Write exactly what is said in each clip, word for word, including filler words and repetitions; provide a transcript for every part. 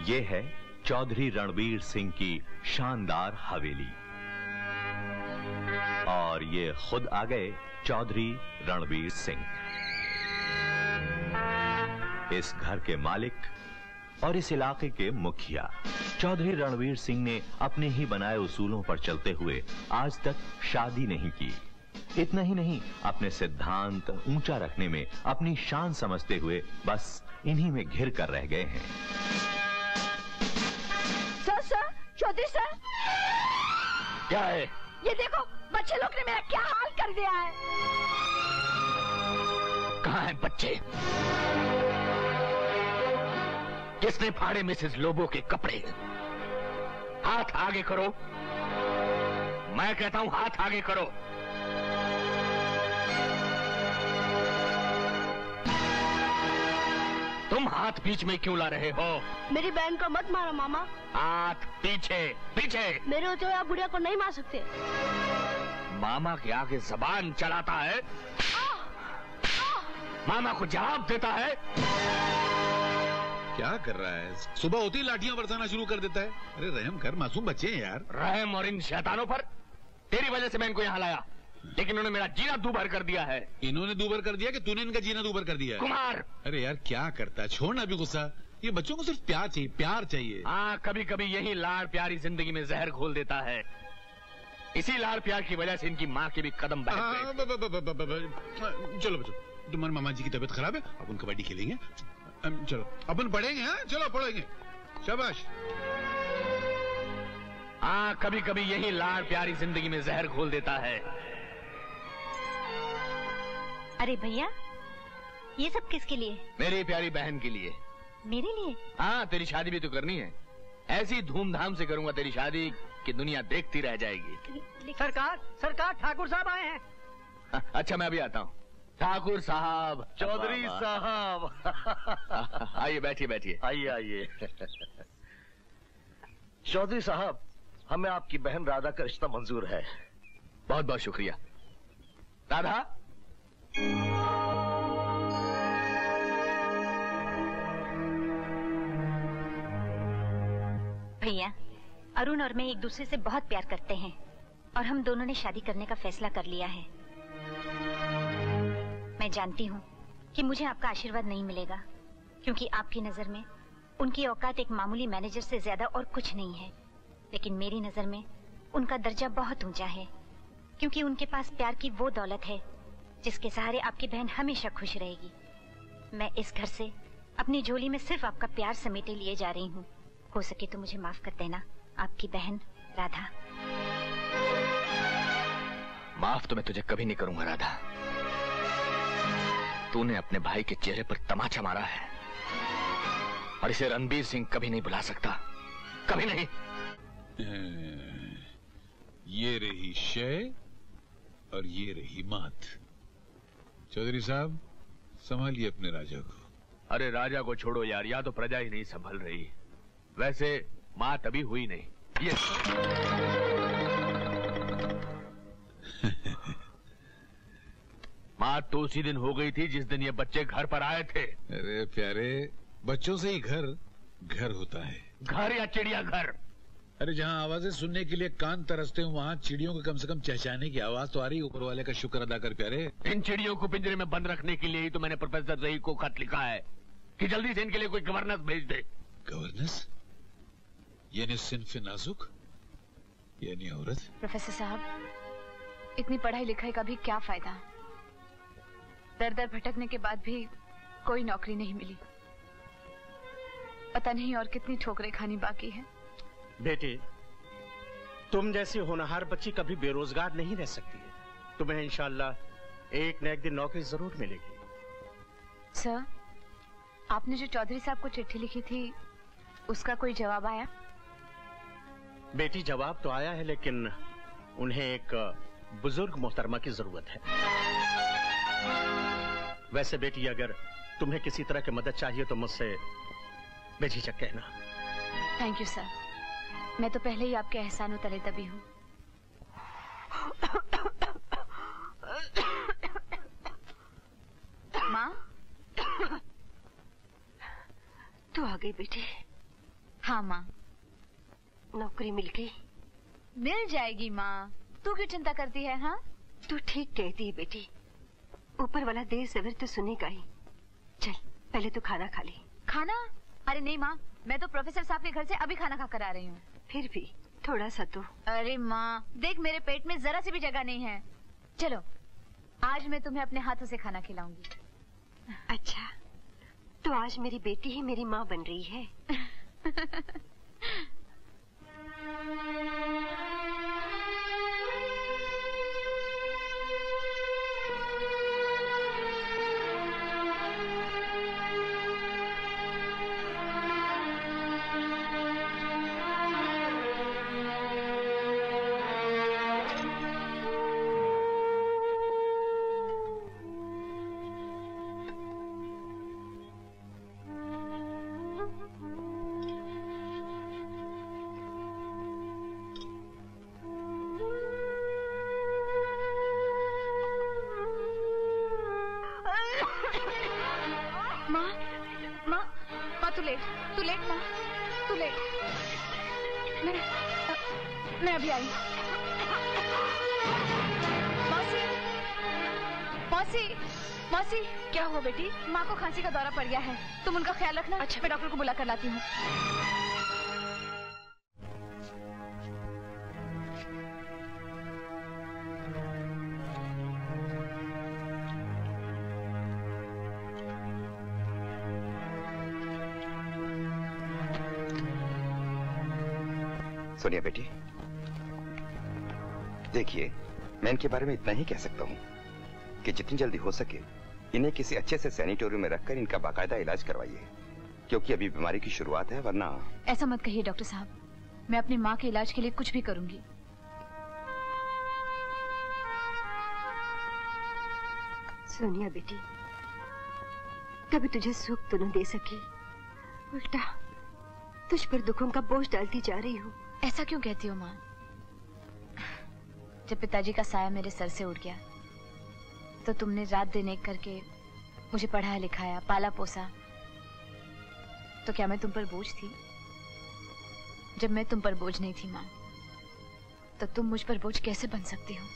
ये है चौधरी रणवीर सिंह की शानदार हवेली और ये खुद आ गए चौधरी रणवीर सिंह, इस घर के मालिक और इस इलाके के मुखिया। चौधरी रणवीर सिंह ने अपने ही बनाए उसूलों पर चलते हुए आज तक शादी नहीं की। इतना ही नहीं, अपने सिद्धांत ऊंचा रखने में अपनी शान समझते हुए बस इन्हीं में घिर कर रह गए हैं। सर सर चौधरी सर, क्या है? ये देखो बच्चे लोग ने मेरा क्या हाल कर दिया है। कहाँ हैं बच्चे? किसने फाड़े मिसेस लोबो के कपड़े? हाथ आगे करो, मैं कहता हूं हाथ आगे करो। तुम हाथ बीच में क्यों ला रहे हो? मेरी बहन को मत मारो मामा। हाथ पीछे पीछे। मेरे होते हुए आप बुढ़िया को नहीं मार सकते। मामा के आगे जबान चलाता है, आ, आ, मामा को जवाब देता है। क्या कर रहा है? सुबह होती लाठियां बरसाना शुरू कर देता है। अरे रहम कर, मासूम बच्चे हैं यार। रहम और इन शैतानों पर? तेरी वजह से मैं इनको यहाँ लाया, लेकिन उन्होंने मेरा जीना दूभर कर दिया है। इन्होंने दूभर कर दिया कि तूने इनका जीना दूभर कर दिया है? कुमार! अरे यार क्या करता है, छोड़ना भी गुस्सा। ये बच्चों को सिर्फ प्यार चाहिए, प्यार चाहिए। हाँ, कभी कभी यही लाड़ प्यारी जिंदगी में जहर घोल देता है। इसी लाड़ प्यार की वजह से इनकी माँ के भी कदम बहक गए। चलो बच्चों, तुम्हारे मामा जी की तबीयत खराब है, अपन कबड्डी खेलेंगे। चलो अपन पढ़ेंगे। हाँ चलो पढ़ेंगे, शाबाश। हाँ, कभी कभी यही लाड़ प्यारी जिंदगी में जहर घोल देता है। अरे भैया, ये सब किसके लिए? मेरी प्यारी बहन के लिए। मेरे लिए? हाँ, तेरी शादी भी तो करनी है। ऐसी धूमधाम से करूंगा तेरी शादी कि दुनिया देखती रह जाएगी। सरकार, सरकार, ठाकुर साहब आए हैं। अच्छा, मैं अभी आता हूँ। ठाकुर साहब, चौधरी साहब, आइए बैठिए बैठिए। आइए आइए। चौधरी साहब, हमें आपकी बहन राधा का रिश्ता मंजूर है। बहुत बहुत शुक्रिया। राधा, भैया, अरुण और मैं एक दूसरे से बहुत प्यार करते हैं और हम दोनों ने शादी करने का फैसला कर लिया है। मैं जानती हूँ कि मुझे आपका आशीर्वाद नहीं मिलेगा, क्योंकि आपकी नजर में उनकी औकात एक मामूली मैनेजर से ज्यादा और कुछ नहीं है। लेकिन मेरी नजर में उनका दर्जा बहुत ऊंचा है, क्योंकि उनके पास प्यार की वो दौलत है जिसके सहारे आपकी बहन हमेशा खुश रहेगी। मैं इस घर से अपनी झोली में सिर्फ आपका प्यार समेटे लिए जा रही हूँ। हो सके तो मुझे माफ कर देना, आपकी बहन राधा। माफ तो मैं तुझे कभी नहीं करूंगा राधा। तूने अपने भाई के चेहरे पर तमाचा मारा है और इसे रणबीर सिंह कभी नहीं भुला सकता, कभी नहीं। ये रही शय और ये रही मात। चौधरी साहब, संभालिए अपने राजा को। अरे राजा को छोड़ो यार, या तो प्रजा ही नहीं संभल रही। वैसे मात अभी हुई नहीं। ये मात तो उसी दिन हो गई थी जिस दिन ये बच्चे घर पर आए थे। अरे प्यारे, बच्चों से ही घर घर होता है। घर या चिड़िया घर? अरे जहाँ आवाजें सुनने के लिए कान तरसते हो, वहाँ चिड़ियों को कम से कम चहचहाने की आवाज तो आ रही है। ऊपर वाले का शुक्र अदा कर प्यारे। इन चिड़ियों को पिंजरे में बंद रखने के लिए ही तो मैंने प्रोफेसर रही को खत लिखा है कि जल्दी से इनके लिए कोई गवर्नेंस भेज दे। गवर्नेंस? यानी सिन्फ नाजुक, यानी औरत। प्रोफेसर साहब, इतनी पढ़ाई लिखाई का भी क्या फायदा? दर दर भटकने के बाद भी कोई नौकरी नहीं मिली। पता नहीं और कितनी ठोकरें खानी बाकी है। बेटी, तुम जैसी होनहार बच्ची कभी बेरोजगार नहीं रह सकती है। तुम्हें इंशाल्लाह एक न एक दिन नौकरी जरूर मिलेगी। सर, आपने जो चौधरी साहब को चिट्ठी लिखी थी, उसका कोई जवाब आया? बेटी, जवाब तो आया है, लेकिन उन्हें एक बुजुर्ग मोहतरमा की जरूरत है। वैसे बेटी, अगर तुम्हें किसी तरह की मदद चाहिए तो मुझसे बेझिझक कहना। थैंक यू सर, मैं तो पहले ही आपके एहसान उतरे तभी हूँ। माँ, तू आ गई बेटी। हाँ माँ। नौकरी मिल गई? मिल जाएगी माँ, तू क्यों चिंता करती है? हाँ तू ठीक कहती है बेटी, ऊपर वाला देर सवेर तो सुनेगा ही। चल पहले तू खाना खा ले। खाना? अरे नहीं माँ, मैं तो प्रोफेसर साहब के घर से अभी खाना खा कर आ रही हूँ। फिर भी थोड़ा सा तो। अरे माँ देख, मेरे पेट में जरा सी भी जगह नहीं है। चलो आज मैं तुम्हें अपने हाथों से खाना खिलाऊंगी। अच्छा, तो आज मेरी बेटी ही मेरी माँ बन रही है। मैं अभी आई। मौसी, मौसी, मौसी, क्या हुआ बेटी? माँ को खांसी का दौरा पड़ गया है, तुम उनका ख्याल रखना। अच्छा, मैं डॉक्टर को बुला कर लाती हूँ। सोनिया बेटी, देखिए मैं इनके बारे में इतना ही कह सकता हूँ कि जितनी जल्दी हो सके इन्हें किसी अच्छे से सैनिटोरियम में रखकर इनका बाकायदा इलाज करवाइए, क्योंकि अभी बीमारी की शुरुआत है, वरना। ऐसा मत कहिए डॉक्टर साहब, मैं अपनी माँ के इलाज के लिए कुछ भी करूंगी। सोनिया बेटी, कभी तुझे सुख तो न दे सकी, उल्टा तुझ पर दुखों का बोझ डालती जा रही हूँ। ऐसा क्यों कहती हो माँ? जब पिताजी का साया मेरे सर से उड़ गया तो तुमने रात दिन एक करके मुझे पढ़ाया लिखाया, पाला पोसा, तो क्या मैं तुम पर बोझ थी? जब मैं तुम पर बोझ नहीं थी माँ, तो तुम मुझ पर बोझ कैसे बन सकती हो?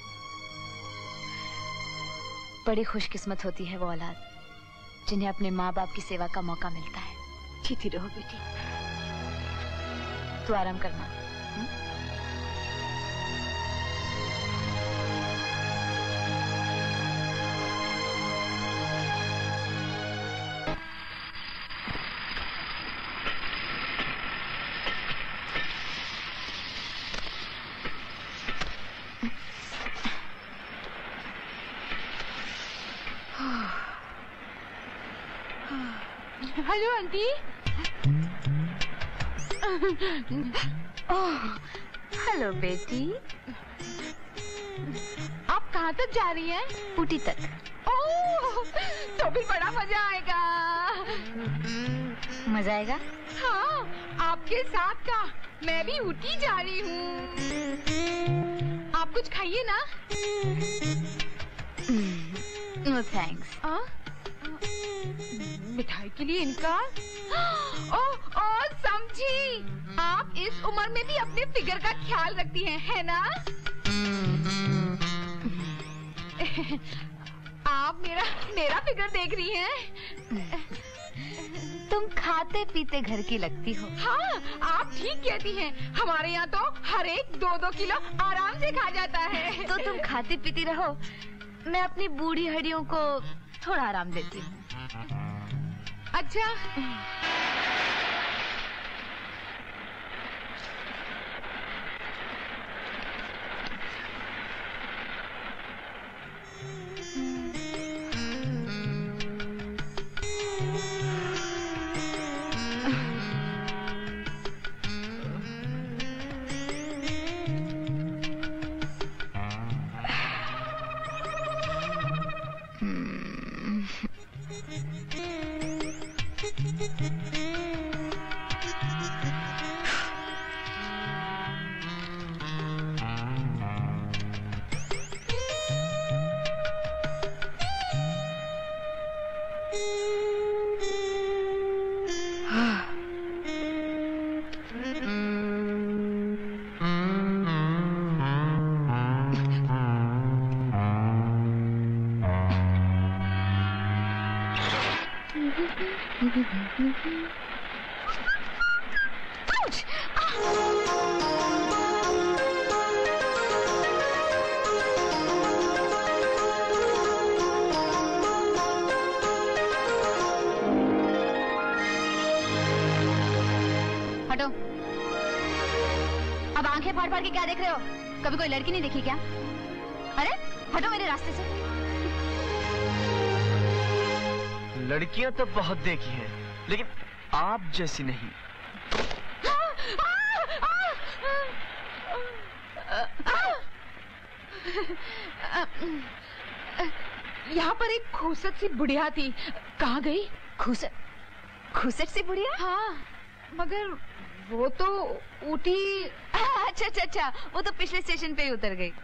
बड़ी खुशकिस्मत होती है वो औलाद जिन्हें अपने माँ बाप की सेवा का मौका मिलता है। जीती रहो बेटी। तू आराम करना। Hello aunty. ओह, हेलो बेटी। आप कहाँ तक जा रही हैं? ऊटी तक। ओह, तो भी बड़ा मजा आएगा। मजा आएगा? हाँ, आपके साथ का। मैं भी ऊटी जा रही हूँ। आप कुछ खाइए ना। No thanks. मिठाई के लिए इनका। ओह, ओह, समझी। आप इस उम्र में भी अपने फिगर का ख्याल रखती हैं, है ना? आप मेरा मेरा फिगर देख रही हैं? तुम खाते पीते घर की लगती हो। हाँ, आप ठीक कहती हैं। हमारे यहाँ तो हर एक दो दो किलो आराम से खा जाता है। तो तुम खाती पीती रहो, मैं अपनी बूढ़ी हड्डियों को थोड़ा आराम देती हूँ। अच्छा। हटो। अब आंखें फाड़ फाड़ के क्या देख रहे हो? कभी कोई लड़की नहीं देखी क्या? अरे हटो मेरे रास्ते से। लड़कियां तो बहुत देखी हैं, लेकिन आप जैसी नहीं। यहाँ पर एक खूसट सी बुढ़िया थी, कहाँ गई? खूसट? खूसट सी बुढ़िया? हाँ, मगर वो तो उठी। अच्छा अच्छा अच्छा, वो तो पिछले स्टेशन पे ही उतर गई।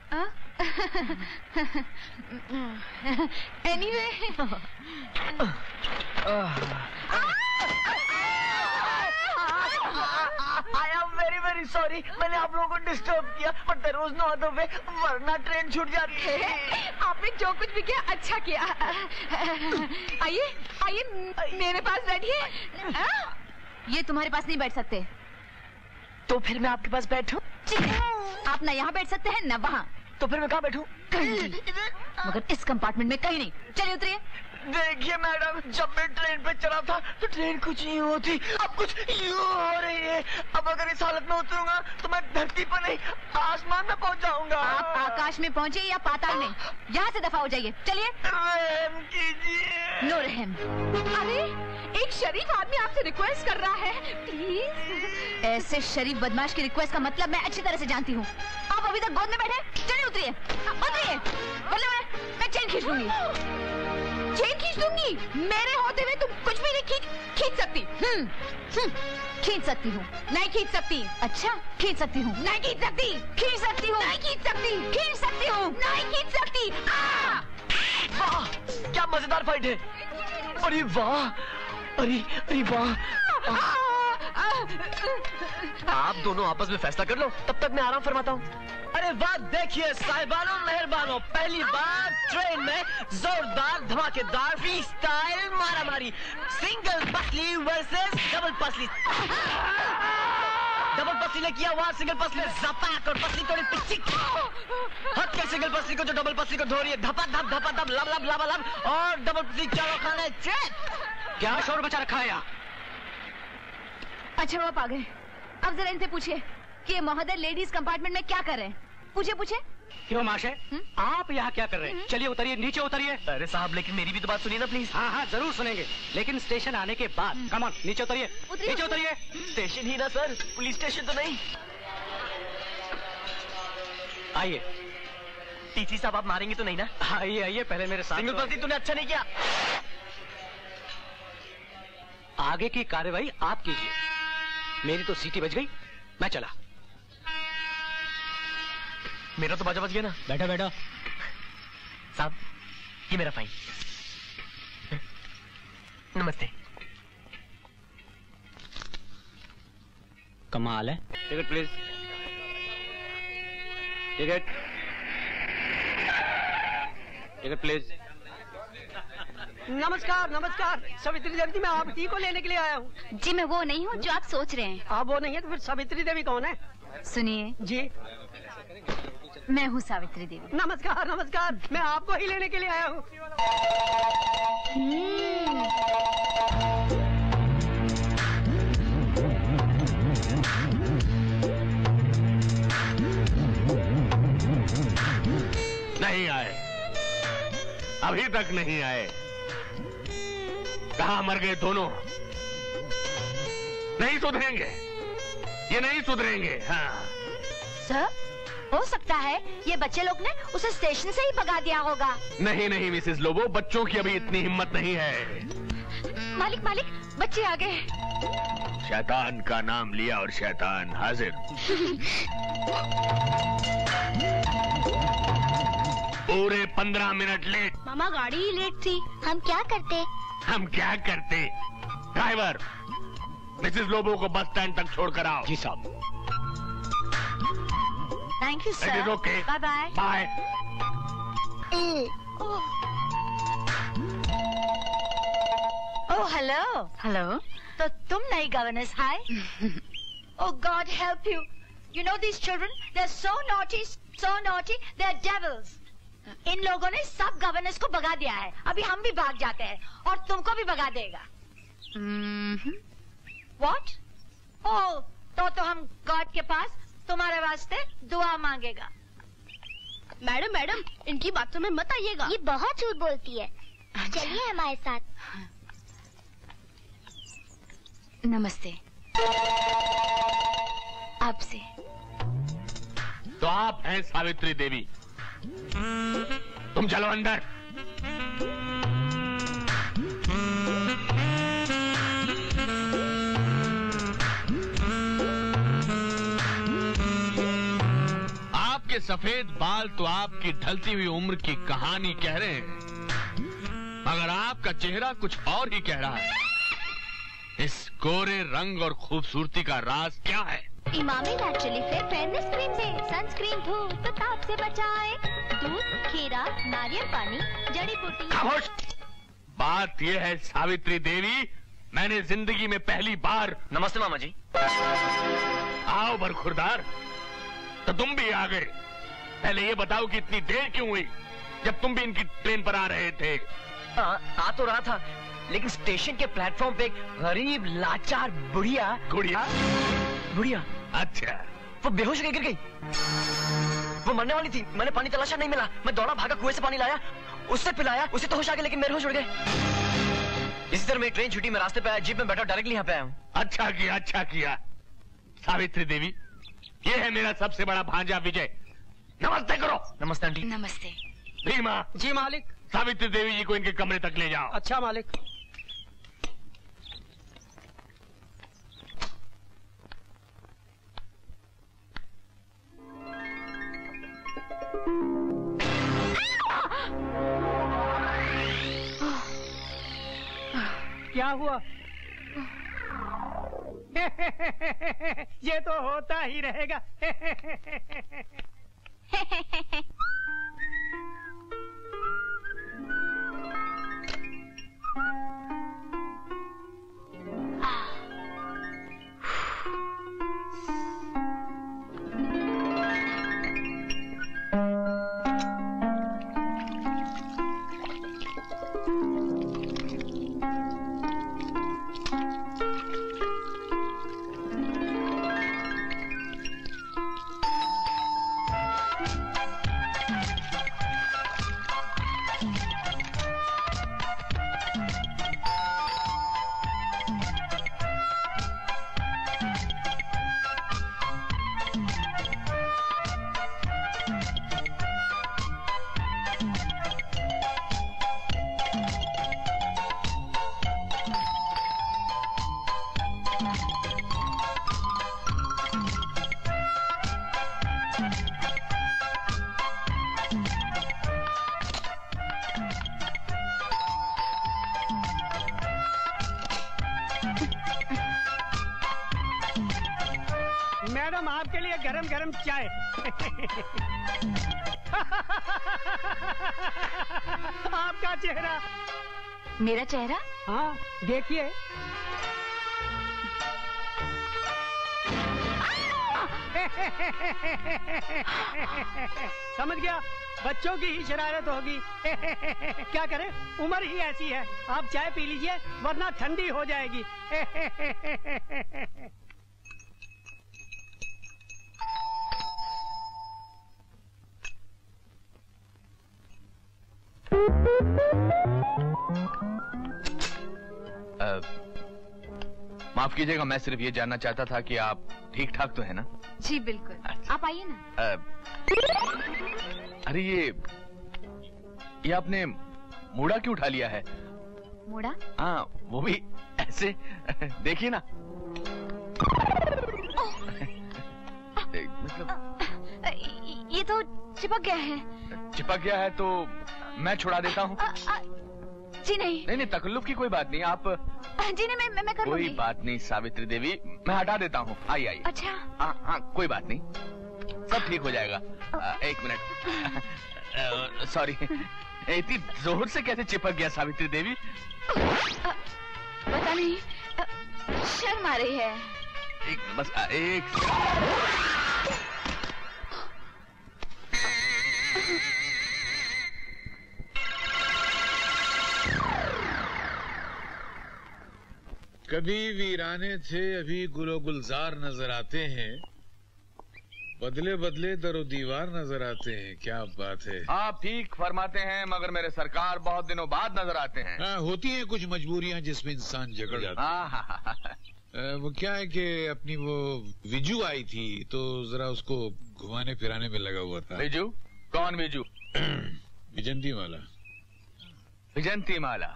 Anyway I am very very sorry, मैंने आप लोगों को डिस्टर्ब किया, but there was no other way, वरना ट्रेन छूट जाती है। आपने जो कुछ भी किया अच्छा किया। आइए आइए मेरे पास बैठिए। ये तुम्हारे पास नहीं बैठ सकते। तो फिर मैं आपके पास बैठूं? आप ना यहाँ बैठ सकते हैं ना वहाँ। तो फिर मैं कहाँ बैठूं? मगर इस कंपार्टमेंट में कहीं नहीं। चलिए उतरिए। देखिए मैडम, जब मैं ट्रेन पे चढ़ा था तो ट्रेन कुछ यूं होती, अब कुछ यूं हो रही है। अब अगर इस हालत में उतरूंगा तो मैं धरती पर नहीं आसमान में पहुंच जाऊंगा। आप आकाश में पहुंचे या पाताल में, यहाँ से दफा हो जाइए। चलिए। रहम कीजिए। नो रहम। अरे एक शरीफ आदमी आपसे रिक्वेस्ट कर रहा है, प्लीज। ऐसे शरीफ बदमाश की रिक्वेस्ट का मतलब मैं अच्छी तरह से जानती हूँ। आप अभी तक गोद में बैठे। चलिए उतरिए उतरिए, वरना मैं, मैं चेन खींच लूंगी। चेन खींच दूंगी? मेरे होते हुए तुम कुछ भी नहीं खींच खींच सकती। हम्म खींच सकती हूँ। नहीं खींच सकती। अच्छा खींच सकती हूँ। नहीं खींच सकती। खींच सकती हूँ। नहीं खींच सकती। खींच सकती हूँ। नहीं खींच सकती। आ! वाह, क्या मजेदार फाइट है। अरे वाह, अरे अरे वाह। आप दोनों आपस में फैसला कर लो, तब तक मैं आराम फरमाता हूँ। अरे वाह, देखिए साहिबानों मेहरबानों, पहली बार ट्रेन में जोरदार धमाकेदार फ्री स्टाइल मारामारी, सिंगल पसली वर्सेस डबल पसली। डबल पसली ने किया वहाँ सिंगल पसली जपाक और पसली तोड़ी पिच्ची। हट के सिंगल पसली को जो डबल पसली को धो रही है, धपा धप धपा धप लब लब लब लब, और डबल पसली चारों खाने चेक। क्या शोर बचा रखा है यहाँ? अच्छा वो आप आ गए। अब जरा इनसे पूछिए कि ये महोदय लेडीज कंपार्टमेंट में क्या कर रहे हैं। पूछे पूछे। क्यों माशे, आप यहाँ क्या कर रहे हैं? चलिए उतरिए, नीचे उतरिए। अरे साहब, लेकिन मेरी भी तो बात सुनिए ना प्लीज। हाँ हाँ जरूर सुनेंगे, लेकिन स्टेशन आने के बाद। कम ऑन, नीचे उतरिए। नीचे उतरिए। स्टेशन ही ना सर, पुलिस स्टेशन तो नहीं। आइए। टीसी साहब, आप मारेंगे तो नहीं ना? आइए आइए, पहले मेरे साथ। सिंगल पसली तूने अच्छा नहीं किया। आगे की कार्रवाई आप कीजिए। मेरी तो सीटी बज गई, मैं चला। मेरा तो बाजा बज गया ना। बैठा बैठा साहब, ये मेरा फाइन। नमस्ते। कमाल है। Ticket please. Ticket ticket please. नमस्कार नमस्कार, सावित्री देवी जी, मैं आप ही को लेने के लिए आया हूँ। जी मैं वो नहीं हूँ जो आप सोच रहे हैं। आप वो नहीं है तो फिर सावित्री देवी कौन है? सुनिए जी, मैं हूँ सावित्री देवी। नमस्कार नमस्कार, मैं आपको ही लेने के लिए आया हूँ। नहीं आए, अभी तक नहीं आए। कहाँ मर गए दोनों? नहीं सुधरेंगे, ये नहीं सुधरेंगे। हाँ सर, हो सकता है ये बच्चे लोग ने उसे स्टेशन से ही भगा दिया होगा। नहीं नहीं मिसेस लोबो, बच्चों की अभी इतनी हिम्मत नहीं है। मालिक मालिक, बच्चे आ गए। शैतान का नाम लिया और शैतान हाजिर। पूरे पंद्रह मिनट लेट। मामा गाड़ी ही लेट थी, हम क्या करते? हम क्या करते? ड्राइवर, मिसेस लोबो को बस स्टैंड तक छोड़कर आओ। जी साहब। Thank you sir. Okay, bye bye. Bye. Oh Oh, hello. Hello. तो तुम नई governance hi? Oh God help you. You know these children? They're so naughty, so naughty. They're devils. इन लोगों ने सब गवर्नेंस को भगा दिया है. अभी हम भी भाग जाते हैं और तुमको भी भगा देगा. Mm-hmm. What? Oh, तो तो हम गॉड के पास तुम्हारे वास्ते दुआ मांगेगा. मैडम मैडम इनकी बातों में मत आइएगा. ये बहुत झूठ बोलती है. चलिए हमारे साथ. नमस्ते. आपसे. तो आप हैं सावित्री देवी. तुम चलो अंदर. आपके सफेद बाल तो आपकी ढलती हुई उम्र की कहानी कह रहे हैं, मगर आपका चेहरा कुछ और ही कह रहा है. इस गोरे रंग और खूबसूरती का राज क्या है? Emami naturally fair fairness cream से सनस्क्रीन धूप ताप से बचाए. दूध, खीरा, नारियल पानी, जड़ी बूटी. खामोश. बात यह है सावित्री देवी, मैंने जिंदगी में पहली बार. नमस्ते मामा जी. आओ बरखुरदार. तो तुम भी आ गए. पहले ये बताओ कि इतनी देर क्यों हुई, जब तुम भी इनकी ट्रेन पर आ रहे थे? आ, आ तो रहा था, लेकिन स्टेशन के प्लेटफॉर्म पे एक गरीब लाचार बुढ़िया. गुड़िया? बुढ़िया? अच्छा. वो बेहोश होकर गिर गई. वो मरने वाली थी. मैंने पानी तलाशा, नहीं मिला. मैं दौड़ा भागा, कुएं से पानी लाया, उससे पिलाया, उसे तो होश आ गया, लेकिन मेरे होश उड़ गए. इसी तरह मेरी ट्रेन छुट्टी में रास्ते पे आया, जीप में बैठा, डायरेक्टली यहाँ पे आया हूँ. अच्छा किया, अच्छा किया. सावित्री देवी, ये है मेरा सबसे बड़ा भांजा विजय. नमस्ते करो. नमस्ते आंटी. नमस्ते. भीमा. जी मालिक. सावित्री देवी जी को इनके कमरे तक ले जाओ. अच्छा मालिक. क्या हुआ? ये तो होता ही रहेगा. मैडम आपके लिए गरम गरम चाय. आपका चेहरा. मेरा चेहरा? हाँ देखिए. समझ गया, बच्चों की ही शरारत होगी. क्या करें, उम्र ही ऐसी है. आप चाय पी लीजिए, वरना ठंडी हो जाएगी. आ, माफ कीजिएगा, मैं सिर्फ ये जानना चाहता था कि आप ठीक ठाक तो है ना? जी बिल्कुल. अच्छा. आप आइए ना. आ, अरे ये ये आपने मूड़ा क्यों उठा लिया है? मूड़ा? हाँ, वो भी ऐसे. देखिए ना. मतलब ये तो चिपक गया है. चिपक गया है तो मैं छुड़ा देता हूँ. जी नहीं. नहीं नहीं, तकल्लुफ की कोई बात नहीं. आप जी नहीं, मैं मैं कर लूंगी. कोई बात नहीं सावित्री देवी, मैं हटा देता हूँ. आइए आइए. अच्छा. हाँ हाँ, कोई बात नहीं, सब ठीक हो जाएगा. आ, एक मिनट. सॉरी, इतनी जोर से कैसे चिपक गया सावित्री देवी? नहीं, शर्म आ रही है। एक बस एक कभी वीराने थे अभी गुलो गुलजार नजर आते हैं, बदले बदले दरो दीवार नजर आते हैं। क्या बात है। आप ठीक फरमाते हैं, मगर मेरे सरकार बहुत दिनों बाद नजर आते हैं। आ, होती हैं कुछ मजबूरियां जिसमें इंसान जकड़ जाता है। आ, वो क्या है कि अपनी वो विजू आई थी तो जरा उसको घुमाने फिराने में लगा हुआ था। विजू? कौन विजू? विजंती माला। विजंती माला?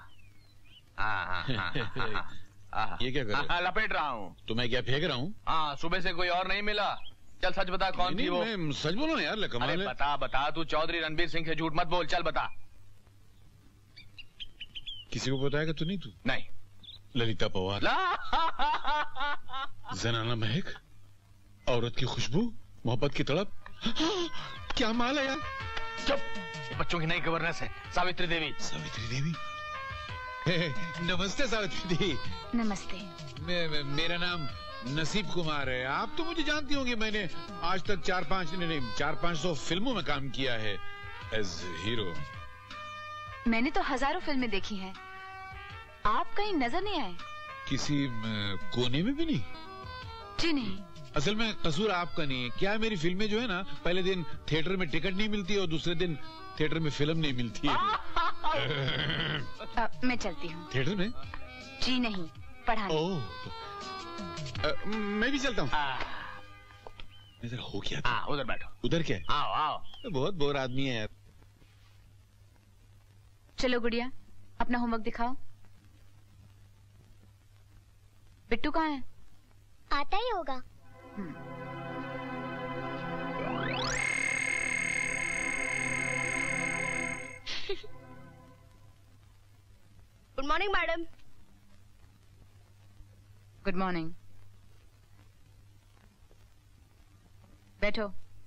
ये क्या कर रहे हो? लपेट रहा हूँ। तो मैं क्या फेंक रहा हूँ? हाँ, सुबह से कोई और नहीं मिला। चल सच बता, कौन थी वो? मैं सच बोलो यार, कमाल है। बता बता, तू चौधरी रणबीर सिंह से झूठ मत बोल, चल बता। किसी को बताएगा तो नहीं तू? नहीं। ललिता पवार, जनाना महक, औरत की खुशबू, मोहब्बत की तड़प। क्या माल है यार। चुप, बच्चों की नई गवर्नेंस है, सावित्री देवी। सावित्री देवी? नमस्ते सावित्री देवी। नमस्ते। मैं, मैं, मेरा नाम नसीब कुमार है। आप तो मुझे जानती होंगी, मैंने आज तक चार पांच नहीं, नहीं चार पांच सौ फिल्मों में काम किया है एज हीरो। मैंने तो हजारों फिल्में देखी हैं, आप कहीं नजर नहीं आए। किसी कोने में भी नहीं? जी नहीं। असल में कसूर आपका नहीं है। क्या मेरी फिल्में जो है ना, पहले दिन थिएटर में टिकट नहीं मिलती और दूसरे दिन थिएटर में फिल्म नहीं मिलती है। आ, मैं चलती हूँ। थिएटर में? जी नहीं, पढ़ाने। ओह, आ, मैं भी चलता हूँ। इधर हो क्या था? आ, उधर बैठो। उधर क्या? आओ आओ। बहुत बोर आदमी है यार। चलो गुड़िया, अपना होमवर्क दिखाओ। बिट्टू कहाँ है? आता ही होगा। Good morning madam. Good morning. बैठो।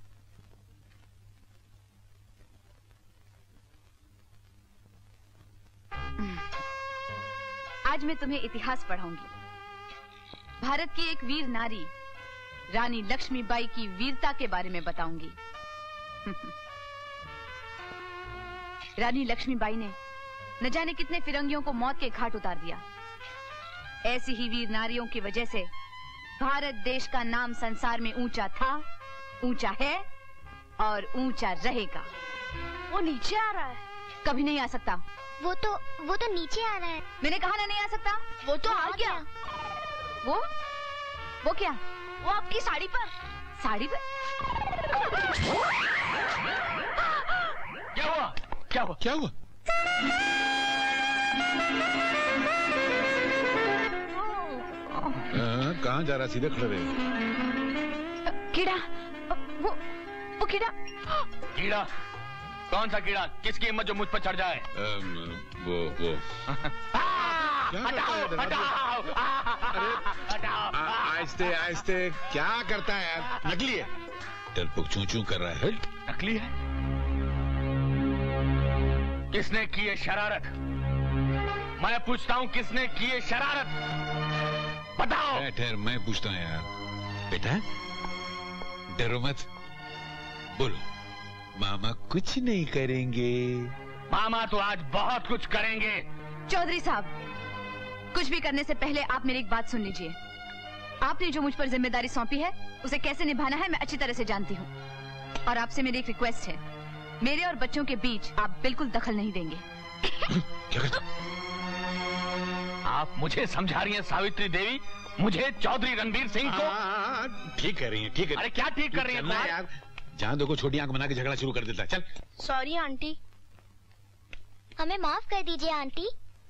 आज मैं तुम्हें इतिहास पढ़ाऊंगी। भारत की एक वीर नारी रानी लक्ष्मीबाई की वीरता के बारे में बताऊंगी। रानी लक्ष्मीबाई ने न जाने कितने फिरंगियों को मौत के घाट उतार दिया। ऐसी ही वीर नारियों की वजह से भारत देश का नाम संसार में ऊंचा था, ऊंचा है और ऊंचा रहेगा। वो नीचे आ रहा है। कभी नहीं आ सकता। वो तो वो तो नीचे आ रहा है। मैंने कहा ना नहीं आ सकता। वो तो आ गया। वो वो क्या? वो आपकी साड़ी पर। साड़ी पर? क्या हुआ? क्या हुआ? क्या हुआ? कहाँ जा रहा? सीधे खड़े रहे। कीड़ा। वो वो कीड़ा। कीड़ा? कौन सा कीड़ा? किसकी हिम्मत जो मुझ पर चढ़ जाए? वो वो हटाओ, हटाओ, हटाओ। आहिस्ते आहिस्ते। क्या करता है यार? नकली है। डरपोक चूं चूं कर रहा है। नकली है? किसने की ये शरारत? मैं पूछता हूँ, किसने की ये शरारत? बताओ। ठहर, मैं पूछता हूँ यार। बेटा डरो मत, बोलो। मामा कुछ नहीं करेंगे। मामा तो आज बहुत कुछ करेंगे। चौधरी साहब, कुछ भी करने से पहले आप मेरी एक बात सुन लीजिए। आपने जो मुझ पर जिम्मेदारी सौंपी है, उसे कैसे निभाना है मैं अच्छी तरह से जानती हूँ। और आपसे मेरी एक रिक्वेस्ट है, मेरे और बच्चों के बीच आप बिल्कुल दखल नहीं देंगे। क्या करता? आप मुझे समझा रही हैं सावित्री देवी? मुझे चौधरी रणबीर सिंह को? ठीक कर रही है, ठीक है। अरे क्या ठीक कर रही है यार? जहाँ देखो छोटी आंख बना के झगड़ा शुरू कर देता है। चल। Sorry aunty. हमें माफ कर दीजिए आंटी।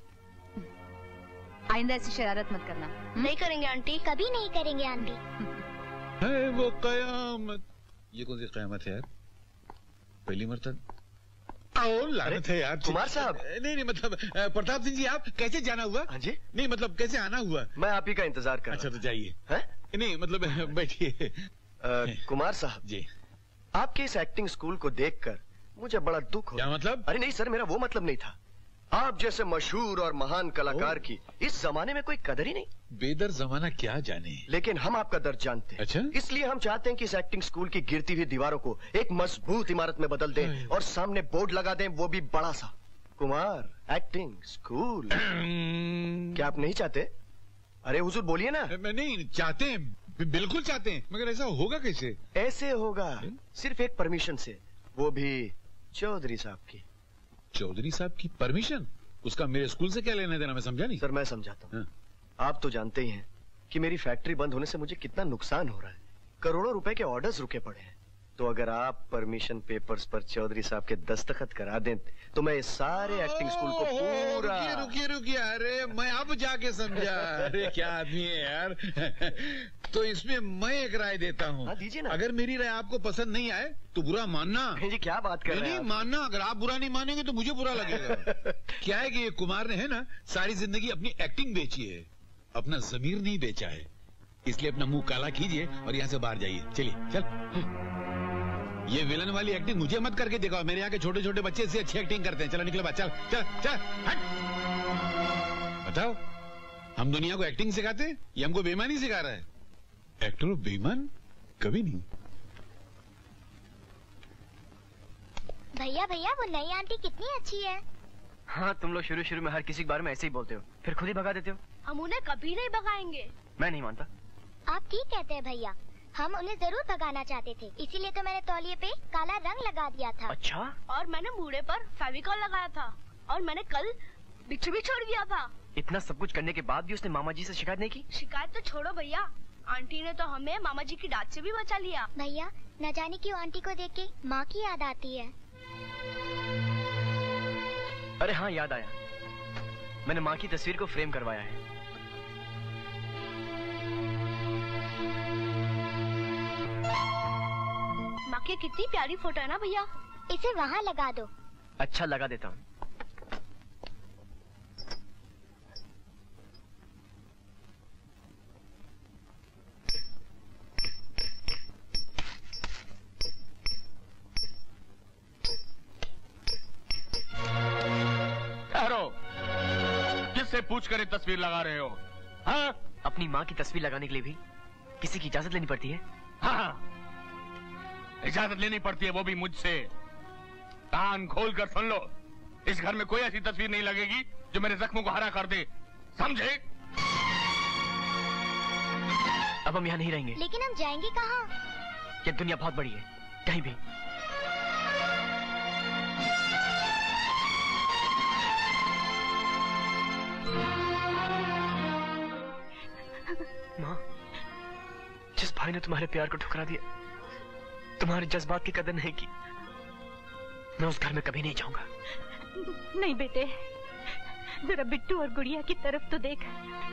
आइंदा ऐसी शरारत मत करना। नहीं करेंगे आंटी। कभी नहीं करेंगे आंटी। है वो कयामत। ये कौन सी कयामत है यार? पहली मरतब। आओ लानत है यार। कुमार साहब। नहीं नहीं मतलब प्रताप सिंह जी, आप कैसे जाना हुआ? हाँ जी। नहीं मतलब कैसे आना हुआ? मैं आप ही का इंतजार कर। अच्छा तो जाइए। है? नहीं मतलब बैठिए। कुमार साहब जी, आपके इस एक्टिंग स्कूल को देखकर मुझे बड़ा दुख हो। क्या मतलब? अरे नहीं सर, मेरा वो मतलब नहीं था। आप जैसे मशहूर और महान कलाकार की इस जमाने में कोई कदर ही नहीं। बेदर जमाना क्या जाने, लेकिन हम आपका दर्द जानते हैं। अच्छा? इसलिए हम चाहते हैं कि इस एक्टिंग स्कूल की गिरती हुई दीवारों को एक मजबूत इमारत में बदल दें और सामने बोर्ड लगा दें, वो भी बड़ा सा, कुमार एक्टिंग स्कूल। क्या आप नहीं चाहते? अरे हुजूर बोलिए ना। मैं नहीं चाहते हैं, बिल्कुल चाहते हैं, मगर ऐसा होगा कैसे? ऐसे होगा सिर्फ एक परमिशन से, वो भी चौधरी साहब की। चौधरी साहब की परमिशन? उसका मेरे स्कूल से क्या लेना देना, मैं समझा नहीं। सर मैं समझाता हूँ। आप तो जानते ही हैं कि मेरी फैक्ट्री बंद होने से मुझे कितना नुकसान हो रहा है, करोड़ों रुपए के ऑर्डर्स रुके पड़े हैं। तो अगर आप परमिशन पेपर्स पर चौधरी साहब के दस्तखत करा दें तो मैं इस सारे एक्टिंग स्कूल को पूरा। रुकिए रुकिए रुकिए, अरे मैं अब जाके समझा। अरे क्या आदमी है यार। तो इसमें मैं एक राय देता हूँ। दीजिए ना। अगर मेरी राय आपको पसंद नहीं आए तो बुरा मानना। जी क्या बात कर रहे हैं? नहीं मानना, अगर आप बुरा नहीं मानेंगे तो मुझे बुरा लगेगा। क्या है कि ये कुमार ने है ना सारी जिंदगी अपनी एक्टिंग बेची है, अपना जमीर नहीं बेचा है। इसलिए अपना मुंह काला कीजिए और यहाँ से बाहर जाइए। चलिए चल। ये विलन वाली एक्टिंग मुझे मत करके दिखाओ, मेरे यहाँ के छोटे छोटे बच्चे इससे अच्छी एक्टिंग करते हैं। चलो निकलो बात, चल चल चल हट। बताओ, हम दुनिया को एक्टिंग सिखाते हैं, ये हमको बेईमानी सिखा रहा है। एक्टर बेईमान कभी नहीं। भैया भैया वो नई आंटी कितनी अच्छी है। हाँ, तुम लोग शुरू शुरू में हर किसी के बारे में ऐसे ही बोलते हो, फिर खुद ही भगा देते हो। हम उन्हें कभी नहीं भगाएंगे। मैं नहीं मानता। आप ठीक कहते हैं भैया, हम उन्हें जरूर भगाना चाहते थे, इसीलिए तो मैंने तौलिए पे काला रंग लगा दिया था। अच्छा? और मैंने मूढ़े पर फेविकॉल लगाया था, और मैंने कल बिच्छू भी छोड़ दिया था। इतना सब कुछ करने के बाद भी उसने मामा जी से शिकायत नहीं की? शिकायत तो छोड़ो भैया, आंटी ने तो हमें मामा जी की डांट से भी बचा लिया। भैया न जाने क्यों आंटी को देख के माँ की याद आती है। अरे हाँ, याद आया, मैंने माँ की तस्वीर को फ्रेम करवाया है। माँ की कितनी प्यारी फोटो है ना भैया। इसे वहाँ लगा दो। अच्छा, लगा देता हूँ। किससे पूछ कर तस्वीर लगा रहे हो? हाँ? अपनी माँ की तस्वीर लगाने के लिए भी किसी की इजाजत लेनी पड़ती है? हाँ, इजाजत लेनी पड़ती है, वो भी मुझसे। कान खोल कर सुन लो, इस घर में कोई ऐसी तस्वीर नहीं लगेगी जो मेरे जख्मों को हरा कर दे, समझे? अब हम यहाँ नहीं रहेंगे। लेकिन हम जाएंगे कहाँ? ये दुनिया बहुत बड़ी है, कहीं भी। माँ, जिस भाई ने तुम्हारे प्यार को ठुकरा दिया, तुम्हारे जज्बात की कदर नहीं की, मैं उस घर में कभी नहीं जाऊंगा। नहीं बेटे, जरा बिट्टू और गुड़िया की तरफ तो देख,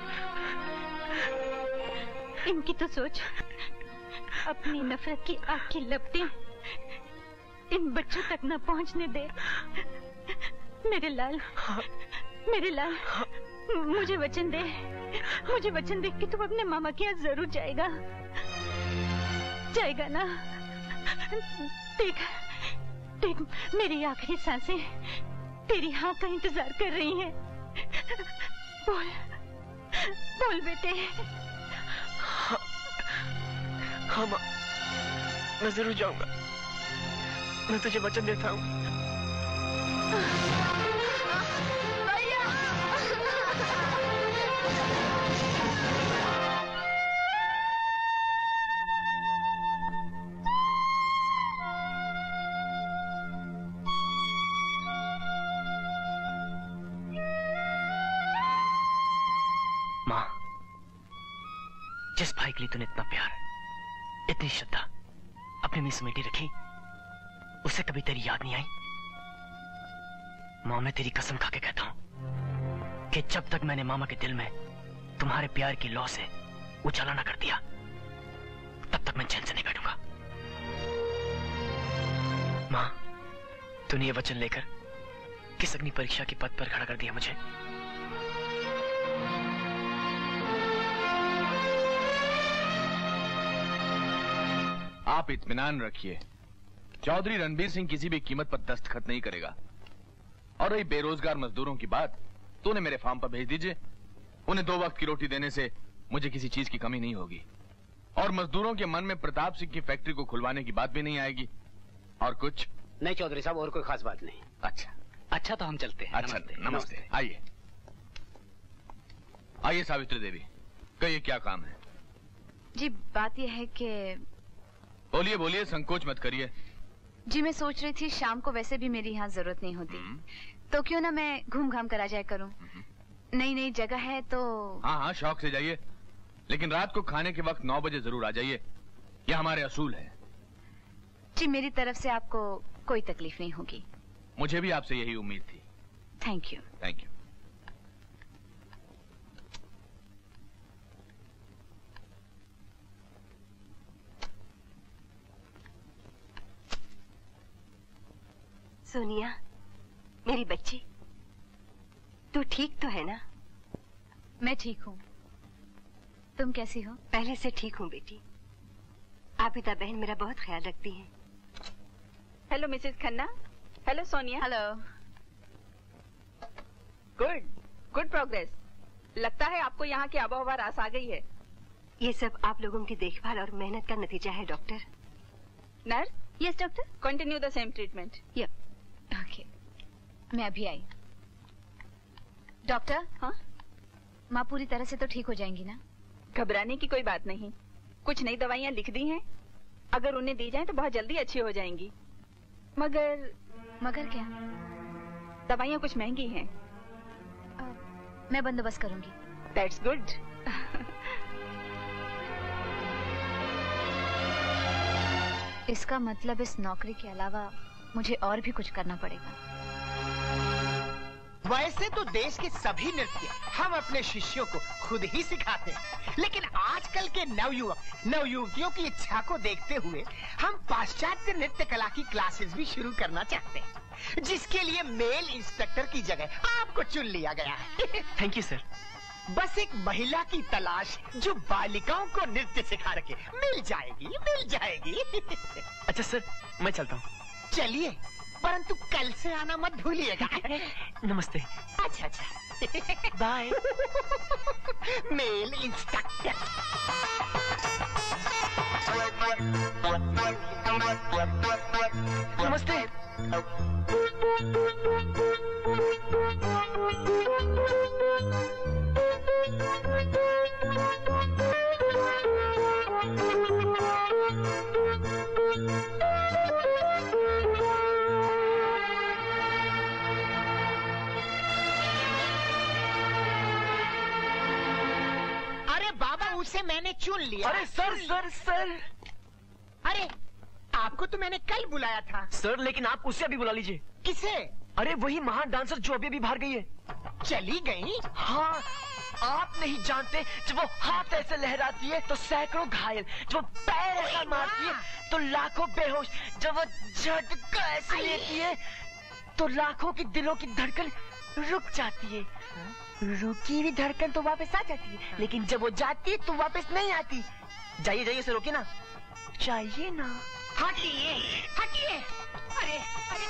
इनकी तो सोच। अपनी नफरत की आग की लपटें इन बच्चों तक न पहुंचने दे। मेरे लाल, मेरे लाल, मुझे वचन दे, मुझे वचन दे कि तू अपने मामा के यहाँ जरूर जाएगा, जाएगा ना? देख, देख, मेरी आखिरी सांसें तेरी हाँ का इंतजार कर रही हैं। बोल, बोल बेटे। हाँ, हाँ माँ, मैं जरूर जाऊंगा, मैं तुझे वचन देता हूँ। माँ, जिस भाई के लिए तूने इतना प्यार, इतनी श्रद्धा अपने में समेटी रखी, उसे कभी तेरी याद नहीं आई? माँ, मैं तेरी कसम खा के कहता हूं कि जब तक मैंने मामा के दिल में तुम्हारे प्यार की लौ से उजाला ना कर दिया, तब तक मैं चैन से नहीं बैठूंगा। माँ, तूने ये वचन लेकर किस अग्नि परीक्षा की पद पर खड़ा कर दिया मुझे। आप इत्मीनान रखिए, चौधरी रणबीर सिंह किसी भी कीमत पर दस्तखत नहीं करेगा, और रही बेरोजगार मजदूरों की बात, तो उन्हें मेरे फार्म पर भेज दीजिए। उन्हें दो वक्त की रोटी देने से मुझे किसी चीज की कमी नहीं होगी। और मजदूरों के मन में प्रताप सिंह की फैक्ट्री को खुलवाने की बात भी नहीं आएगी। और कुछ नहीं चौधरी साहब, और कोई खास बात नहीं। अच्छा अच्छा, तो हम चलते हैं। अच्छा, नमस्ते। आइए आइए सावित्री देवी, कहिए क्या काम है? जी बात यह है कि बोलिए बोलिए, संकोच मत करिए। जी मैं सोच रही थी शाम को वैसे भी मेरी यहाँ जरूरत नहीं होती, तो क्यों ना मैं घूम घाम कर आ जाया करूँ। नई नई जगह है तो। हाँ हाँ, शौक से जाइए, लेकिन रात को खाने के वक्त नौ बजे जरूर आ जाइए। यह हमारे असूल है। जी मेरी तरफ से आपको कोई तकलीफ नहीं होगी। मुझे भी आपसे यही उम्मीद थी। Thank you. Thank you. Sonia, मेरी बच्ची, तू ठीक तो है ना? मैं ठीक हूँ, तुम कैसी हो? पहले से ठीक हूँ बेटी। आबिदा बहन मेरा बहुत ख्याल रखती हैं। Hello Mrs Khanna. Hello Sonia. Hello. Good good progress. लगता है आपको यहाँ की आबोहवा रास आ गई है। ये सब आप लोगों की देखभाल और मेहनत का नतीजा है doctor. Nurse. Yes doctor. Continue the same treatment. Yup. Okay, मैं अभी आई। डॉक्टर। हाँ? माँ पूरी तरह से तो ठीक हो जाएंगी ना? घबराने की कोई बात नहीं। कुछ नई दवाइयाँ लिख दी हैं, अगर उन्हें दी जाए तो बहुत जल्दी अच्छी हो जाएंगी। मगर मगर क्या? दवाइयाँ कुछ महंगी हैं। मैं बंदोबस्त करूंगी। That's good. इसका मतलब इस नौकरी के अलावा मुझे और भी कुछ करना पड़ेगा। वैसे तो देश के सभी नृत्य हम अपने शिष्यों को खुद ही सिखाते हैं, लेकिन आजकल के नवयुवक नवयुवतियों की इच्छा को देखते हुए हम पाश्चात्य नृत्य कला की क्लासेस भी शुरू करना चाहते हैं, जिसके लिए मेल इंस्ट्रक्टर की जगह आपको चुन लिया गया है। Thank you sir. बस एक महिला की तलाश जो बालिकाओं को नृत्य सिखा रखे, मिल जाएगी मिल जाएगी। अच्छा सर, मैं चलता हूँ। चलिए, परंतु कल से आना मत भूलिएगा। नमस्ते। अच्छा अच्छा, बाय। Mail instructor. नमस्ते। उसे मैंने चुन लिया। अरे सर सर सर अरे आपको तो मैंने कल बुलाया था। सर लेकिन आप उससे अभी बुला लीजिए। किसे? अरे वही महान डांसर जो अभी अभी बाहर गई है। चली गई? हाँ, आप नहीं जानते, जब वो हाथ ऐसे लहराती है तो सैकड़ों घायल, जब वो पैर ऐसा मारती है तो लाखों बेहोश, जब वो झटका ऐसे लेती है तो लाखों की दिलों की धड़कन रुक जाती है। रुकी हुई धड़कन तो वापस आ जाती है, लेकिन जब वो जाती है तो वापस नहीं आती। जाइए जाइए, से रोकिए ना, जाइए ना। हटिए हटिए। अरे अरे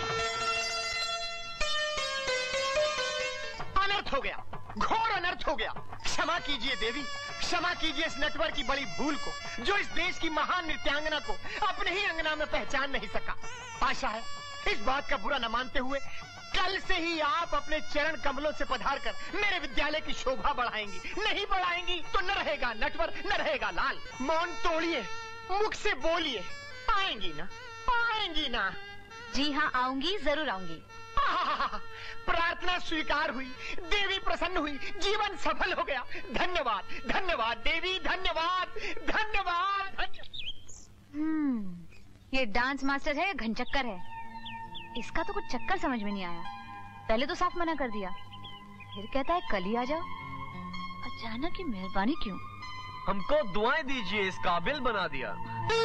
अनर्थ हो गया, घोर अनर्थ हो गया। क्षमा कीजिए देवी, क्षमा कीजिए इस नेटवर्क की बड़ी भूल को, जो इस देश की महान नृत्यांगना को अपने ही अंगना में पहचान नहीं सका। आशा है इस बात का बुरा न मानते हुए कल से ही आप अपने चरण कमलों से पधार कर मेरे विद्यालय की शोभा बढ़ाएंगी। नहीं बढ़ाएंगी तो न रहेगा नटवर, न रहेगा लाल। मौन तोड़िए, मुख से बोलिए। आएंगी ना, आएंगी ना? जी हाँ, आऊंगी, जरूर आऊंगी। प्रार्थना स्वीकार हुई, देवी प्रसन्न हुई, जीवन सफल हो गया। धन्यवाद धन्यवाद देवी, धन्यवाद धन्यवाद। हम्म, ये डांस मास्टर है या घनचक्कर है? इसका तो कुछ चक्कर समझ में नहीं आया। पहले तो साफ मना कर दिया, फिर कहता है कल ही आ जाओ। अचानक की मेहरबानी क्यों? हमको दुआएं दीजिए, इस काबिल बना दिया।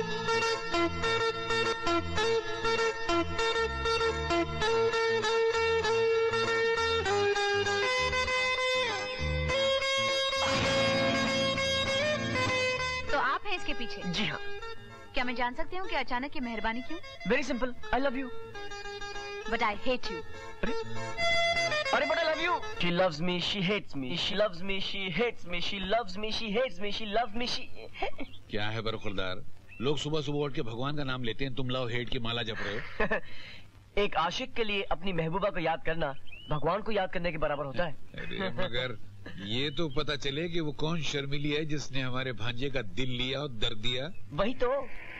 तो आप हैं इसके पीछे? जी हाँ। क्या मैं जान सकती हूँ कि अचानक की मेहरबानी क्यों? Very simple, I love you. but I hate you. अरे but I love you. She loves me, she hates me. She loves me, she hates me. She loves me, she hates me. She loves me, she. क्या है बरखुरदार? लोग सुबह सुबह उठ के भगवान का नाम लेते हैं, तुम लव हेट की माला जप रहे हो। एक आशिक के लिए अपनी महबूबा को याद करना भगवान को याद करने के बराबर होता है। अरे मगर ये तो पता चले कि वो कौन शर्मिली है जिसने हमारे भांजे का दिल लिया और दर्द दिया। वही तो।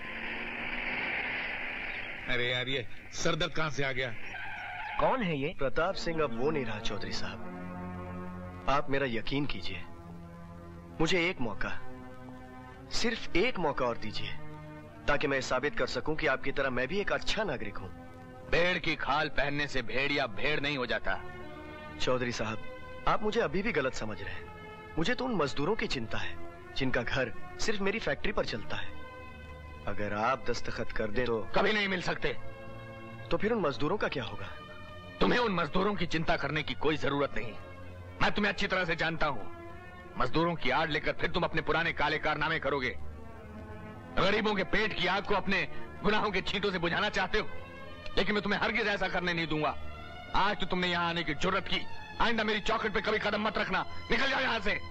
अरे यार ये सरदर्द कहाँ से आ गया? कौन है ये? प्रताप सिंह अब वो नहीं रहा चौधरी साहब। आप मेरा यकीन कीजिए, मुझे एक मौका, सिर्फ एक मौका और दीजिए ताकि मैं साबित कर सकूं कि आपकी तरह मैं भी एक अच्छा नागरिक हूं। भेड़ की खाल पहनने से भेड़िया भेड़ नहीं हो जाता। चौधरी साहब, आप मुझे अभी भी गलत समझ रहे हैं। मुझे तो उन मजदूरों की चिंता है जिनका घर सिर्फ मेरी फैक्ट्री पर चलता है। अगर आप दस्तखत कर दें तो कभी नहीं मिल सकते। तो फिर उन मजदूरों का क्या होगा? तुम्हें उन मजदूरों की चिंता करने की कोई जरूरत नहीं। मैं तुम्हें अच्छी तरह से जानता हूँ। मजदूरों की आड़ लेकर फिर तुम अपने पुराने काले कारनामे करोगे। गरीबों के पेट की आग को अपने गुनाहों के छींटों से बुझाना चाहते हो, लेकिन मैं तुम्हें हरगिज ऐसा करने नहीं दूंगा। आज तो तुमने यहाँ आने की जुर्रत की, आइंदा मेरी चौखट पे कभी कदम मत रखना। निकल जाओ यहाँ से।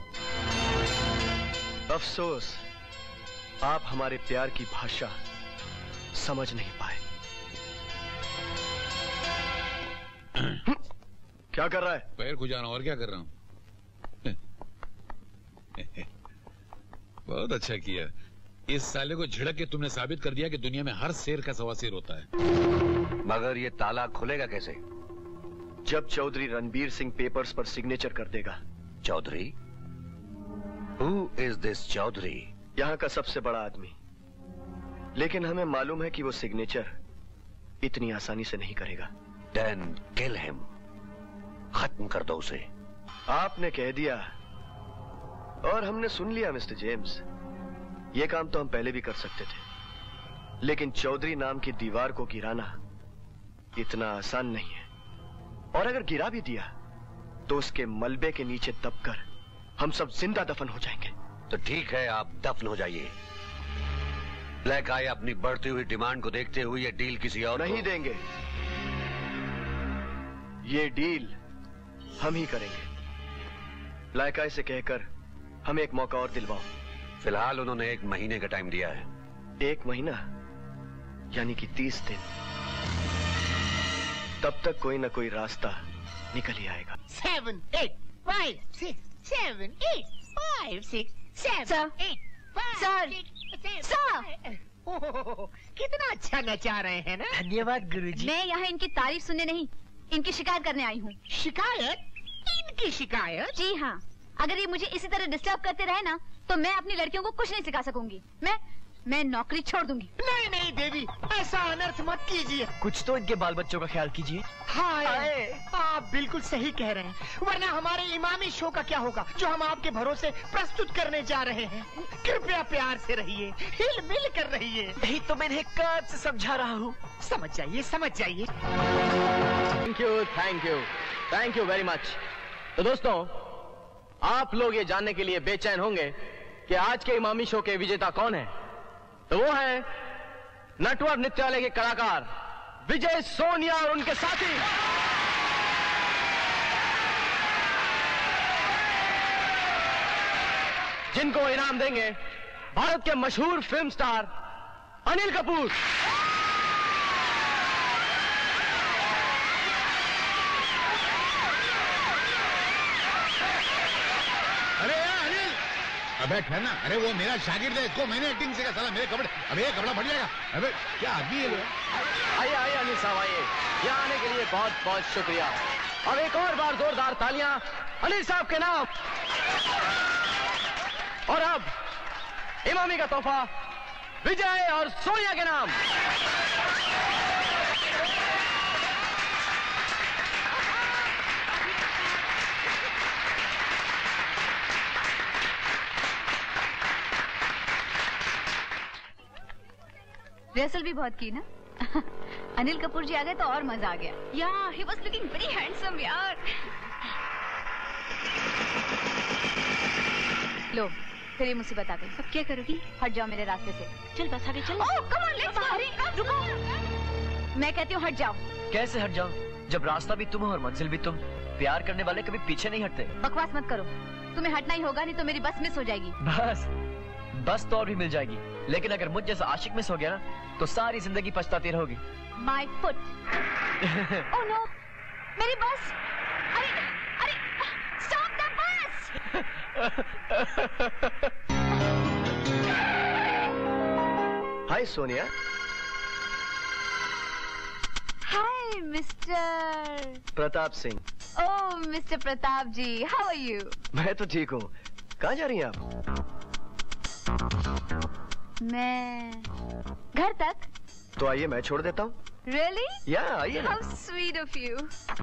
अफसोस, आप हमारे प्यार की भाषा समझ नहीं पाए। क्या कर रहा है? पैर खुजाना, और क्या कर रहा हूँ। बहुत अच्छा किया। इस साले को झिड़क के तुमने साबित कर दिया कि दुनिया में हर शेर का सवा शेर होता है। मगर ये ताला खुलेगा कैसे? जब चौधरी रणबीर सिंह पेपर्स पर सिग्नेचर कर देगा। Chaudhary? Who is this Chaudhary? यहाँ का सबसे बड़ा आदमी। लेकिन हमें मालूम है कि वो सिग्नेचर इतनी आसानी से नहीं करेगा। Then kill him. खत्म कर दो उसे। आपने कह दिया और हमने सुन लिया मिस्टर जेम्स। ये काम तो हम पहले भी कर सकते थे, लेकिन चौधरी नाम की दीवार को गिराना इतना आसान नहीं है। और अगर गिरा भी दिया तो उसके मलबे के नीचे दबकर हम सब जिंदा दफन हो जाएंगे। तो ठीक है, आप दफन हो जाइए। ब्लैक आई अपनी बढ़ती हुई डिमांड को देखते हुए ये डील किसी और नहीं को... देंगे। ये डील हम ही करेंगे। ब्लैक आई से कहकर हमें एक मौका और दिलवाओ। फिलहाल उन्होंने एक महीने का टाइम दिया है। एक महीना यानी कि तीस दिन। तब तक कोई ना कोई रास्ता निकल ही आएगा। Seven eight five six seven eight five six seven eight five six sir, कितना अच्छा नचा रहे हैं ना। धन्यवाद गुरुजी। मैं यहाँ इनकी तारीफ सुनने नहीं, इनकी शिकायत करने आई हूँ। शिकायत? इनकी शिकायत? जी हाँ। अगर ये मुझे इसी तरह डिस्टर्ब करते रहे ना तो मैं अपनी लड़कियों को कुछ नहीं सिखा सकूंगी। मैं मैं नौकरी छोड़ दूंगी। नहीं नहीं देवी, ऐसा अनर्थ मत कीजिए। कुछ तो इनके बाल बच्चों का ख्याल कीजिए। हाय, आप बिल्कुल सही कह रहे हैं। वरना हमारे इमामी शो का क्या होगा जो हम आपके भरोसे प्रस्तुत करने जा रहे हैं। कृपया प्यार से रहिए, हिल मिल कर रहिए। यही तो मैं इन्हें कब से समझा रहा हूँ। समझ जाइए, समझ जाइए। Thank you, thank you, thank you very much. तो दोस्तों, आप लोग ये जानने के लिए बेचैन होंगे कि आज के इमामी शो के विजेता कौन है। तो वो है नटवर नृत्यालय के कलाकार विजय सोनिया और उनके साथी। जिनको इनाम देंगे भारत के मशहूर फिल्म स्टार अनिल कपूर। अबे ठहरना, अरे वो मेरा शागिर्द है, इसको मैंने एक्टिंग सिखा। साला मेरे कपड़े, अबे ये कपड़ा बढ़ जाएगा। अबे क्या आदमी है? आइए आइए अनिल साहब, आइए। यहाँ आने के लिए बहुत बहुत शुक्रिया। अब एक और बार जोरदार तालियां अनिल साहब के नाम। और अब इमामी का तोहफा विजय और सोनिया के नाम। रिहर्सल भी बहुत की ना। अनिल कपूर जी आ गए तो और मजा आ गया। यार, he was looking very handsome यार। लो, फिर ये मुसीबत आ गई। अब क्या करोगी? हट जाओ मेरे रास्ते से। चल बस आगे चल। ओह, come on, let's go। रुको। मैं कहती हूँ हट जाओ। कैसे हट जाओ जब रास्ता भी तुम हो और मंजिल भी तुम? प्यार करने वाले कभी पीछे नहीं हटते। बकवास मत करो, तुम्हें हटना ही होगा, नहीं तो मेरी बस मिस हो जाएगी। बस बस तो और भी मिल जाएगी, लेकिन अगर मुझ जैसा आशिक मिस हो गया ना तो सारी जिंदगी पछताती रहोगी। My foot. ओह नो, मेरी बस। अरे अरे stop the bus. Hi Sonia. Hi mister Pratap Singh. Oh mister Pratap ji, how are you? मैं तो ठीक हूँ। कहाँ जा रही हैं आप? मैं घर तक। तो आइए मैं छोड़ देता हूँ। Really? Yeah, आइए ना। How sweet of you.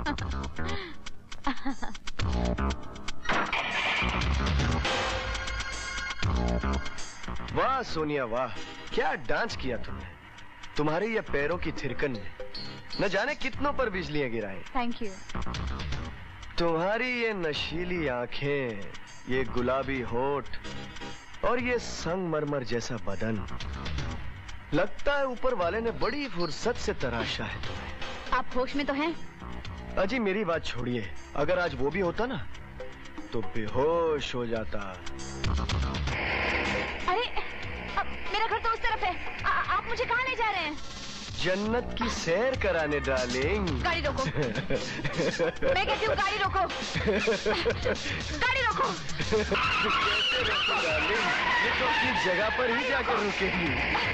वाह सोनिया वाह, क्या डांस किया तुमने। तुम्हारे ये पैरों की थिरकन ने न जाने कितनों पर बिजलियां गिराई। Thank you. तुम्हारी ये नशीली आंखें, ये गुलाबी होठ और ये संगमरमर जैसा बदन, लगता है ऊपर वाले ने बड़ी फुर्सत से तराशा है तुम्हें। आप होश में तो हैं? अजी मेरी बात छोड़िए, अगर आज वो भी होता ना तो बेहोश हो जाता। अरे अब मेरा घर तो उस तरफ है, आ, आप मुझे कहाँ ले जा रहे हैं? जन्नत की सैर कराने डार्लिंग। गाड़ी रोको। मैं कहती हूँ गाड़ी रोको। गाड़ी रोको। कैसे रोको डार्लिंग, ये तो अपनी जगह पर ही जाकर रुकेगी।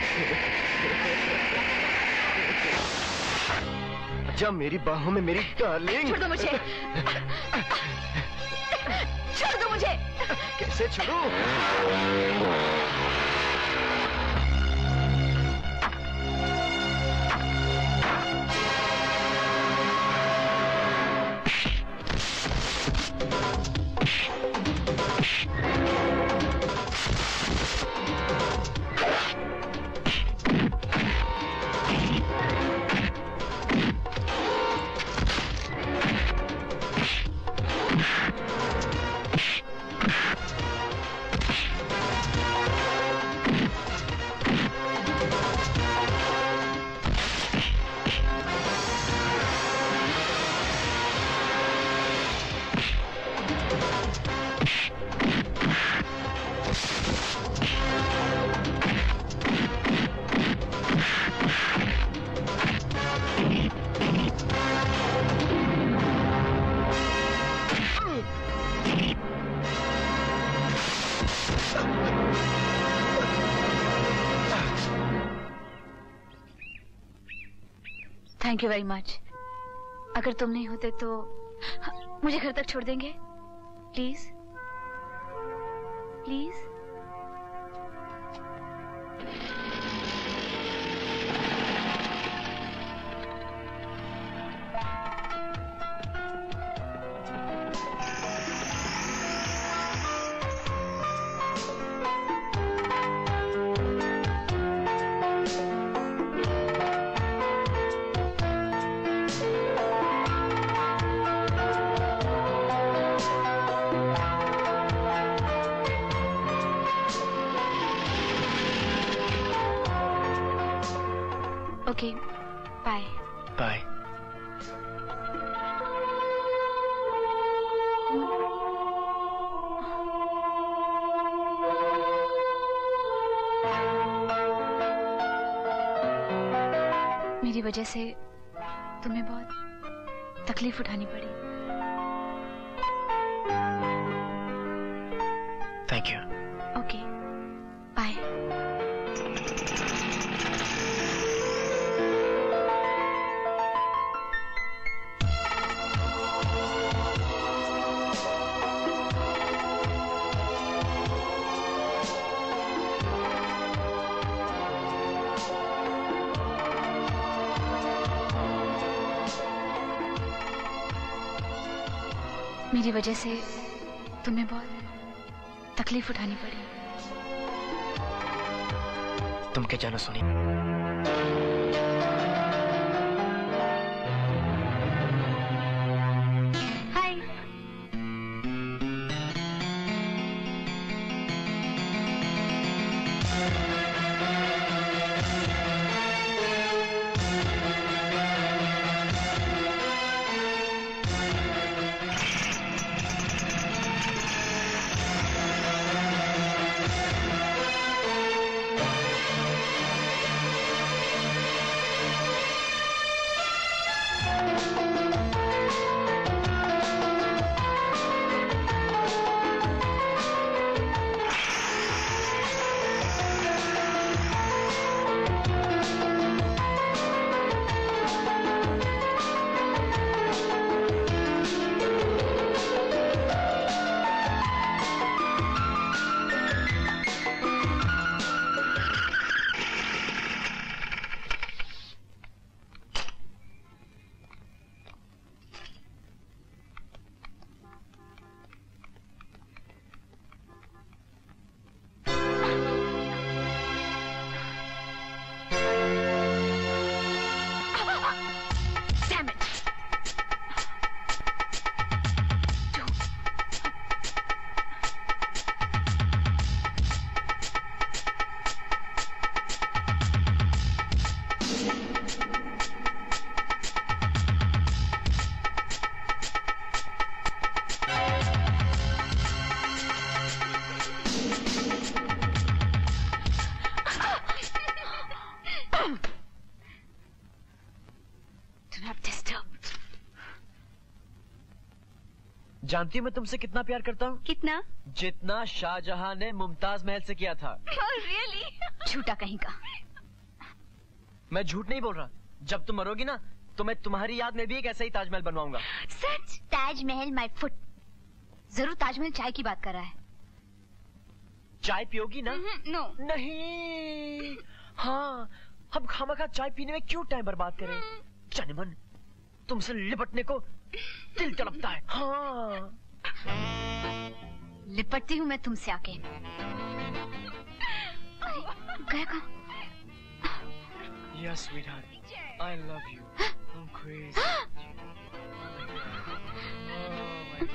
जब मेरी बाहों में मेरी डार्लिंग। छोड़ दो मुझे। छोड़ दो मुझे। कैसे छोड़ूं? Thank you very much. अगर तुम नहीं होते तो मुझे घर तक छोड़ देंगे? Please please. Okay, bye. Bye. मेरी वजह से तुम्हें बहुत तकलीफ उठानी पड़ी। Thank you. Okay, bye. मेरी वजह से तुम्हें बहुत तकलीफ उठानी पड़ी। तुम क्या जानो सोनी? हाय। जानती हूँ मैं तुमसे कितना प्यार करता हूँ? कितना? जितना शाहजहां ने मुमताज महल से किया था। रियली? झूठा कहीं का। मैं झूठ नहीं बोल रहा। जब तुम मरोगी ना तो मैं तुम्हारी याद में भी एक ऐसा ही ताजमहल बनवाऊंगा। सच? Taj Mahal my foot. जरूर ताजमहल चाय की बात कर रहा है। चाय पियोगी ना? नो। नहीं। हाँ, हम खामखा चाय पीने में क्यों टाइम बर्बाद करें? जाने मन, तुमसे लिपटने को दिल तड़पता है। हाँ। लिपटती हूँ मैं तुमसे आके। अरे, गया कहाँ? Yes, sweetheart. I love you. I'm crazy. Oh my God.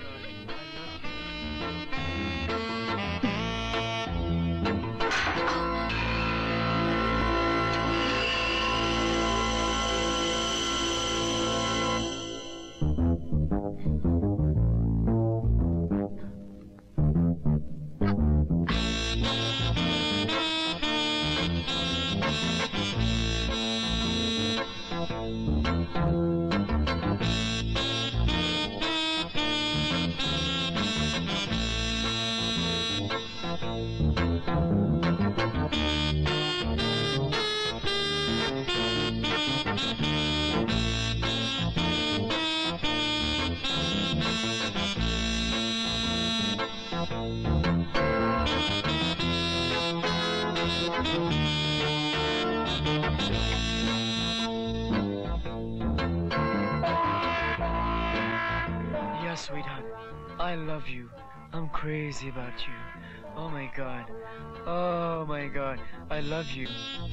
Sweetheart, I love you. I'm crazy about you. Oh my God. Oh my God. I love you.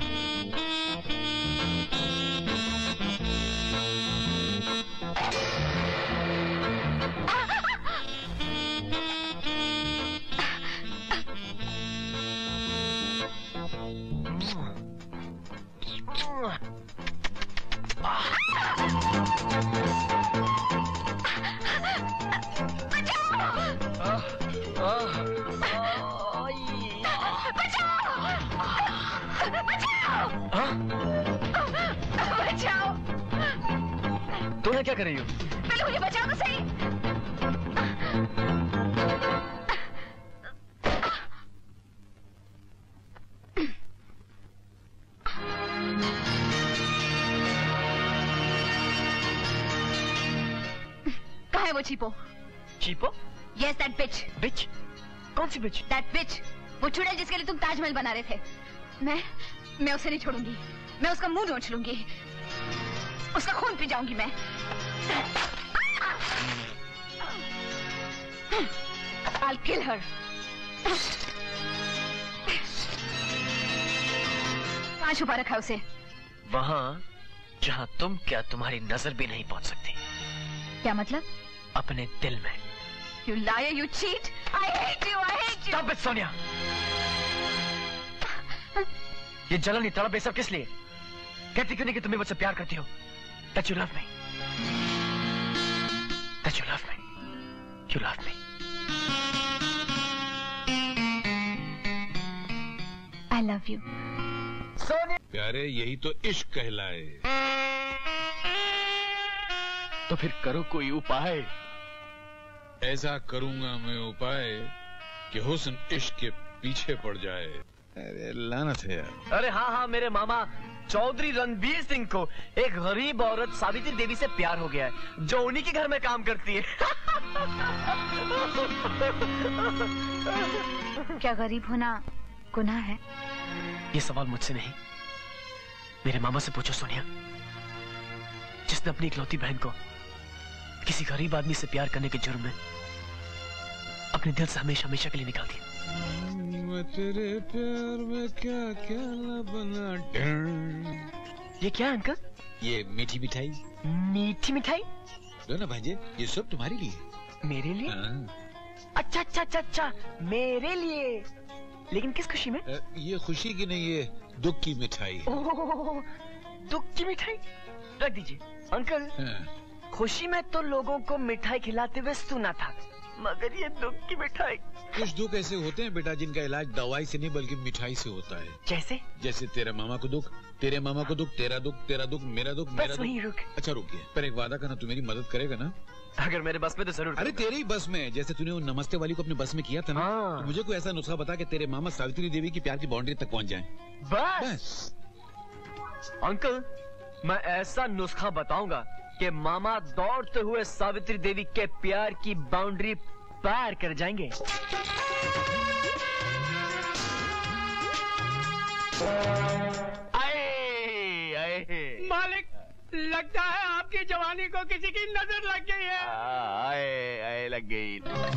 तुम क्या कर रही हो? पहले मुझे बचाओ तो सही। कहाँ है वो चीपो? चीपो? Yes, that bitch. Bitch? कौन सी bitch? That bitch. वो चुड़ैल जिसके लिए तुम ताजमहल बना रहे थे। मैं मैं उसे नहीं छोड़ूंगी। मैं उसका मुंह नोच लूंगी। उसका खून पी जाऊंगी मैं। I'll kill her. कहाँ छुपा रखा है उसे? वहाँ जहाँ तुम क्या तुम्हारी नजर भी नहीं पहुँच सकती। क्या मतलब? अपने दिल में। You liar, you cheat. I hate you, I hate you. Stop it, Sonia. ये जलन, ये तड़प, ये सब किस लिए? कहती क्यों नहीं कि तुम्हें मुझसे प्यार करती हो? That you love me. That you love me. You love me. I love you. Sonia. प्यारे, यही तो इश्क कहलाए। तो फिर करो कोई उपाय। ऐसा करूंगा मैं उपाय कि हुस्न इश्क के पीछे पड़ जाए। अरे लानत है यार। अरे हाँ हाँ, मेरे मामा चौधरी रणवीर सिंह को एक गरीब औरत सावित्री देवी से प्यार हो गया है, जो उन्हीं के घर में काम करती है। क्या गरीब होना गुनाह है? ये सवाल मुझसे नहीं, मेरे मामा से पूछो सोनिया, जिसने अपनी इकलौती बहन को किसी गरीब आदमी से प्यार करने के जुर्म में अपने दिल से हमेशा हमेशा के लिए निकाल दिया। मैं तेरे प्यार में क्या क्या न बना। ये क्या है अंकल? ये मीठी मिठाई। मीठी मिठाई? लो ना भांजे, ये सब तुम्हारे लिए। मेरे लिए? हाँ। अच्छा अच्छा अच्छा अच्छा, मेरे लिए। लेकिन किस खुशी में? ये खुशी की नहीं, ये दुख की मिठाई। ओह, दुख की मिठाई? रख दीजिए अंकल। हाँ। खुशी में तो लोगों को मिठाई खिलाते हुए सुना था, मगर ये दुख की मिठाई। कुछ दुख ऐसे होते हैं बेटा जिनका इलाज दवाई से नहीं बल्कि मिठाई से होता है। जैसे? जैसे तेरे मामा को दुख, तेरे मामा को दुख, तेरा दुख, तेरा दुख, मेरा दुख, मेरा दुख। रुक। अच्छा रुकिए, पर एक वादा करना, तू मेरी मदद करेगा ना? अगर मेरे बस में तो जरूर। अरे तेरे ही बस में, जैसे तूने वो नमस्ते वाली को अपने बस में किया था ना, तो मुझे कोई ऐसा नुस्खा बता कि तेरे मामा सावित्री देवी की प्यार की बाउंड्री तक पहुंच जाए। बस, बस। अंकल, मैं ऐसा नुस्खा बताऊंगा कि मामा दौड़ते हुए सावित्री देवी के प्यार की बाउंड्री पार कर जाएंगे। आए, आए। मालिक, लगता है आपकी जवानी को किसी की नजर लग गई है। आए आए लग गई।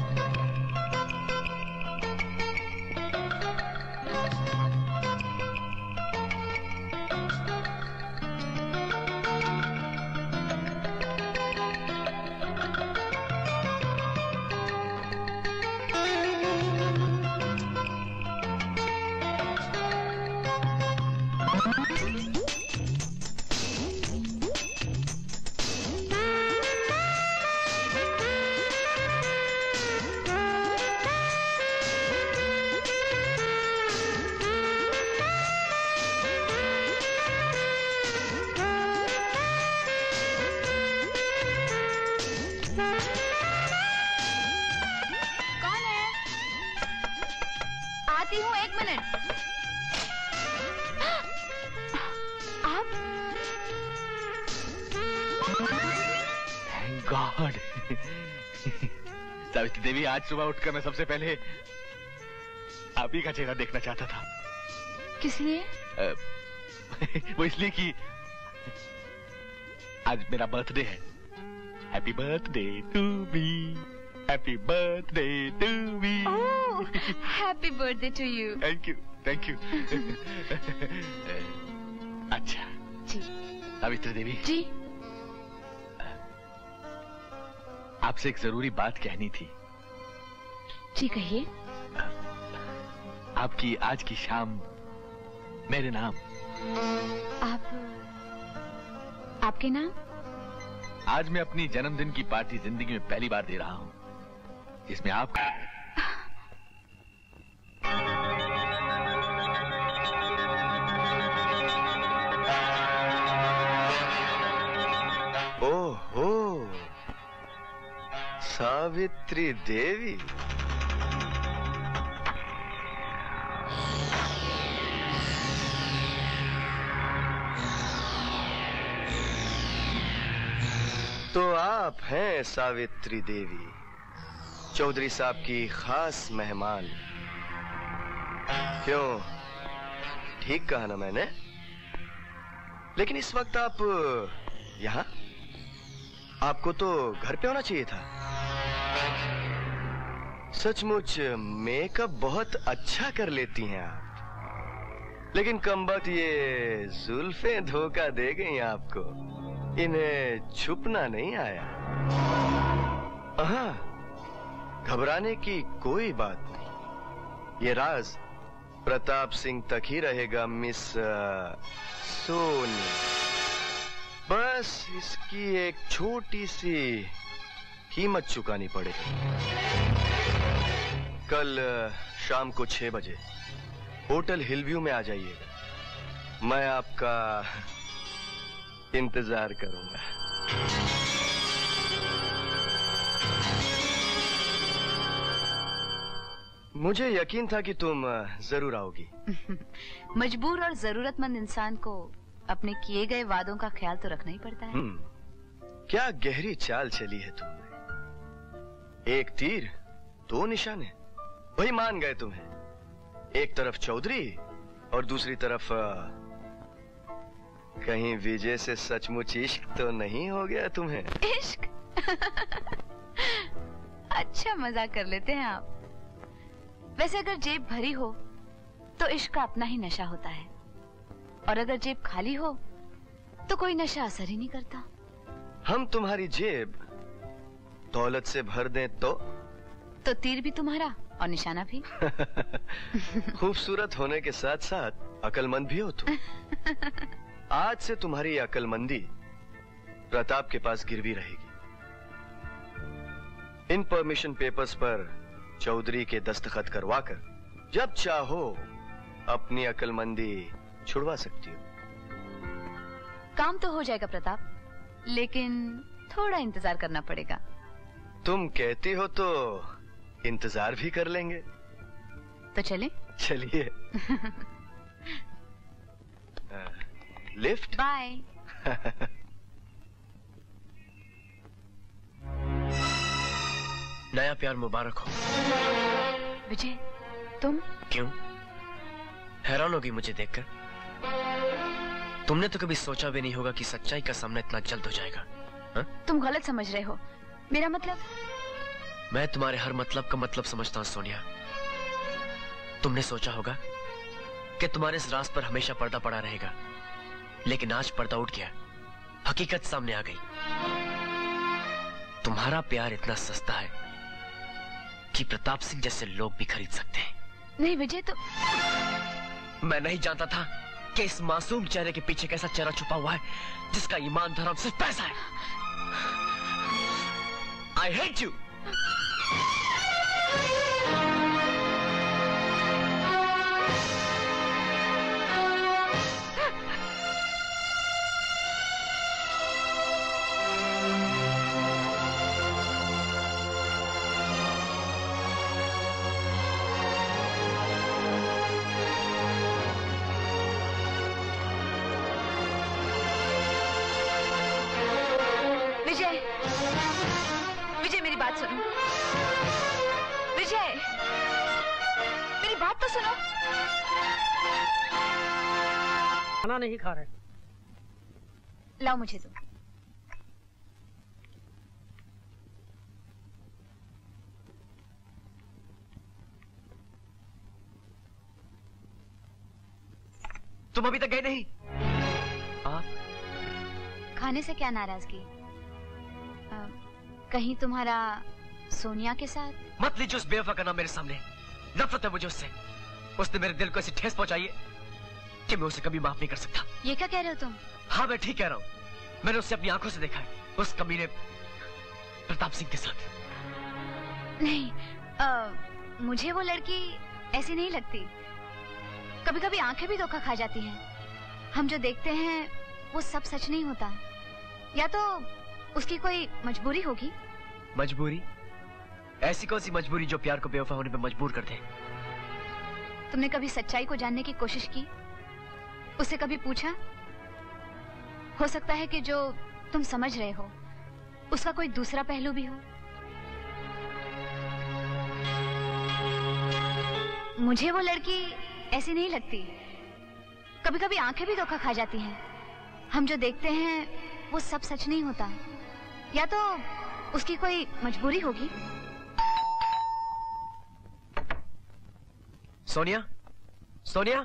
गॉड। सावित्री देवी, आज सुबह उठकर मैं सबसे पहले आप ही का चेहरा देखना चाहता था। किस लिए? वो इसलिए कि आज मेरा बर्थडे है। Happy birthday to me, happy birthday to me. Happy birthday to you. Thank you, thank you. अच्छा जी। सावित्री देवी जी, आपसे एक जरूरी बात कहनी थी। जी कहिए। आपकी आज की शाम मेरे नाम। आप आपके नाम? आज मैं अपनी जन्मदिन की पार्टी जिंदगी में पहली बार दे रहा हूं, जिसमें आप ओहो, सावित्री देवी। तो आप हैं सावित्री देवी, चौधरी साहब की खास मेहमान। क्यों, ठीक कहा ना मैंने? लेकिन इस वक्त आप यहाँ? आपको तो घर पे होना चाहिए था। सचमुच मेकअप बहुत अच्छा कर लेती हैं आप, लेकिन कमबख्त ये जुल्फें धोखा दे गई आपको। इन्हें छुपना नहीं आया। हाँ, घबराने की कोई बात नहीं। ये राज प्रताप सिंह तक ही रहेगा मिस सोनी। बस इसकी एक छोटी सी कीमत चुकानी पड़ेगी। कल शाम को छह बजे होटल हिलव्यू में आ जाइएगा। मैं आपका इंतजार करूंगा। मुझे यकीन था कि तुम जरूर आओगी। मजबूर और जरूरतमंद इंसान को अपने किए गए वादों का ख्याल तो रखना ही पड़ता है। क्या गहरी चाल चली है तुमने। एक तीर दो निशाने, वही मान गए तुम्हें। एक तरफ चौधरी और दूसरी तरफ कहीं विजय से सचमुच इश्क तो नहीं हो गया तुम्हें? इश्क? अच्छा मजाक कर लेते हैं आप। वैसे अगर जेब भरी हो तो इश्क का अपना ही नशा होता है, और अगर जेब खाली हो तो कोई नशा असर ही नहीं करता। हम तुम्हारी जेब दौलत से भर दें तो तो तीर भी तुम्हारा और निशाना भी। खूबसूरत होने के साथ साथ अकलमंद भी हो तुम। आज से तुम्हारी अकलमंदी प्रताप के पास गिरवी रहेगी। इन परमिशन पेपर्स पर चौधरी के दस्तखत करवाकर जब चाहो अपनी अक्लमंदी छुड़वा सकती हो। काम तो हो जाएगा प्रताप, लेकिन थोड़ा इंतजार करना पड़ेगा। तुम कहती हो तो इंतजार भी कर लेंगे। तो चले? चलिए। लिफ्ट। बाय। नया प्यार मुबारक हो। विजय, तुम? क्यों? हैरान होगी मुझे देखकर? तुमने तो कभी सोचा भी नहीं होगा कि सच्चाई का सामना इतना जल्द हो जाएगा। हा? तुम गलत समझ रहे हो। मेरा मतलब? मैं तुम्हारे हर मतलब का मतलब समझता हूँ सोनिया। तुमने सोचा होगा कि तुम्हारे इस राज पर हमेशा पर्दा पड़ा रहेगा, लेकिन आज पर्दा उठ गया, हकीकत सामने आ गई। तुम्हारा प्यार इतना सस्ता है कि प्रताप सिंह जैसे लोग भी खरीद सकते हैं। नहीं विजय, तो मैं नहीं जानता था कि इस मासूम चेहरे के पीछे कैसा चेहरा छुपा हुआ है जिसका ईमान धर्म सिर्फ पैसा है। I hate you. खाना नहीं खा रहे। लाओ मुझे दो। तुम अभी तक गए नहीं? आप खाने से क्या नाराजगी? आ, कहीं तुम्हारा सोनिया के साथ? मत लीजिए उस बेवफा का नाम मेरे सामने। नफरत है मुझे उससे। उसने मेरे दिल को ऐसी ठेस पहुंचाई है कि मैं उसे कभी माफ नहीं कर सकता। ये क्या कह रहे हो तुम? हाँ मैं ठीक कह रहा हूँ। मैंने उसे अपनी आंखों से देखा है, उस कमीने प्रताप सिंह के साथ। नहीं, आ, मुझे वो लड़की ऐसी नहीं लगती। कभी कभी आंखें भी धोखा खा जाती हैं। हम जो देखते हैं वो सब सच नहीं होता। या तो उसकी कोई मजबूरी होगी। मजबूरी? ऐसी कौन सी मजबूरी जो प्यार को बेवफा होने पे मजबूर कर दे? तुमने कभी सच्चाई को जानने की कोशिश की? उसे कभी पूछा? हो सकता है कि जो तुम समझ रहे हो उसका कोई दूसरा पहलू भी हो। मुझे वो लड़की ऐसी नहीं लगती। कभी कभी आंखें भी धोखा खा जाती हैं। हम जो देखते हैं वो सब सच नहीं होता। या तो उसकी कोई मजबूरी होगी। सोनिया, सोनिया,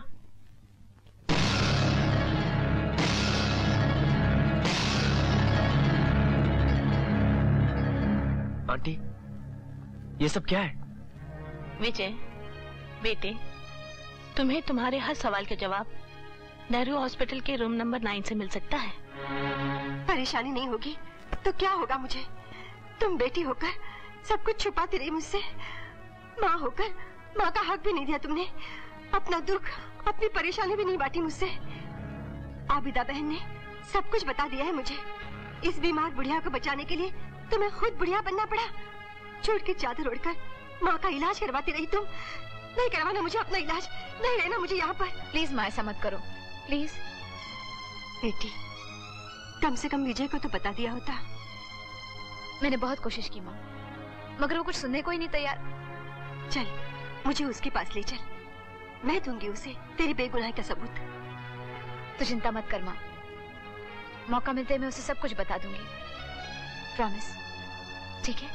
आंटी, ये सब क्या है? विजय, बेटे, तुम्हें तुम्हारे हर सवाल का जवाब नेहरू हॉस्पिटल के रूम नंबर नाइन से मिल सकता है। परेशानी नहीं होगी तो क्या होगा मुझे? तुम बेटी होकर सब कुछ छुपाती रही मुझसे। माँ होकर माँ का हक भी नहीं दिया तुमने। अपना दुख, अपनी परेशानी भी नहीं बांटी मुझसे। आबिदा बहन ने सब कुछ बता दिया है मुझे। इस बीमार बुढ़िया को बचाने के लिए तुम्हें खुद बुढ़िया बनना पड़ा। छोड़ के चादर ओढ़कर माँ का इलाज करवाती रही तुम। नहीं करवाना मुझे अपना इलाज, नहीं रहना मुझे यहाँ पर। प्लीज माँ, ऐसा मत करो प्लीज। बेटी, कम से कम विजय को तो बता दिया होता। मैंने बहुत कोशिश की माँ, मगर वो कुछ सुनने को ही नहीं तैयार। चल, मुझे उसके पास ले चल। मैं दूंगी उसे तेरी बेगुनाही का सबूत। तो चिंता मत कर माँ, मौका मिलते मैं उसे सब कुछ बता दूंगी। प्रॉमिस, ठीक है?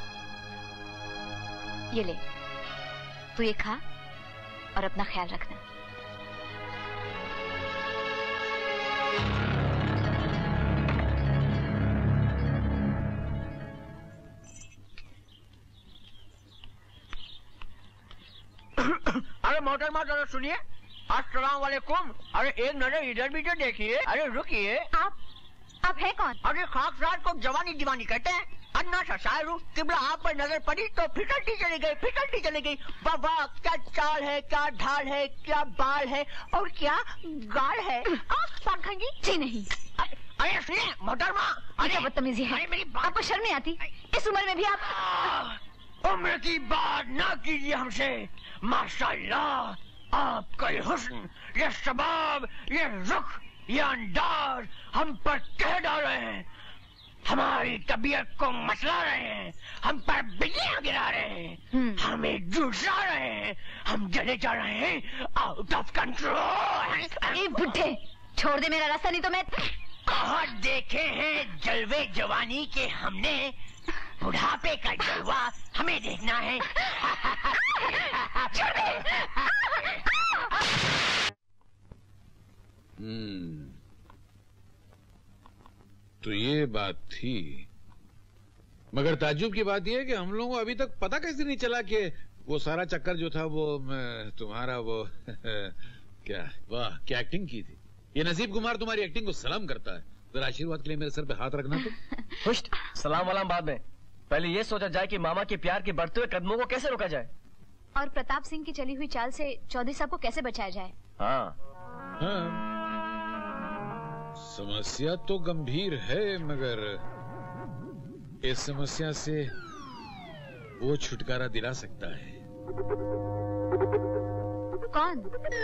ये ले, तू ये खा और अपना ख्याल रखना। अरे मोहतरमा जरा सुनिए। अस्सलाम वालेकुम। अरे एक नजर इधर भी तो देखिए। अरे रुकिए। आप आप है कौन? अरे खाकसार को जवानी दीवानी कहते हैं। अन्ना सा शायरू किबला आप पर नजर पड़ी तो फिसलती चली गई फिसलती चली गई। वाह वाह, क्या चाल है, क्या ढाल है, क्या बाल है और क्या गाल है। पंखन जी जी नहीं। अरे सुनिए मोहतरमा, क्या बदतमीजी है, आपको शर्म नहीं आती? इस उम्र में भी आप उम्र की बात ना कीजिए हमसे। माशाल्लाह आपका ये हुस्न, ये शबाब, ये रुख, ये अंदाज हम पर कह डाल रहे हैं, हमारी तबीयत को मसला रहे हैं, हम पर बिजलियां गिरा रहे हैं, हमें झुलसा रहे हैं, हम जले जा रहे हैं, आउट ऑफ कंट्रोल। बुढ़े छोड़ दे मेरा रास्ता, नहीं तो मैं। कहाँ देखे हैं जलवे जवानी के हमने, बुढ़ापे का जलवा हमें देखना है। छोड़ दे। हम्म, तो ये बात थी। मगर ताज्जुब की बात यह है कि हम लोगों को अभी तक पता कैसे नहीं चला कि वो सारा चक्कर जो था वो तुम्हारा वो क्या, वाह क्या एक्टिंग की थी। ये नसीब कुमार तुम्हारी एक्टिंग को सलाम करता है। जरा आशीर्वाद के लिए मेरे सर पे हाथ रखना। तो हुश्त, सलाम वालाम बाद में, पहले ये सोचा जाए कि मामा के प्यार के बढ़ते हुए कदमों को कैसे रोका जाए, और प्रताप सिंह की चली हुई चाल से चौधरी साहब को कैसे बचाया जाए। हाँ हाँ, समस्या तो गंभीर है, मगर इस समस्या से वो छुटकारा दिला सकता है। कौन?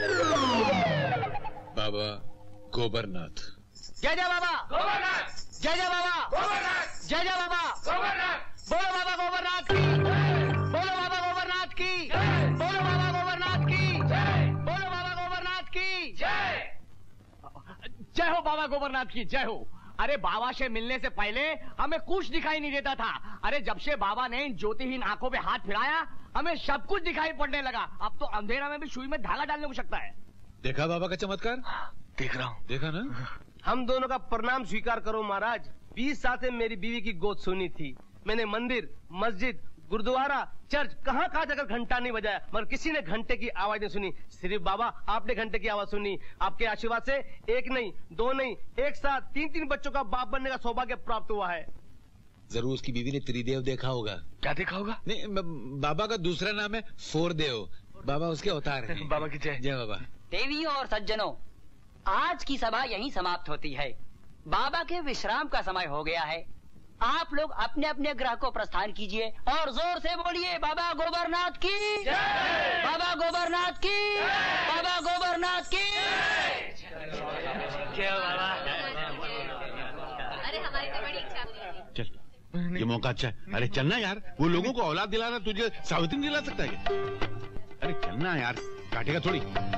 बाबा गोबरनाथ। जय जय बाबा गोबरनाथ, जय जय बाबा गोबरनाथ, जय जय बाबा गोबरनाथ। बोलो बाबा गोबरनाथ की, बोलो बाबा गोबरनाथ की, बोलो बाबा गोबरनाथ की, बोलो बाबा गोबरनाथ की जय। जय हो बाबा गोबरनाथ की जय हो। अरे बाबा से मिलने से पहले हमें कुछ दिखाई नहीं देता था। अरे जब से बाबा ने इन ज्योतिहीन आंखों पे हाथ फिराया हमें सब कुछ दिखाई पड़ने लगा। अब तो अंधेरा में भी सुई में धागा डालने को सकता है। देखा बाबा का चमत्कार? देख रहा हूँ। देखा ना? हम दोनों का प्रणाम स्वीकार करो महाराज। बीस साल से मेरी बीवी की गोद सुनी थी। मैंने मंदिर, मस्जिद, गुरुद्वारा, चर्च कहाँ कहाँ जाकर घंटा नहीं बजाया, मगर किसी ने घंटे की आवाज नहीं सुनी। सिर्फ बाबा आपने घंटे की आवाज सुनी। आपके आशीर्वाद से एक नहीं, दो नहीं, एक साथ तीन तीन बच्चों का बाप बनने का सौभाग्य प्राप्त हुआ है। जरूर उसकी बीवी ने त्रिदेव देखा होगा। क्या देखा होगा? नहीं, बाबा का दूसरा नाम है फोर देव। बाबा उसके अवतार हैं। बाबा की जय। जय बाबा। देवियों और सज्जनों, आज की सभा यहीं समाप्त होती है। बाबा के विश्राम का समय हो गया है। आप लोग अपने अपने ग्रह को प्रस्थान कीजिए और जोर से बोलिए बाबा गोबरनाथ की जय, बाबा गोबरनाथ की जय, बाबा गोबरनाथ की जय। बाबा अरे हमारी तो बड़ी इच्छा है। चल, ये मौका अच्छा है। अरे चलना यार, वो लोगों को औलाद दिलाना तुझे सावित्री नहीं दिला सकता है क्या? अरे चलना यार, काटेगा थोड़ी।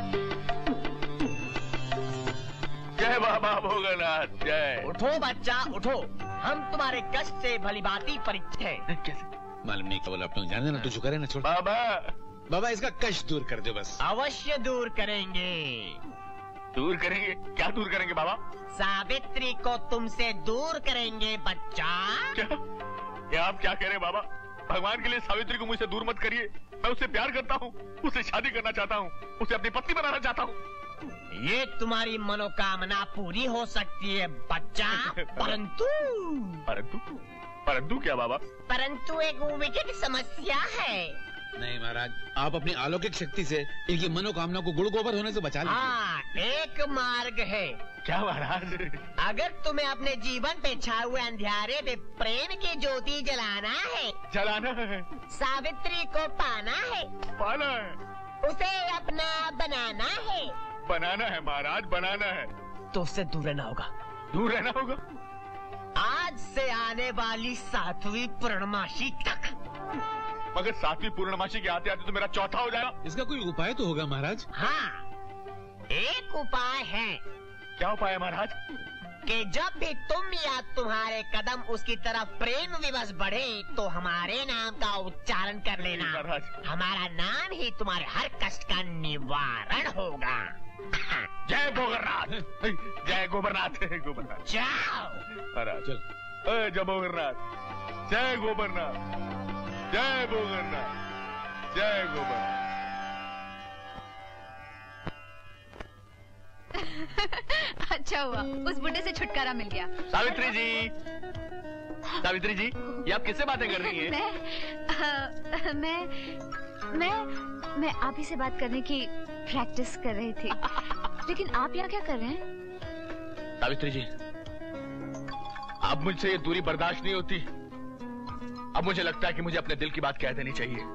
जय बाबा भोगनाथ जय। उठो बच्चा उठो, हम तुम्हारे कष्ट से भलीभांति परिचित हैं। कैसे? मालूम नहीं, केवल अपने जाने ना, तुझे करे ना, छोड़। बाबा बाबा इसका कष्ट दूर कर दो बस। अवश्य दूर करेंगे। दूर करेंगे? क्या दूर करेंगे बाबा? सावित्री को तुमसे दूर करेंगे बच्चा। क्या? क्या आप क्या कह रहे हैं बाबा? भगवान के लिए सावित्री को मुझसे दूर मत करिए। मैं उससे प्यार करता हूँ, उससे शादी करना चाहता हूँ, उसे अपनी पत्नी बनाना चाहता हूँ। ये तुम्हारी मनोकामना पूरी हो सकती है बच्चा, परंतु परंतु परंतु क्या बाबा? परंतु एक विकट समस्या है। नहीं महाराज, आप अपनी अलौकिक शक्ति से इनकी मनोकामना को गुड़ गोबर होने से बचा लीजिए। हाँ, एक मार्ग है। क्या महाराज? अगर तुम्हें अपने जीवन पे छाए हुए अंधियारे पे प्रेम की ज्योति जलाना है, जलाना है, सावित्री को पाना है, पाना है, उसे अपना बनाना है, बनाना है महाराज, बनाना है, तो उससे दूर रहना होगा। दूर रहना होगा? आज से आने वाली सातवीं पूर्णमासी तक। मगर सातवीं पूर्णमासी के आते आते तो मेरा चौथा हो जाएगा। इसका कोई उपाय तो होगा महाराज? हाँ, एक उपाय है। क्या उपाय है महाराज? कि जब भी तुम या तुम्हारे कदम उसकी तरफ प्रेम विवश बढ़े तो हमारे नाम का उच्चारण कर लेना। हमारा नाम ही तुम्हारे हर कष्ट का निवारण होगा। जय गोबरनाथ, जय गोबरनाथ, गोबरनाथ। जाओ महाराज, चल। जय गोबरनाथ, जय गोबरनाथ, जय गोबरनाथ, जय गोबरनाथ। अच्छा हुआ, उस बुड्ढे से छुटकारा मिल गया। सावित्री जी, सावित्री जी, ये आप किससे बातें कर रही हैं? मैं आ, मैं मैं मैं आप ही से बात करने की प्रैक्टिस कर रही थी। लेकिन आप यहाँ क्या कर रहे हैं? सावित्री जी, अब मुझसे ये दूरी बर्दाश्त नहीं होती। अब मुझे लगता है कि मुझे अपने दिल की बात कह देनी चाहिए।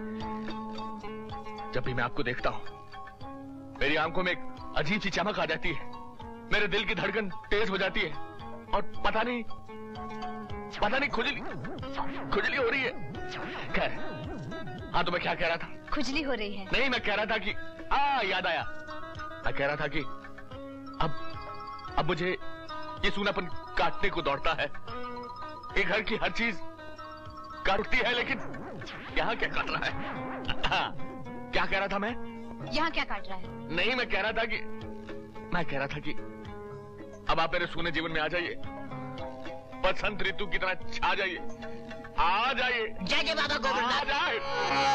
जब भी मैं आपको देखता हूँ मेरी आंखों में एक अजीब सी चमक आ जाती है, मेरे दिल की धड़कन तेज हो जाती है और पता नहीं पता नहीं खुजली खुजली हो रही है। खैर, हाँ तो मैं क्या कह रहा था? खुजली हो रही है? नहीं, मैं कह रहा था कि आ याद आया। मैं कह रहा था कि अब अब मुझे ये सूनापन काटने को दौड़ता है। एक घर की हर चीज काटती है, लेकिन यहाँ क्या काट रहा है? हाँ, क्या कह रहा था मैं? यहाँ क्या काट रहा है? नहीं, मैं कह रहा था कि मैं कह रहा था कि अब आप मेरे सूने जीवन में आ जाइए, बसंत ऋतु की तरह छा जाइए, आ जाइए। जय जय बाबा गोबरनाथ। आ जाए।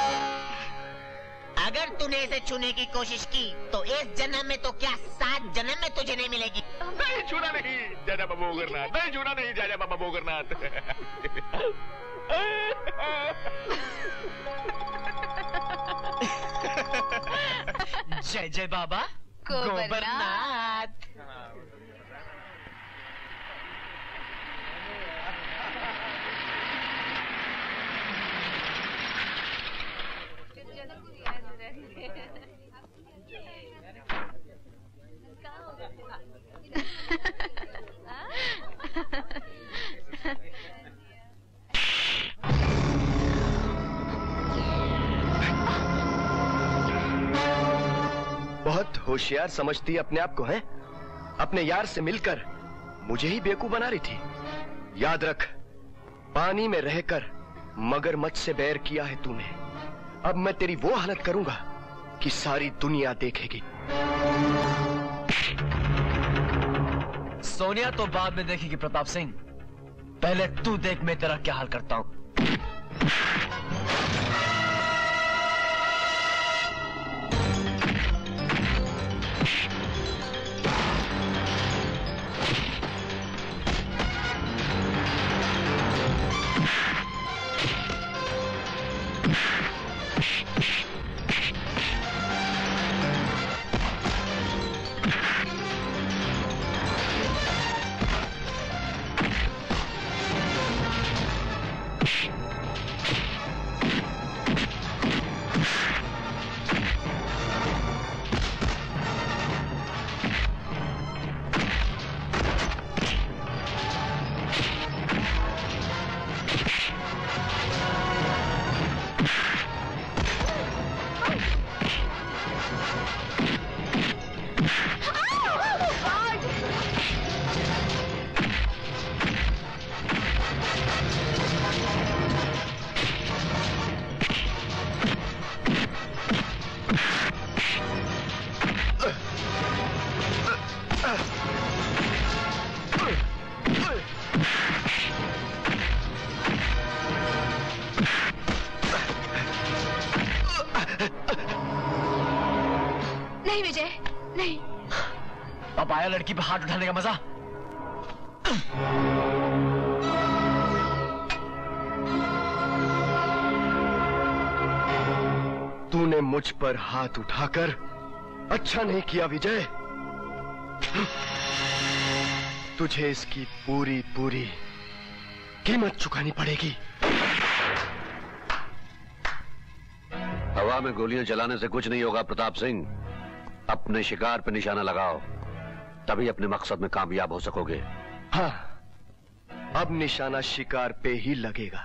अगर तूने इसे छूने की कोशिश की तो इस जन्म में तो क्या सात जन्म में तुझे नहीं मिलेगी। नहीं छूना नहीं जय जय बाबा गोबरनाथ, नहीं छूना नहीं जय जय बाबा गोबरनाथ। जय जय बाबा गोबरनाथ। बहुत होशियार समझती है अपने आप को, है? अपने यार से मिलकर मुझे ही बेवकूफ बना रही थी। याद रख, पानी में रहकर मगरमच्छ से बैर किया है तूने। अब मैं तेरी वो हालत करूंगा कि सारी दुनिया देखेगी। सोनिया तो बाद में देखेगी प्रताप सिंह, पहले तू देख मैं तेरा क्या हाल करता हूं। नहीं विजय, नहीं। अब आया लड़की पे हाथ उठाने का मजा। तूने मुझ पर हाथ उठाकर अच्छा नहीं किया विजय। तुझे इसकी पूरी पूरी कीमत चुकानी पड़ेगी। हवा में गोलियां चलाने से कुछ नहीं होगा प्रताप सिंह। अपने शिकार पे निशाना लगाओ, तभी अपने मकसद में कामयाब हो सकोगे। हाँ, अब निशाना शिकार पे ही लगेगा।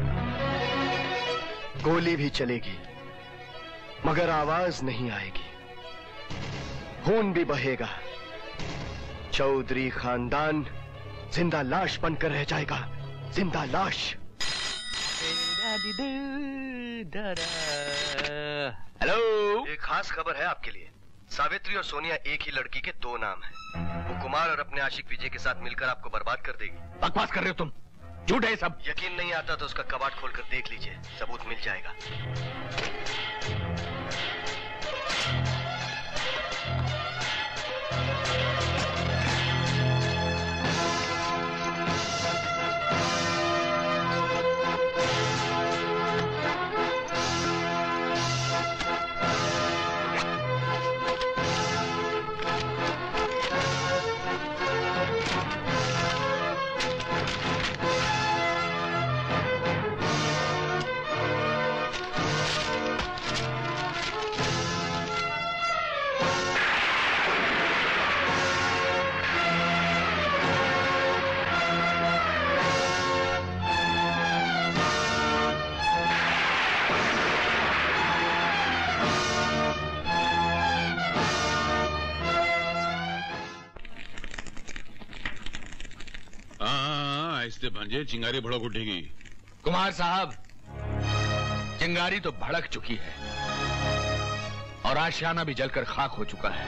गोली भी चलेगी मगर आवाज नहीं आएगी, खून भी बहेगा। चौधरी खानदान जिंदा लाश बनकर रह जाएगा, जिंदा लाश। हेलो, एक खास खबर है आपके लिए। सावित्री और सोनिया एक ही लड़की के दो नाम हैं। वो कुमार और अपने आशिक विजय के साथ मिलकर आपको बर्बाद कर देगी। बकवास कर रहे हो तुम, झूठ है सब। यकीन नहीं आता तो उसका कबाड़ खोलकर देख लीजिए, सबूत मिल जाएगा। भांजे, चिंगारी भड़क उठेगी। कुमार साहब, चिंगारी तो भड़क चुकी है और आशियाना भी जलकर खाक हो चुका है।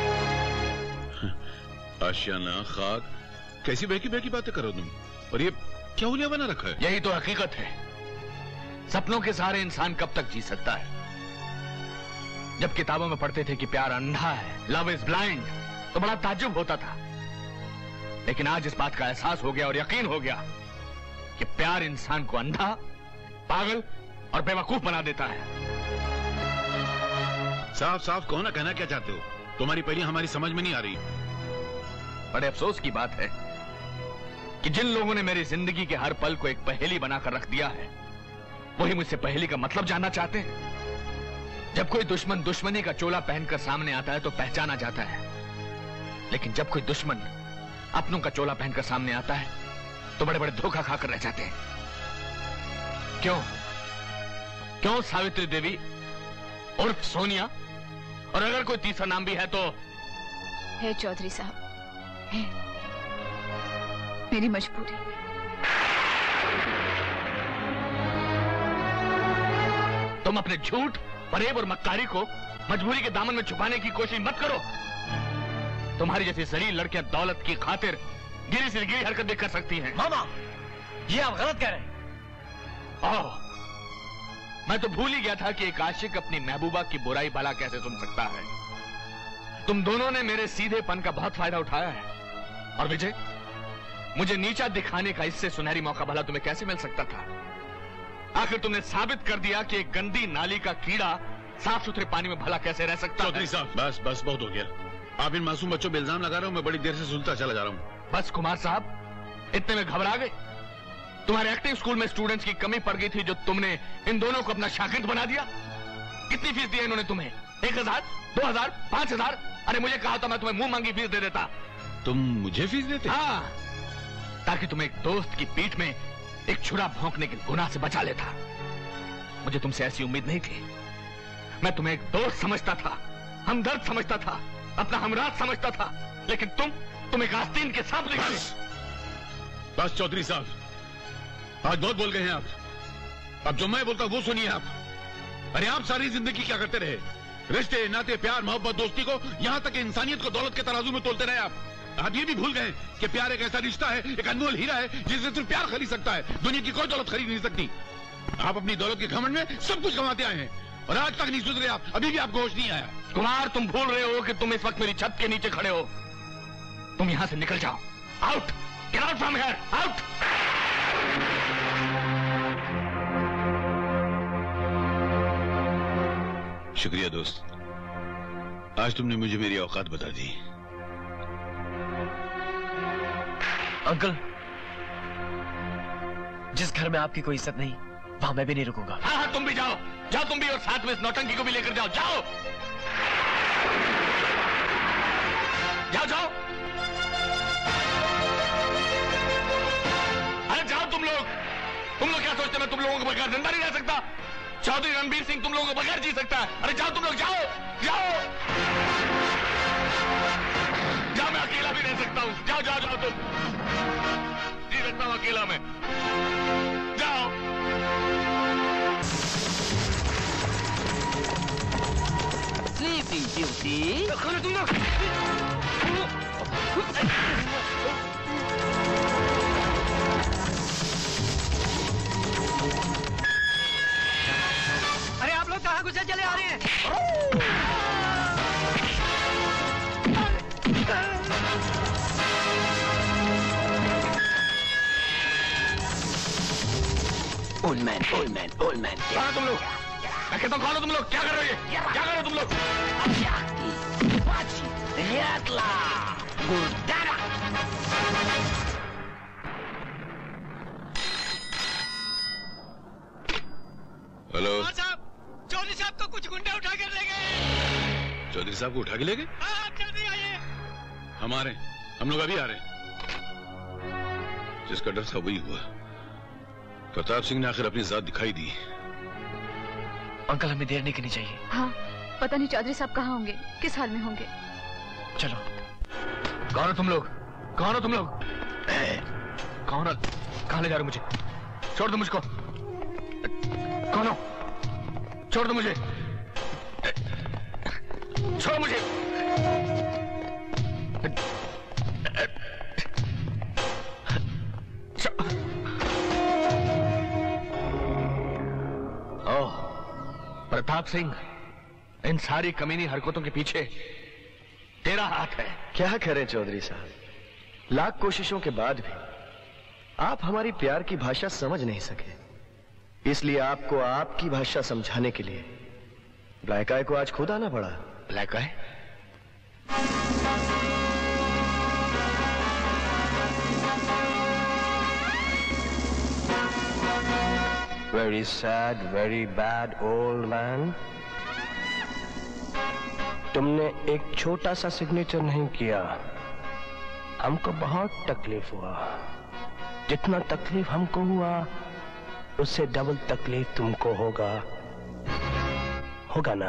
आशियाना, खाक, कैसी बहकी बहकी बातें करो तुम? और ये क्या हुलिया बना रखा है? यही तो हकीकत है। सपनों के सहारे इंसान कब तक जी सकता है? जब किताबों में पढ़ते थे कि प्यार अंधा है, लव इज ब्लाइंड, तो बड़ा ताज्जुब होता था। लेकिन आज इस बात का एहसास हो गया और यकीन हो गया कि प्यार इंसान को अंधा, पागल और बेवकूफ बना देता है। साफ साफ कहो ना, कहना क्या चाहते हो? तुम्हारी पहली हमारी समझ में नहीं आ रही। बड़े अफसोस की बात है कि जिन लोगों ने मेरी जिंदगी के हर पल को एक पहेली बनाकर रख दिया है, वही मुझसे पहेली का मतलब जानना चाहते हैं। जब कोई दुश्मन दुश्मनी का चोला पहनकर सामने आता है तो पहचाना जाता है, लेकिन जब कोई दुश्मन अपनों का चोला पहनकर सामने आता है तो बड़े बड़े धोखा खाकर रह जाते हैं। क्यों क्यों सावित्री देवी उर्फ सोनिया? और अगर कोई तीसरा नाम भी है तो? है चौधरी साहब, है मेरी मजबूरी। तुम अपने झूठ, फरेब और मक्कारी को मजबूरी के दामन में छुपाने की कोशिश मत करो। तुम्हारी जैसी जलील लड़कियां दौलत की खातिर गिरी से गिरी हरकत भी कर सकती हैं। मामा, ये आप गलत कह रहे हैं। ओह, मैं तो भूल ही गया था कि एक आशिक अपनी महबूबा की बुराई भला कैसे सुन सकता है। तुम दोनों ने मेरे सीधेपन का बहुत फायदा उठाया है। और विजय, मुझे नीचा दिखाने का इससे सुनहरी मौका भला तुम्हें कैसे मिल सकता था? आखिर तुमने साबित कर दिया कि एक गंदी नाली का कीड़ा साफ सुथरे पानी में भला कैसे रह सकता है। चौधरी साहब, बस बस बहुत हो गया। आप इन मासूम बच्चों पे इल्जाम लगा रहे हो, मैं बड़ी देर से सुनता चला जा रहा हूँ। बस कुमार साहब, इतने में घबरा गए? तुम्हारे एक्टिंग स्कूल में स्टूडेंट्स की कमी पड़ गई थी जो तुमने इन दोनों को अपना शागिर्द बना दिया। कितनी फीस दी इन्होंने तुम्हें? एक हजार, दो हजार, पांच हजार? अरे मुझे कहा था मैं तुम्हें मुंह मांगी फीस दे देता। तुम मुझे फीस देते? हाँ, ताकि तुम एक दोस्त की पीठ में एक छुरा भौंकने के गुनाह से बचा लेता। मुझे तुमसे ऐसी उम्मीद नहीं थी। मैं तुम्हें एक दोस्त समझता था, हमदर्द समझता था, अपना हमराज समझता था, लेकिन तुम तुम एक आस्तीन के सांप निकले। बस चौधरी साहब, आज बहुत बोल गए हैं आप। अब जो मैं बोलता हूं वो सुनिए आप। अरे आप सारी जिंदगी क्या करते रहे? रिश्ते, नाते, प्यार, मोहब्बत, दोस्ती को, यहां तक इंसानियत को दौलत के तराजू में तोलते रहे आप। आप ये भी भूल गए कि प्यार एक ऐसा रिश्ता है, एक अनमोल हीरा है जिसे सिर्फ प्यार खरीद सकता है, दुनिया की कोई दौलत खरीद नहीं सकती। आप अपनी दौलत के घमंड में सब कुछ गंवाते आए हैं और आज तक नहीं सुधरे आप। अभी भी आपको होश नहीं आया। कुमार, तुम भूल रहे हो कि तुम इस वक्त मेरी छत के नीचे खड़े हो। तुम यहां से निकल जाओ। Out, get out from here, out. शुक्रिया दोस्त, आज तुमने मुझे मेरी औकात बता दी। अंकल, जिस घर में आपकी कोई इज्जत नहीं, वहां मैं भी नहीं रुकूंगा। हाँ हाँ, तुम भी जाओ, जाओ तुम भी, और साथ में इस नौटंकी को भी लेकर जाओ। जाओ जाओ जाओ, अरे जाओ तुम लोग। तुम लोग क्या सोचते मैं तुम लोगों के बगैर जिंदा नहीं रह सकता? चौधरी रणबीर सिंह तुम लोगों के बगैर जी सकता है। अरे जाओ तुम लोग, जाओ जाओ जाओ, मैं अकेला भी रह सकता हूँ। जाओ जाओ जाओ, तुम जी सकता हूँ अकेला में। जाओ। Sleeping Beauty। खोलो तुम लोग। अरे आप लोग कहाँ घुसे चले आ रहे हैं? Old man, old man, old man. कहाँ तुम लोग? मैं कहता हूँ कहाँ हो तुम लोग? क्या कर रहे हो? क्या कर रहे हो तुम लोग? हेलो साहब, चौधरी साहब को कुछ गुंडे उठा कर ले गए। चौधरी साहब को उठा के ले गए? हाँ, आप जल्दी आइए। हमारे हम लोग अभी आ रहे हैं। जिसका डर था वही हुआ। प्रताप सिंह ने आखिर अपनी जात दिखाई दी। अंकल, हमें देर नहीं करनी चाहिए। हाँ, पता नहीं चौधरी साहब कहाँ होंगे, किस हाल में होंगे। चलो। कौन हो तुम लोग? कौन हो तुम लोग? कौन हो? कहां ले जा रहे हो मुझे? छोड़ दो मुझको। कौन हो? छोड़ दो मुझे। छोड़ मुझे। ओह, प्रताप सिंह, इन सारी कमीनी हरकतों के पीछे तेरा हाथ है। क्या करें चौधरी साहब, लाख कोशिशों के बाद भी आप हमारी प्यार की भाषा समझ नहीं सके, इसलिए आपको आपकी भाषा समझाने के लिए ब्लैक आई को आज खुद आना पड़ा। Black eye? Very sad, very bad old man. तुमने एक छोटा सा सिग्नेचर नहीं किया, हमको बहुत तकलीफ हुआ। जितना तकलीफ हमको हुआ उससे डबल तकलीफ तुमको होगा, होगा ना?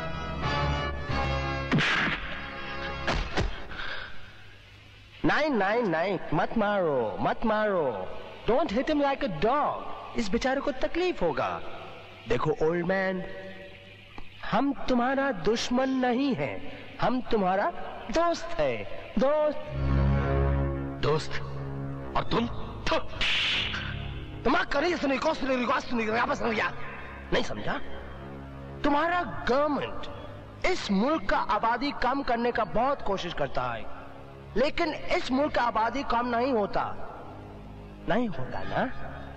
नहीं नहीं नहीं, मत मारो मत मारो। Don't hit him like a dog. इस बेचारे को तकलीफ होगा। देखो ओल्ड मैन, हम तुम्हारा दुश्मन नहीं है, हम तुम्हारा दोस्त है। दोस्त दोस्त? और तुम? तुम्हारा करिए सुनिए कौन सुनिए रिक्वेस्ट सुनिए वापस समझा नहीं समझा? तुम्हारा गवर्नमेंट इस मुल्क का आबादी कम करने का बहुत कोशिश करता है, लेकिन इस मुल्क का आबादी कम नहीं होता, नहीं होता ना?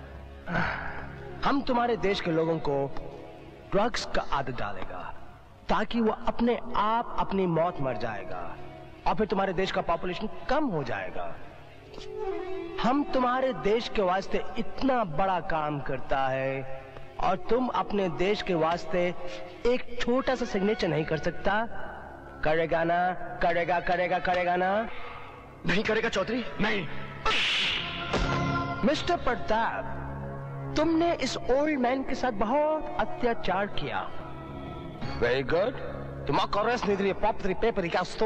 हम तुम्हारे देश के लोगों को ड्रग्स का आदत डालेगा ताकि वो अपने आप अपनी मौत मर जाएगा और फिर तुम्हारे देश का पॉपुलेशन कम हो जाएगा। हम तुम्हारे देश के वास्ते इतना बड़ा काम करता है और तुम अपने देश के वास्ते एक छोटा सा सिग्नेचर नहीं कर सकता। करेगा ना? करेगा करेगा करेगा ना? नहीं करेगा चौधरी? नहीं। मिस्टर प्रताप, तुमने इस ओल्ड मैन के साथ बहुत अत्याचार किया। Very good. तुम्हारा कॉरेस नहीं दिए पॉप थ्री पेपर क्या स्तो?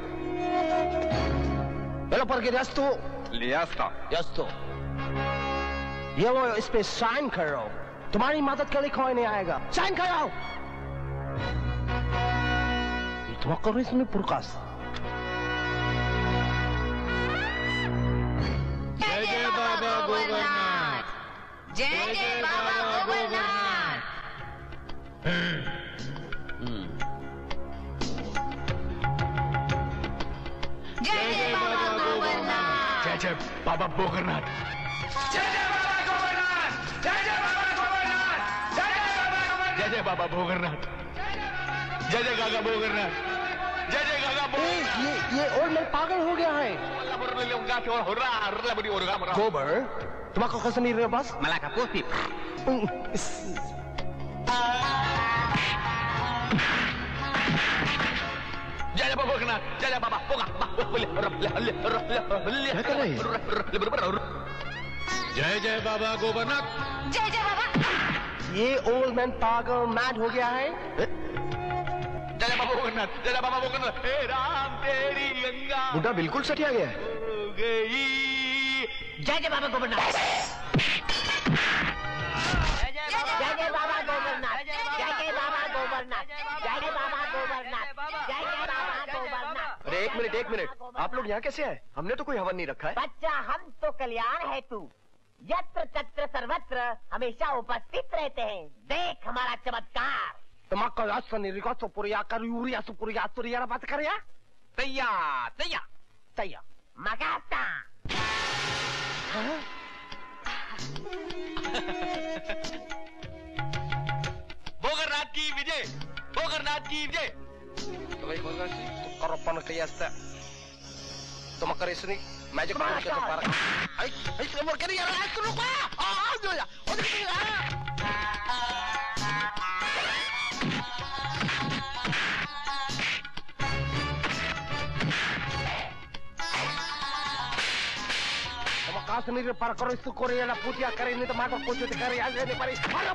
Bello perché resto? लियास्ता। Resto। ये वो इस पे साइन करो। तुम्हारी मदद के लिए कोई नहीं आएगा। साइन करो। ये तुम्हारा कॉरेस में पुरकास। जय जय बाबा गोबरनाथ। जय जय बाबा गोबरनाथ। जय जय बाबा गोबरनाथ। जय जय बाबा गोबरनाथ। जय जय बाबा गोबरनाथ। जय जय बाबा गोबरनाथ। जय जय बाबा गोबरनाथ। जय जय गागा गोबरनाथ। जय जय गागा गोबरनाथ। ये ये ओल्ड मैन पागल हो गया है। गोबर, तुम्हारा कैसे नहीं रहे बस? मलाका पोपी। जय जय बाबा गोबरनाथ। जय जय बाबा क्या कर रहे हैं? जय जय बाबा गोबरनाथ। जय जय बाबा। ये ओल्ड मैन पागल मैड हो गया है। जय जय बाबा गोबरनाथ। जय जय बाबा गोबरनाथ। हे राम तेरी गंगा बुढ़ा बिल्कुल सटिया गया है। गई। जय जय बाबा गोबरनाथ। जय जय बाबा गोबरनाथ। जय जय बाबा गोबरनाथ। जय जय बाबा गोबरनाथ। जय जय बाबा गोबरनाथ। अरे एक मिनट एक मिनट, आप लोग यहाँ कैसे आए? हमने तो कोई हवन नहीं रखा है। बच्चा, हम तो कल्याण है तू, यत्र तत्र सर्वत्र हमेशा उपस्थित रहते हैं। देख हमारा चमत्कार। तुम्हारा रास्ता नहीं रिकॉर्ड तो पुरिया कर यूरिया तो पुरिया तो रिया बात कर या? तैया तैया तैया मगाता। गोबरनाथ की विजय। गोबरनाथ की विजय। करो पन कैसे? तुम करे सुनी मैजिक मार के तो पार। आई आई तुम कर यार आई तुम को आ जो या ओ तुम कास नहीं पार करो इसको करे या पूतिया करे नहीं तो मार को कुछ करे आज नहीं पारी।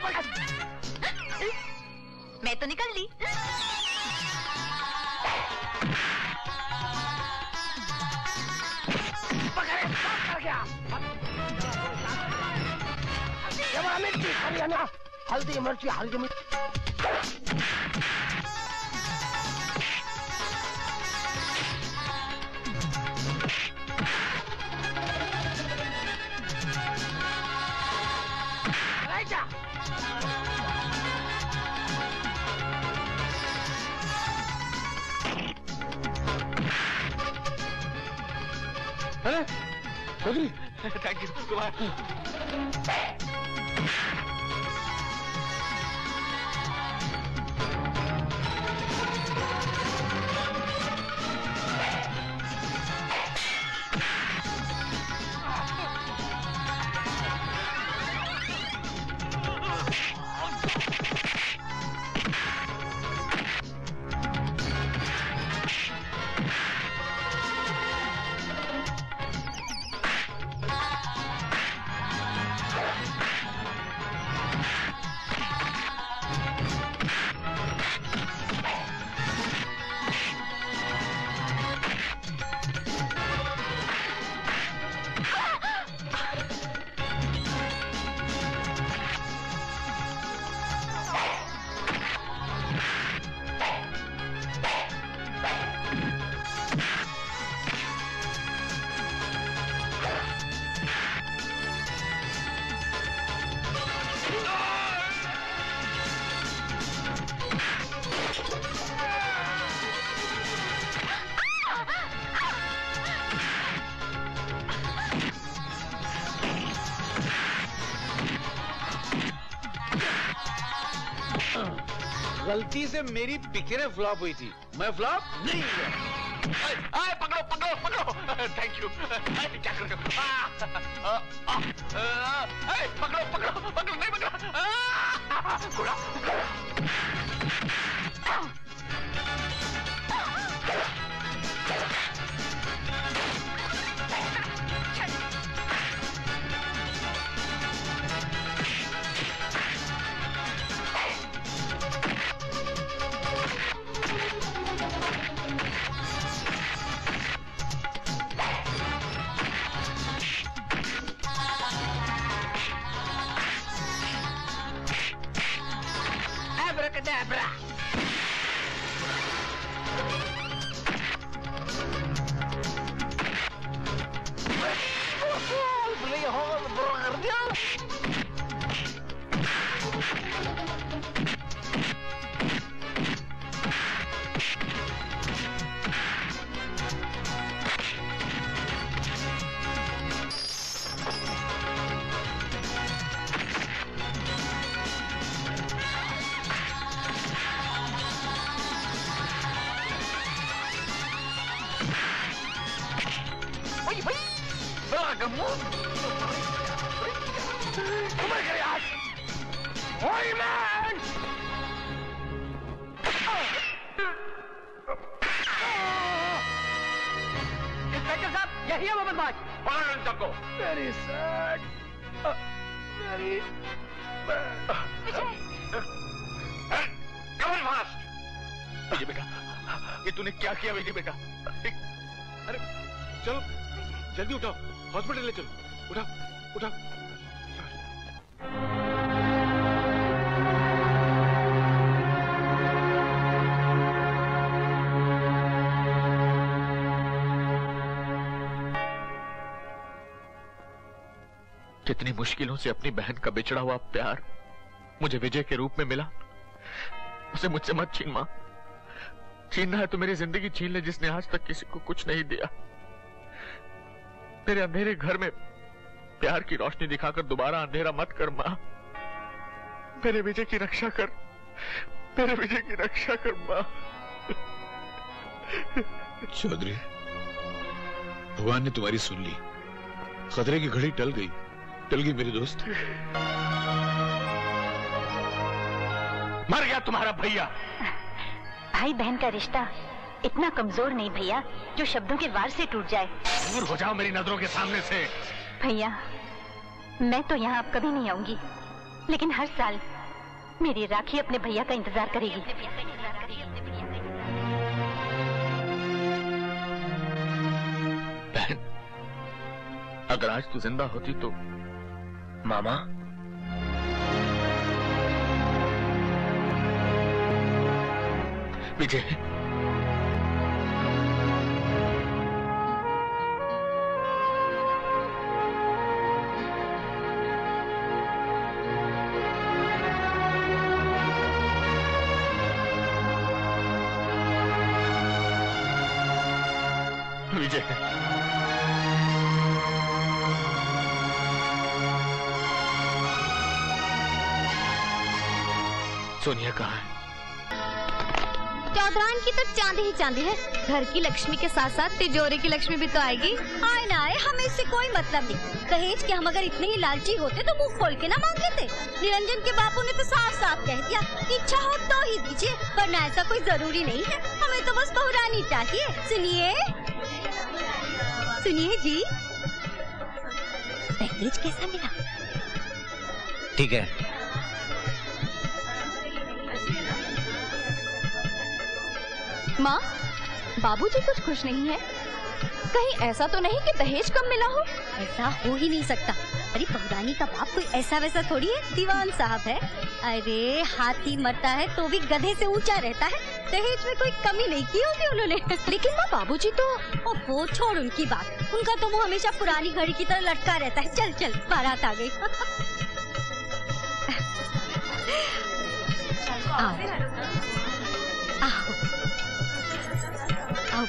मैं तो निकल ली। पकड़े कर गया। हरियाणा हल्दी मिर्ची हल्दी मिर्ची। अरे चौधरी, थैंक यू कुमार। गलती से मेरी पिक्चरें फ्लॉप हुई थी, मैं फ्लॉप नहीं हुआ। आए, पकड़ो पकड़ो पकड़ो। Thank you. क्या कर रहे हो? आ, आ, आ, आ, ए, पकड़ो पकड़ो पकड़ो नहीं पकड़ो। आ, घोड़ा। Abracadabra! यही है वो बदमाश। पकड़ इन सबको। Very sad. Uh, very bad. Come on fast. विजय बेटा, ये तूने क्या किया विजय बेटा? अरे चलो जल्दी उठाओ, हॉस्पिटल ले चलो। उठाओ उठाओ। कितनी मुश्किलों से अपनी बहन का बिछड़ा हुआ प्यार मुझे विजय के रूप में मिला। उसे मुझसे मत छीन मां। छीनना है तो मेरी जिंदगी छीन ले, जिसने आज तक किसी को कुछ नहीं दिया। मेरे अंधेरे घर में प्यार की रोशनी दिखाकर दोबारा अंधेरा मत कर मां। मेरे विजय की रक्षा कर, मेरे विजय की रक्षा कर मां। चौधरी, भगवान ने तुम्हारी सुन ली। खतरे की घड़ी टल गई, टल गई मेरे दोस्त। मर गया तुम्हारा भैया। भाई बहन का रिश्ता इतना कमजोर नहीं भैया जो शब्दों के वार से टूट जाए। दूर हो जाओ मेरी नजरों के सामने से। भैया, मैं तो यहाँ अब कभी नहीं आऊंगी, लेकिन हर साल मेरी राखी अपने भैया का इंतजार करेगी। बहन, अगर आज तू जिंदा होती तो। मामा, विजय, विजय, सोनिया कहाँ है? चौधरान की तो चांदी ही चांदी है। घर की लक्ष्मी के साथ साथ तिजोरी की लक्ष्मी भी तो आएगी। आए ना आए, हमें इससे कोई मतलब नहीं। दहेज के हम अगर इतने ही लालची होते तो मुंह खोल के ना मांग लेते। निरंजन के बापू ने तो साफ साफ कह दिया, इच्छा हो तो ही दीजिए, वरना ऐसा कोई जरूरी नहीं है। हमें तो बस बहुरानी चाहिए। सुनिए सुनिए जी, दहेज कैसा मिला? ठीक है। माँ, बाबूजी कुछ खुश नहीं है। कहीं ऐसा तो नहीं कि दहेज कम मिला हो? ऐसा हो ही नहीं सकता। अरे बहुरानी का बाप कोई ऐसा वैसा थोड़ी है, दीवान साहब है। अरे हाथी मरता है तो भी गधे से ऊंचा रहता है। दहेज में कोई कमी नहीं की होगी उन्होंने। लेकिन माँ, बाबूजी तो वो छोड़ उनकी बात। उनका तो वो हमेशा पुरानी घड़ी की तरह लटका रहता है। चल चल, बारात आ गई। आओ आओ आओ।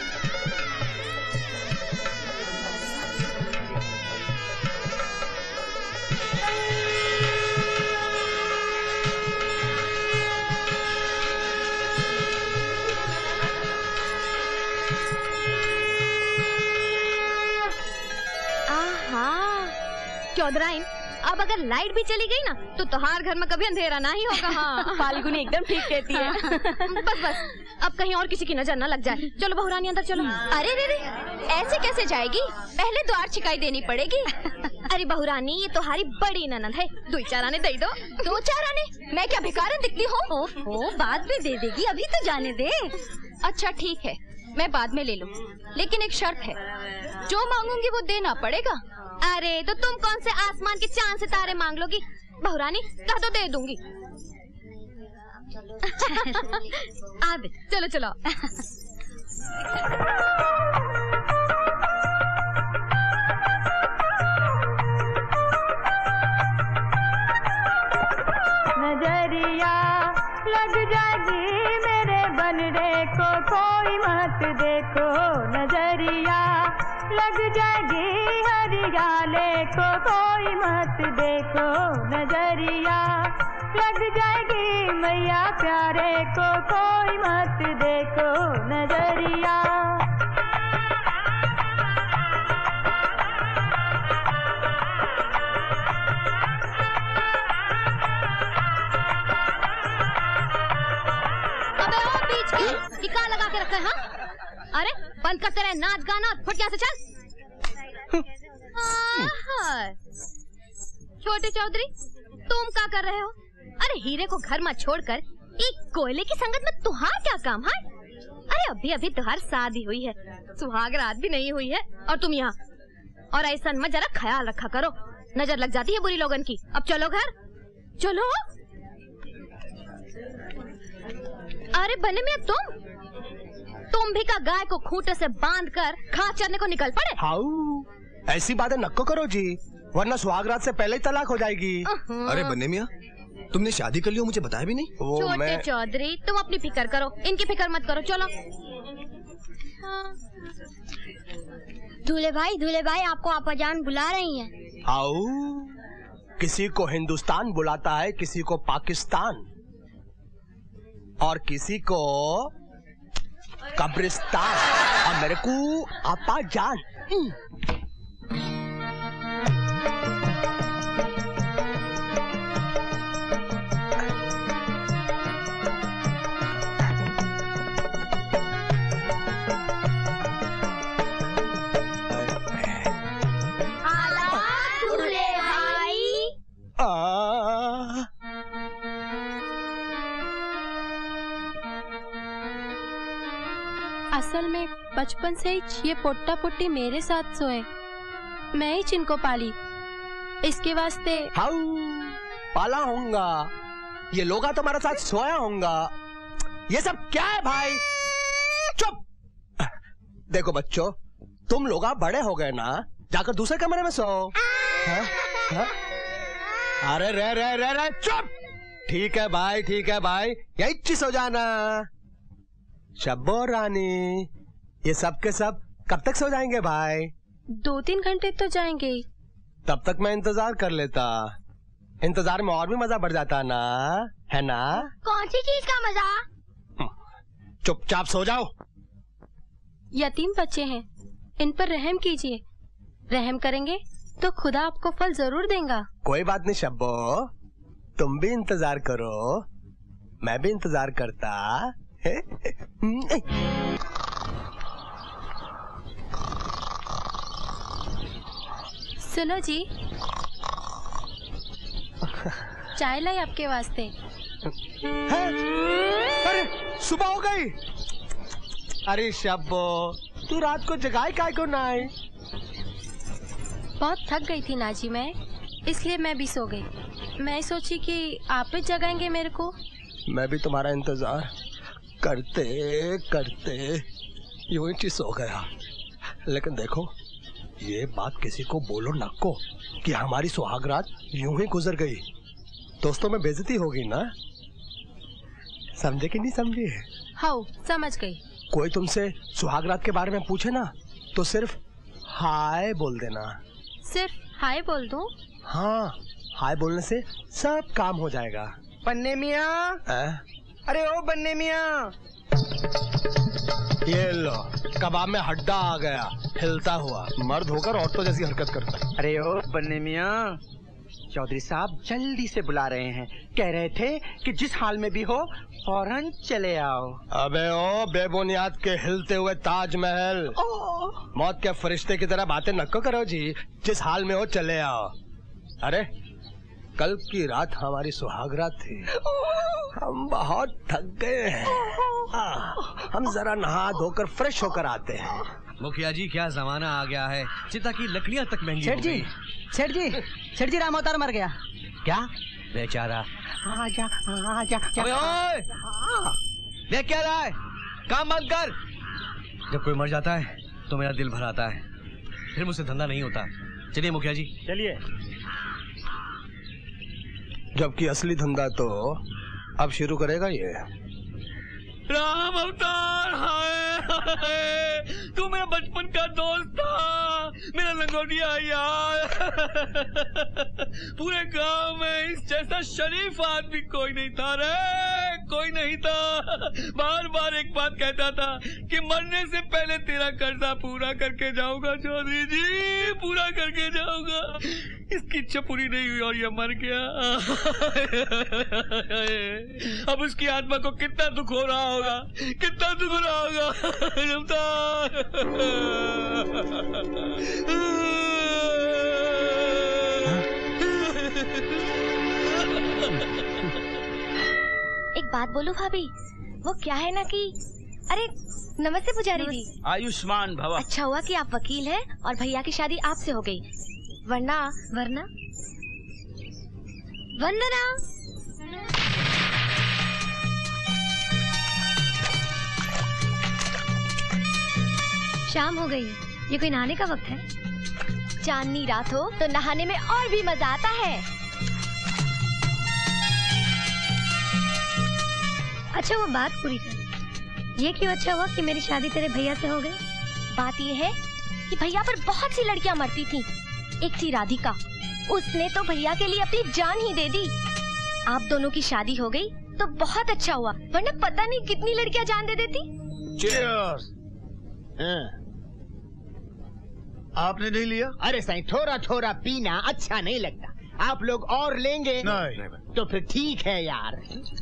चौधराइन, अब अगर लाइट भी चली गई ना तो तुम्हार घर में कभी अंधेरा ना ही होगा। हाँ, फाल्गुनी एकदम ठीक कहती है। बस बस, अब कहीं और किसी की नजर ना लग जाए। चलो बहुरानी अंदर चलो। अरे रे रे, ऐसे कैसे जाएगी? पहले द्वार छिकाई देनी पड़ेगी। अरे बहुरानी, ये तुम्हारी बड़ी ननद है, दो चार आने दे दो। दो चार आने? मैं क्या भिखारन दिखती हूँ? ओहो, बाद में दे देगी, अभी तो जाने दे। अच्छा ठीक है, मैं बाद में ले लूँ, लेकिन एक शर्त है, जो मांगूंगी वो देना पड़ेगा। अरे तो तुम कौन से आसमान के चांद सितारे मांग लोगी? बहुरानी कह तो दे दूंगी। अब चलो चलो। नजरिया लग जाएगी मेरे बनने को, कोई मत देखो। नजरिया लग जाएगी हरियाले को, कोई मत देखो। नजरिया लग जाएगी मैया प्यारे को, कोई मत देखो। नजरिया अबे ओ बीच की टिका लगा के रखा है। हाँ, अरे बंद करते रहे नाच गाना, फट यहाँ से चल। छोटे चौधरी, तुम क्या कर रहे हो? अरे हीरे को घर में छोड़कर एक कोयले की संगत में तुहार क्या काम है? अरे अभी अभी तुहार शादी हुई है, सुहाग रात भी नहीं हुई है, और तुम यहाँ। और ऐसा मत, जरा ख्याल रखा करो, नजर लग जाती है बुरी लोगन की। अब चलो घर, चलो। अरे बने मियां, तुम तुम भी का गाय को खूंटे से बांध कर घास चरने को निकल पड़े? हाउ, ऐसी बातें नक्को करो जी, वरना सुहागरात से पहले ही तलाक हो जाएगी। अरे बन्ने मियां, तुमने शादी कर ली हो, मुझे बताया भी नहीं। वो छोटे मैं... चौधरी, तुम अपनी फिक्र करो, इनकी फिक्र मत करो। चलो। दूल्हे भाई, दूल्हे भाई, आपको आपाजान बुला रही हैं। हाउ, किसी को हिंदुस्तान बुलाता है, किसी को पाकिस्तान, और किसी को कब्रिस्तान, और मेरे को आपा जान। असल में बचपन से ही ये पोट्टा पोट्टी मेरे साथ सोए, मैं ही जिनको पाली, इसके वास्ते। हाउ, पाला होऊंगा, ये लोग तुम्हारे साथ सोया होऊंगा, ये सब क्या है भाई? चुप! देखो बच्चों, तुम लोग आप बड़े हो गए ना, जाकर दूसरे कमरे में सो। हा? हा? अरे रे रे रे रे चुप! ठीक है भाई, ठीक है भाई, यही चीज हो जाना। शब्बो रानी, ये सब के सब कब तक सो जाएंगे भाई? दो तीन घंटे तो जाएंगे। तब तक मैं इंतजार कर लेता। इंतजार में और भी मजा बढ़ जाता ना, है ना? कौन सी चीज का मजा? चुपचाप सो जाओ। यतीम बच्चे हैं, इन पर रहम कीजिए। रहम करेंगे तो खुदा आपको फल जरूर देगा। कोई बात नहीं शब्बो, तुम भी इंतजार करो, मैं भी इंतजार करता। सुनो जी, चाय लाई आपके वास्ते। है? अरे सुबह हो गई। अरे शब्बो, तू रात को जगाई काय को ना आई? बहुत थक गई थी नाजी मैं, इसलिए मैं भी सो गई। मैं सोची कि आप भी जगाएंगे मेरे को। मैं भी तुम्हारा इंतजार करते करते यूं ही सो गया। लेकिन देखो, ये बात किसी को बोलो न को कि हमारी सुहागरात यूं ही गुजर गई। दोस्तों में बेइज्जती होगी ना, समझे कि नहीं समझे? हाँ, समझ गई। कोई तुमसे सुहागरात के बारे में पूछे ना तो सिर्फ हाय बोल देना। सिर्फ हाय बोल दूं? हाँ, हाय बोलने से सब काम हो जाएगा। बन्ने मियाँ, अरे ओ बन्ने मियाँ, ये लो, कबाब में हड्डा आ गया, हिलता हुआ। मर्द होकर औरतों जैसी हरकत करता। अरे ओ बन्ने मियाँ, चौधरी साहब जल्दी से बुला रहे हैं। कह रहे थे कि जिस हाल में भी हो फौरन चले आओ। अबे ओ बेबुनियाद के हिलते हुए ताजमहल, मौत के फरिश्ते की तरह बातें न करो जी। जिस हाल में हो चले आओ। अरे कल की रात हमारी सुहागरात थी, हम बहुत थक गए हैं। हम जरा नहा धोकर फ्रेश होकर आते हैं। मुखिया जी, क्या जमाना आ गया है, चिता की लकड़ियां तक महंगी हो गई। सेठ जी, सेठ जी राम अवतार मर गया। क्या? बेचारा। आजा आजा। अबे ओए, देख क्या रहा है, काम बंद कर। जब कोई मर जाता है तो मेरा दिल भर आता है, फिर मुझसे धंधा नहीं होता। चलिए मुखिया जी, चलिए। जबकि असली धंधा तो अब शुरू करेगा ये। राम अवतार, हाय हाय, तू मेरा बचपन का दोस्त था, मेरा लंगोटिया यार। पूरे गांव में इस जैसा शरीफ आदमी कोई नहीं था रे, कोई नहीं था। बार बार एक बात कहता था कि मरने से पहले तेरा कर्जा पूरा करके जाऊंगा चौधरी जी, पूरा करके जाऊंगा। इसकी इच्छा पूरी नहीं हुई और ये मर गया। अब उसकी आत्मा को कितना दुख हो रहा होगा, कितना दुख हो रहा होगा। एक बात बोलूं भाभी, वो क्या है ना कि अरे नमस्ते पुजारी जी। आयुष्मान भव। अच्छा हुआ कि आप वकील हैं और भैया की शादी आपसे हो गई, वरना वरना वंदना। शाम हो गई, ये कोई नहाने का वक्त है? चांदनी रात हो तो नहाने में और भी मजा आता है। अच्छा वो बात पूरी कर, ये क्यों अच्छा हुआ कि मेरी शादी तेरे भैया से हो गई? बात ये है कि भैया पर बहुत सी लड़कियां मरती थी। एक थी राधिका, उसने तो भैया के लिए अपनी जान ही दे दी। आप दोनों की शादी हो गई तो बहुत अच्छा हुआ, वरना पता नहीं कितनी लड़कियां जान दे देती। Cheers! आपने नहीं लिया? अरे साईं, थोड़ा थोड़ा पीना अच्छा नहीं लगता। आप लोग और लेंगे? नहीं। तो फिर ठीक है यार।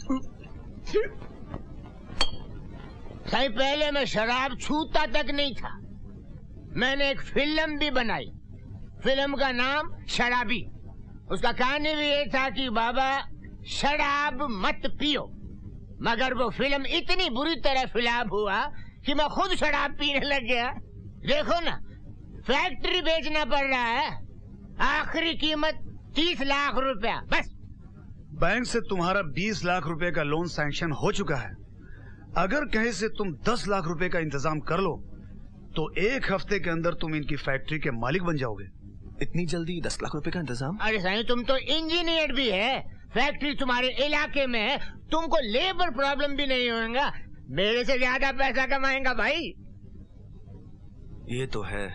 साईं, पहले मैं शराब छूता तक नहीं था। मैंने एक फिल्म भी बनाई, फिल्म का नाम शराबी। उसका कहानी भी ये था कि बाबा शराब मत पियो, मगर वो फिल्म इतनी बुरी तरह फ्लॉप हुआ कि मैं खुद शराब पीने लग गया। देखो ना, फैक्ट्री बेचना पड़ रहा है, आखिरी कीमत तीस लाख रुपया बस। बैंक से तुम्हारा बीस लाख रुपए का लोन सैंक्शन हो चुका है, अगर कहीं से तुम दस लाख रुपए का इंतजाम कर लो तो एक हफ्ते के अंदर तुम इनकी फैक्ट्री के मालिक बन जाओगे। इतनी जल्दी दस लाख रुपए का इंतजाम? अरे साईं, तुम तो इंजीनियर भी है, फैक्ट्री तुम्हारे इलाके में है, तुमको लेबर प्रॉब्लम भी नहीं होगा। मेरे से ज्यादा पैसा कमाएगा भाई। ये तो है,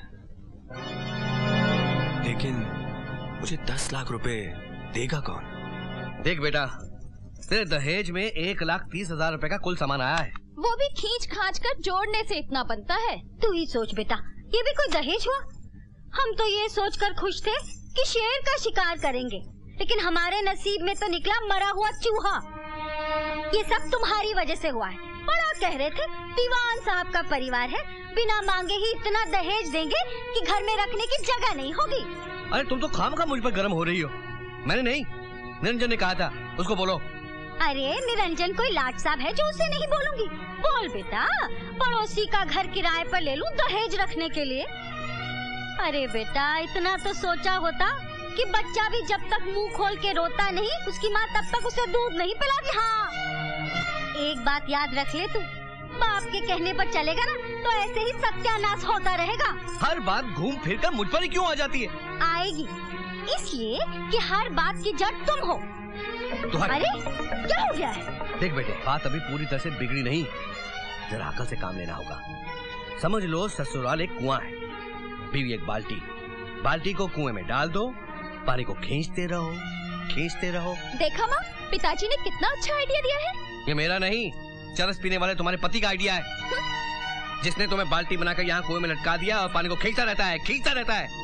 लेकिन मुझे दस लाख रुपए देगा कौन? देख बेटा, तेरे दहेज में एक लाख तीस हजार रुपए का कुल सामान आया है। वो भी खींच खांच कर जोड़ने से इतना बनता है। तू ही सोच बेटा, ये भी कोई दहेज हुआ? हम तो ये सोचकर खुश थे कि शेर का शिकार करेंगे, लेकिन हमारे नसीब में तो निकला मरा हुआ चूहा। ये सब तुम्हारी वजह से हुआ है। बड़ा कह रहे थे दीवान साहब का परिवार है, बिना मांगे ही इतना दहेज देंगे कि घर में रखने की जगह नहीं होगी। अरे तुम तो खामखा मुझ पर गर्म हो रही हो। मैंने नहीं, निरंजन ने कहा था, उसको बोलो। अरे निरंजन कोई लाट साहब है जो उसे नहीं बोलूंगी? बोल बेटा, पड़ोसी का घर किराए पर ले लूं दहेज रखने के लिए? अरे बेटा, इतना तो सोचा होता कि बच्चा भी जब तक मुंह खोल के रोता नहीं, उसकी माँ तब तक उसे दूध नहीं पिलाती। हाँ, एक बात याद रख ले, तू बाप के कहने पर चलेगा ना तो ऐसे ही सत्यानाश होता रहेगा। हर बात घूम फिर कर मुझ पर ही क्यों आ जाती है? आएगी, इसलिए कि हर बात की जड़ तुम हो। अरे क्या हो गया है? देख बेटे, बात अभी पूरी तरह से बिगड़ी नहीं, जरा अकल से काम लेना होगा। समझ लो ससुराल एक कुआं है, बीवी एक बाल्टी। बाल्टी को कुएं में डाल दो, पानी को खींचते रहो खींचते रहो। देखा माँ, पिताजी ने कितना अच्छा आइडिया दिया है। ये मेरा नहीं, चरस पीने वाले तुम्हारे पति का आइडिया है, जिसने तुम्हें बाल्टी बनाकर यहाँ कुएं में लटका दिया और पानी को खींचता रहता है खींचता रहता है।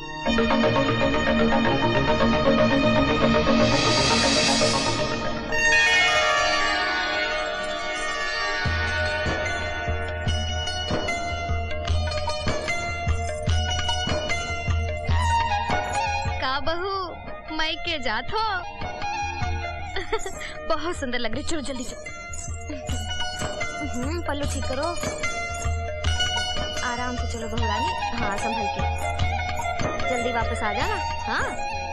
का बहू मैं के जात हो? बहुत सुंदर लग रही, चलो जल्दी से। हम्म, पल्लू ठीक करो, आराम से चलो बहू रानी। हाँ, संभल के, जल्दी वापस आ जाना। हाँ,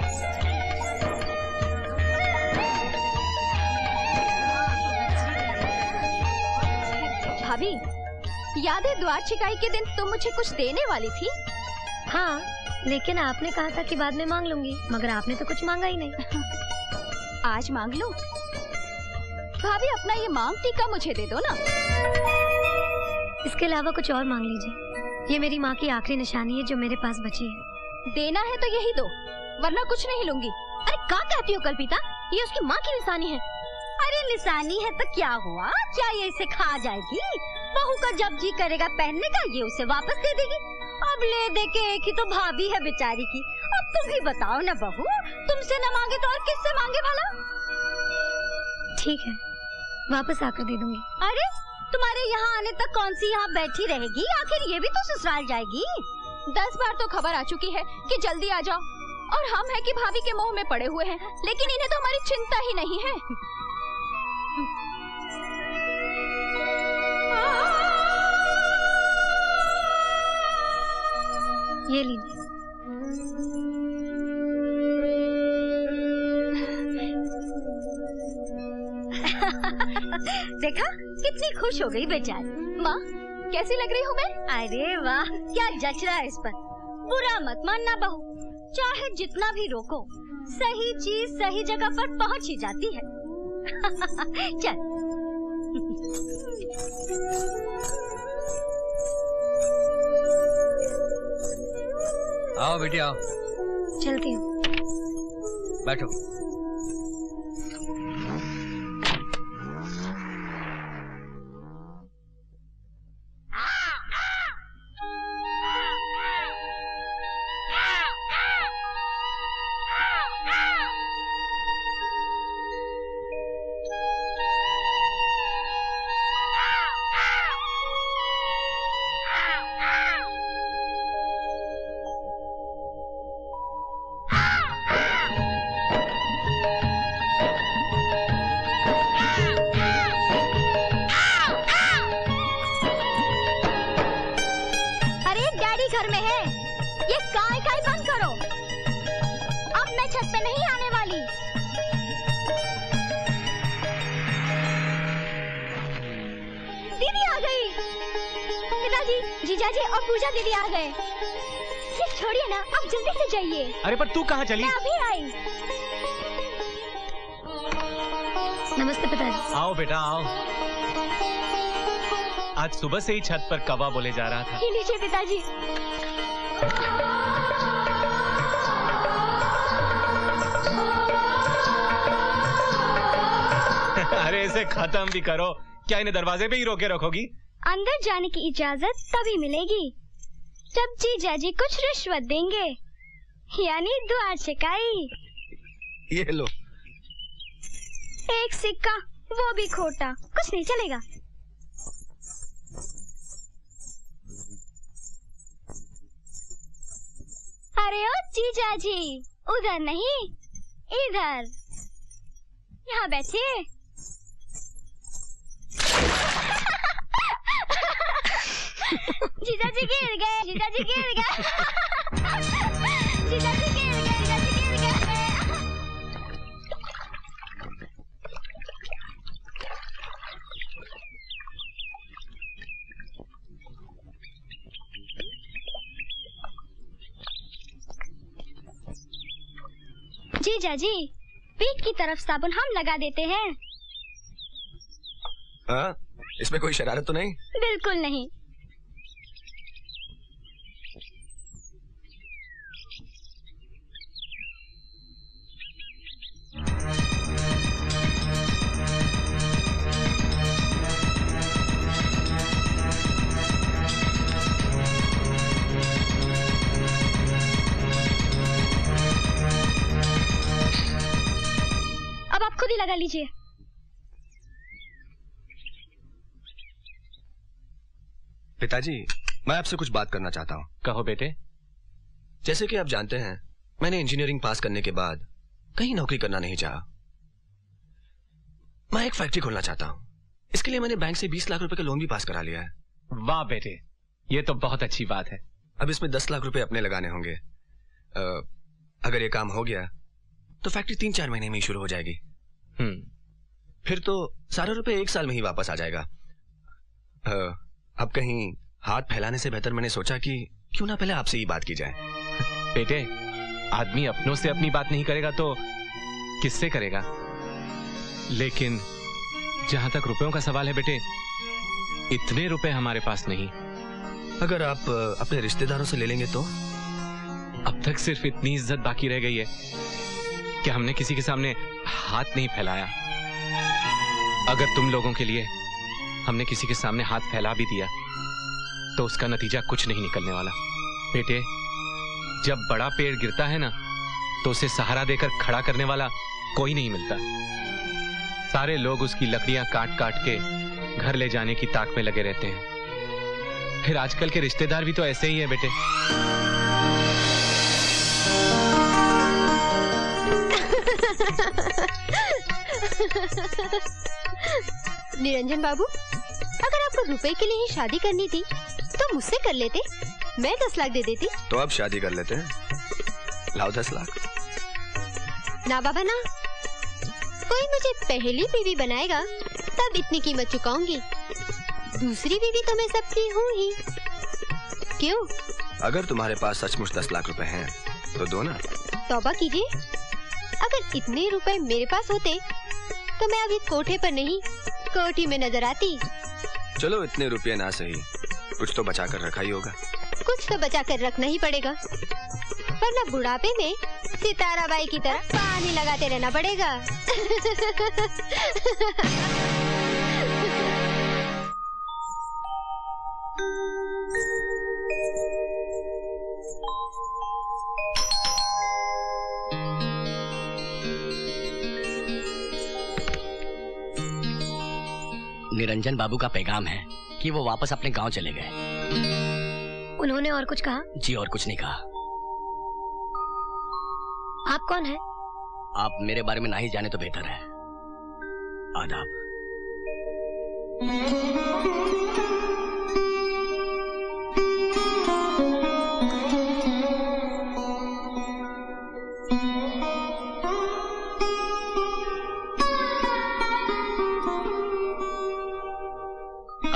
भाभी, याद है द्वार छिकाई के दिन तुम मुझे कुछ देने वाली थी? हाँ, लेकिन आपने कहा था कि बाद में मांग लूंगी, मगर आपने तो कुछ मांगा ही नहीं। आज मांग लो भाभी, अपना ये मांग टीका मुझे दे दो ना। इसके अलावा कुछ और मांग लीजिए, ये मेरी माँ की आखिरी निशानी है जो मेरे पास बची है। देना है तो यही दो, वरना कुछ नहीं लूंगी। अरे क्या कहती हो कल्पिता, ये उसकी माँ की निशानी है। अरे निशानी है तो क्या हुआ, क्या ये इसे खा जाएगी? बहू का जब जी करेगा पहनने का, ये उसे वापस दे देगी। अब ले दे के एक ही तो भाभी है बेचारी की। अब तुम ही बताओ ना बहू, तुमसे न मांगे तो और किससे मांगे भला? ठीक है, वापस आकर दे दूंगी। अरे तुम्हारे यहाँ आने तक कौन सी यहाँ बैठी रहेगी? आखिर ये भी तो ससुराल जाएगी। दस बार तो खबर आ चुकी है कि जल्दी आ जाओ, और हम है कि भाभी के मोह में पड़े हुए हैं, लेकिन इन्हें तो हमारी चिंता ही नहीं है। ये लीजिए। देखा कितनी खुश हो गई बेचारी। माँ कैसी लग रही हूँ मैं? अरे वाह, क्या जच रहा है इस पर। बुरा मत मानना बहू, चाहे जितना भी रोको, सही चीज सही जगह पर पहुँच ही जाती है। चल। आओ बेटी आओ। चलती हूँ। बैठो। दीदी जीजा जी और पूजा दीदी आ गए। ये छोड़िए ना, आप जल्दी से जाइए। अरे पर तू कहाँ चली? मैं अभी आई। नमस्ते पिताजी। आओ बेटा आओ। आज सुबह से ही छत पर कौवा बोले जा रहा था। ये लीजिए पिताजी। अरे इसे खत्म भी करो। क्या इन्हें दरवाजे पे ही रोके रखोगी? अंदर जाने की इजाजत तभी मिलेगी जब जीजा जी कुछ रिश्वत देंगे, यानी दुआ छिकाई। ये लो। एक सिक्का, वो भी खोटा, कुछ नहीं चलेगा। अरे ओ जीजा जी, उधर नहीं इधर, यहाँ बैठिए। जीजा जी गिर गए, जीजा जी गिर गए, जीजा जी गिर गए, जीजा जी गिर गए। जीजा जी, पीठ की तरफ साबुन हम लगा देते हैं। हाँ, इसमें कोई शरारत तो नहीं? बिल्कुल नहीं। अब आप खुद ही लगा लीजिए। पिताजी, मैं आपसे कुछ बात करना चाहता हूँ। कहो बेटे। जैसे कि आप जानते हैं, मैंने इंजीनियरिंग पास करने के बाद कहीं नौकरी करना नहीं चाहा। मैं एक फैक्ट्री खोलना चाहता हूँ। इसके लिए मैंने बैंक से बीस लाख रुपए का लोन भी पास करा लिया है। वाह बेटे, ये तो बहुत अच्छी बात है। अब इसमें दस लाख रुपए अपने लगाने होंगे। आ, अगर ये काम हो गया तो फैक्ट्री तीन चार महीने में ही शुरू हो जाएगी। हम्म। फिर तो सारा रुपए एक साल में ही वापस आ जाएगा। आ, अब कहीं हाथ फैलाने से बेहतर मैंने सोचा कि क्यों ना पहले आपसे ही बात की जाए। बेटे, आदमी अपनों से अपनी बात नहीं करेगा तो किससे करेगा? लेकिन जहां तक रुपयों का सवाल है बेटे, इतने रुपए हमारे पास नहीं। अगर आप अपने रिश्तेदारों से ले लेंगे तो? अब तक सिर्फ इतनी इज्जत बाकी रह गई है कि हमने किसी के सामने हाथ नहीं फैलाया। अगर तुम लोगों के लिए हमने किसी के सामने हाथ फैला भी दिया तो उसका नतीजा कुछ नहीं निकलने वाला। बेटे, जब बड़ा पेड़ गिरता है ना तो उसे सहारा देकर खड़ा करने वाला कोई नहीं मिलता। सारे लोग उसकी लकड़ियां काट काट के घर ले जाने की ताक में लगे रहते हैं। फिर आजकल के रिश्तेदार भी तो ऐसे ही है बेटे। निरंजन बाबू, अगर आपको रुपए के लिए ही शादी करनी थी तो मुझसे कर लेते, मैं दस लाख दे देती। तो अब शादी कर लेते हैं, लाओ दस लाख। ना बाबा ना, कोई मुझे पहली बीवी बनाएगा तब इतनी कीमत चुकाऊंगी। दूसरी बीवी तो मैं सबकी हूँ ही। क्यों? अगर तुम्हारे पास सचमुच दस लाख रुपए हैं तो दो ना। तौबा कीजिए, अगर इतने रुपए मेरे पास होते तो मैं अभी कोठे पर नहीं कोठी में नजर आती। चलो इतने रुपये ना सही, कुछ तो बचा कर रखा ही होगा। कुछ तो बचा कर रखना ही पड़ेगा, वरना बुढ़ापे में सितारा बाई की तरह पानी लगाते रहना पड़ेगा। निरंजन बाबू का पैगाम है कि वो वापस अपने गांव चले गए। उन्होंने और कुछ कहा? जी और कुछ नहीं कहा। आप कौन है? आप मेरे बारे में ना ही जाने तो बेहतर है। आदाब।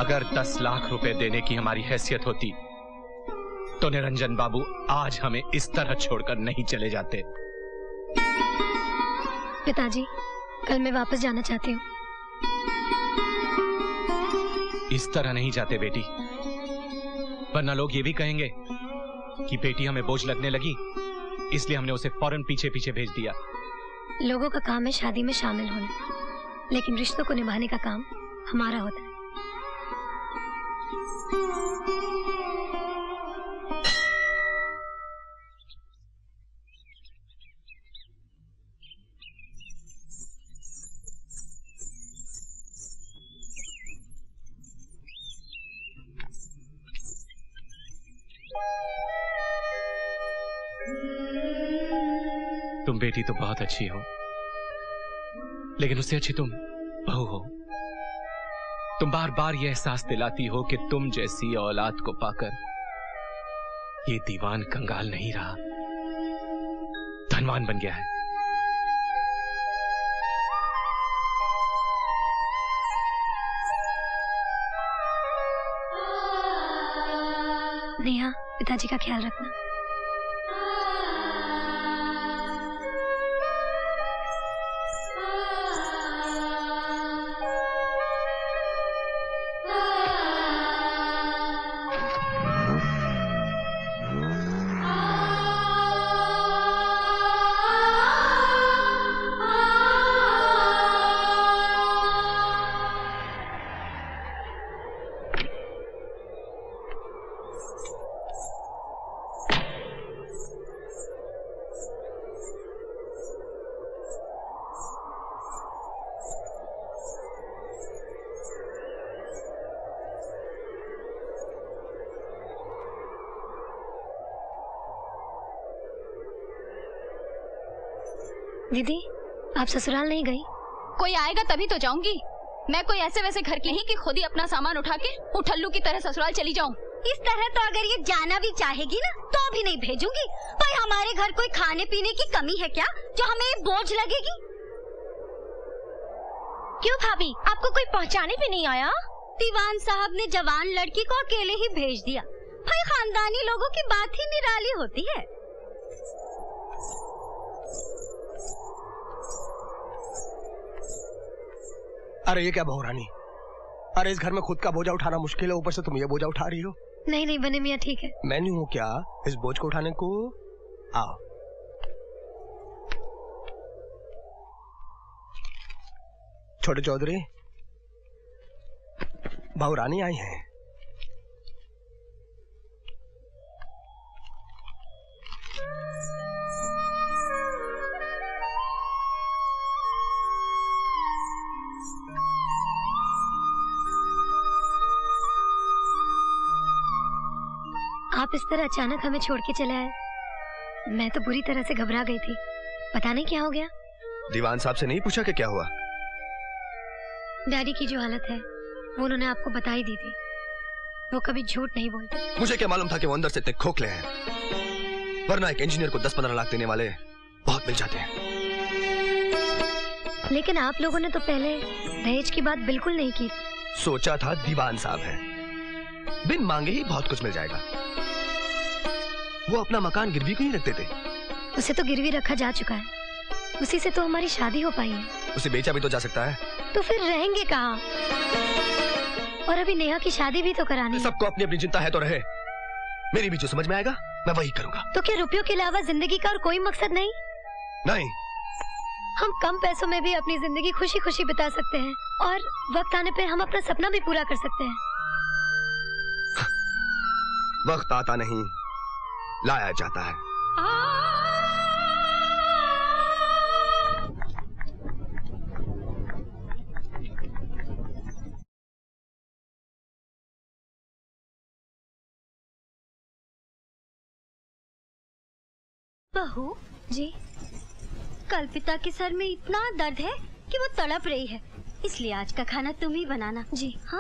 अगर दस लाख रुपए देने की हमारी हैसियत होती तो निरंजन बाबू आज हमें इस तरह छोड़कर नहीं चले जाते। पिताजी, कल मैं वापस जाना चाहती हूँ। इस तरह नहीं जाते बेटी, वरना लोग ये भी कहेंगे कि बेटी हमें बोझ लगने लगी, इसलिए हमने उसे फौरन पीछे पीछे भेज दिया। लोगों का काम है शादी में शामिल होना, लेकिन रिश्तों को निभाने का काम हमारा होता है। तुम बेटी तो बहुत अच्छी हो, लेकिन उससे अच्छी तुम बहू हो। तुम बार बार यह एहसास दिलाती हो कि तुम जैसी औलाद को पाकर ये दीवान कंगाल नहीं रहा, धनवान बन गया है। नेहा, पिताजी का ख्याल रखना। दीदी, आप ससुराल नहीं गई? कोई आएगा तभी तो जाऊंगी। मैं कोई ऐसे वैसे घर की नहीं कि खुद ही अपना सामान उठा के उठल्लू की तरह ससुराल चली जाऊं। इस तरह तो अगर ये जाना भी चाहेगी ना तो भी नहीं भेजूंगी। भाई हमारे घर कोई खाने पीने की कमी है क्या जो हमें ये बोझ लगेगी? क्यों भाभी, आपको कोई पहचाने भी नहीं आया? दीवान साहब ने जवान लड़की को अकेले ही भेज दिया। भाई खानदानी लोगों की बात ही निराली होती है। अरे ये क्या बहुरानी, अरे इस घर में खुद का बोझा उठाना मुश्किल है, ऊपर से तुम ये बोझा उठा रही हो। नहीं नहीं बने मियाँ, ठीक है। मैं नहीं हूँ क्या इस बोझ को उठाने को? आओ। छोटे चौधरी, बहुरानी आई हैं। आप इस तरह अचानक हमें छोड़ के चले आए, मैं तो बुरी तरह से घबरा गई थी। पता नहीं क्या हो गया। दीवान साहब से नहीं पूछा कि क्या हुआ? डैडी की जो हालत है वो उन्होंने आपको बता ही दी थी। वो कभी झूठ नहीं बोलते। मुझे क्या मालूम था कि वो अंदर से इतने खोखले हैं, वरना एक इंजीनियर को दस पंद्रह लाख देने वाले बहुत मिल जाते हैं। लेकिन आप लोगों ने तो पहले दहेज की बात बिल्कुल नहीं की। सोचा था दीवान साहब है, बिन मांगे ही बहुत कुछ मिल जाएगा। वो अपना मकान गिरवी क्यों नहीं रखते थे? उसे तो गिरवी रखा जा चुका है, उसी से तो हमारी शादी हो पाई है। उसे बेचा भी तो जा सकता है। तो फिर रहेंगे कहाँ? और अभी नेहा की शादी भी तो करानी है। सबको अपनी अपनी चिंता है तो रहे, मेरी भी जो समझ में आएगा मैं वही करूंगा। तो क्या रुपयों के अलावा जिंदगी का और कोई मकसद नहीं? नहीं। हम कम पैसों में भी अपनी जिंदगी खुशी खुशी बिता सकते हैं और वक्त आने पे हम अपना सपना भी पूरा कर सकते हैं। वक्त आता नहीं, लाया जाता है। बहू जी, कल्पिता के सर में इतना दर्द है कि वो तड़प रही है, इसलिए आज का खाना तुम ही बनाना। जी हाँ।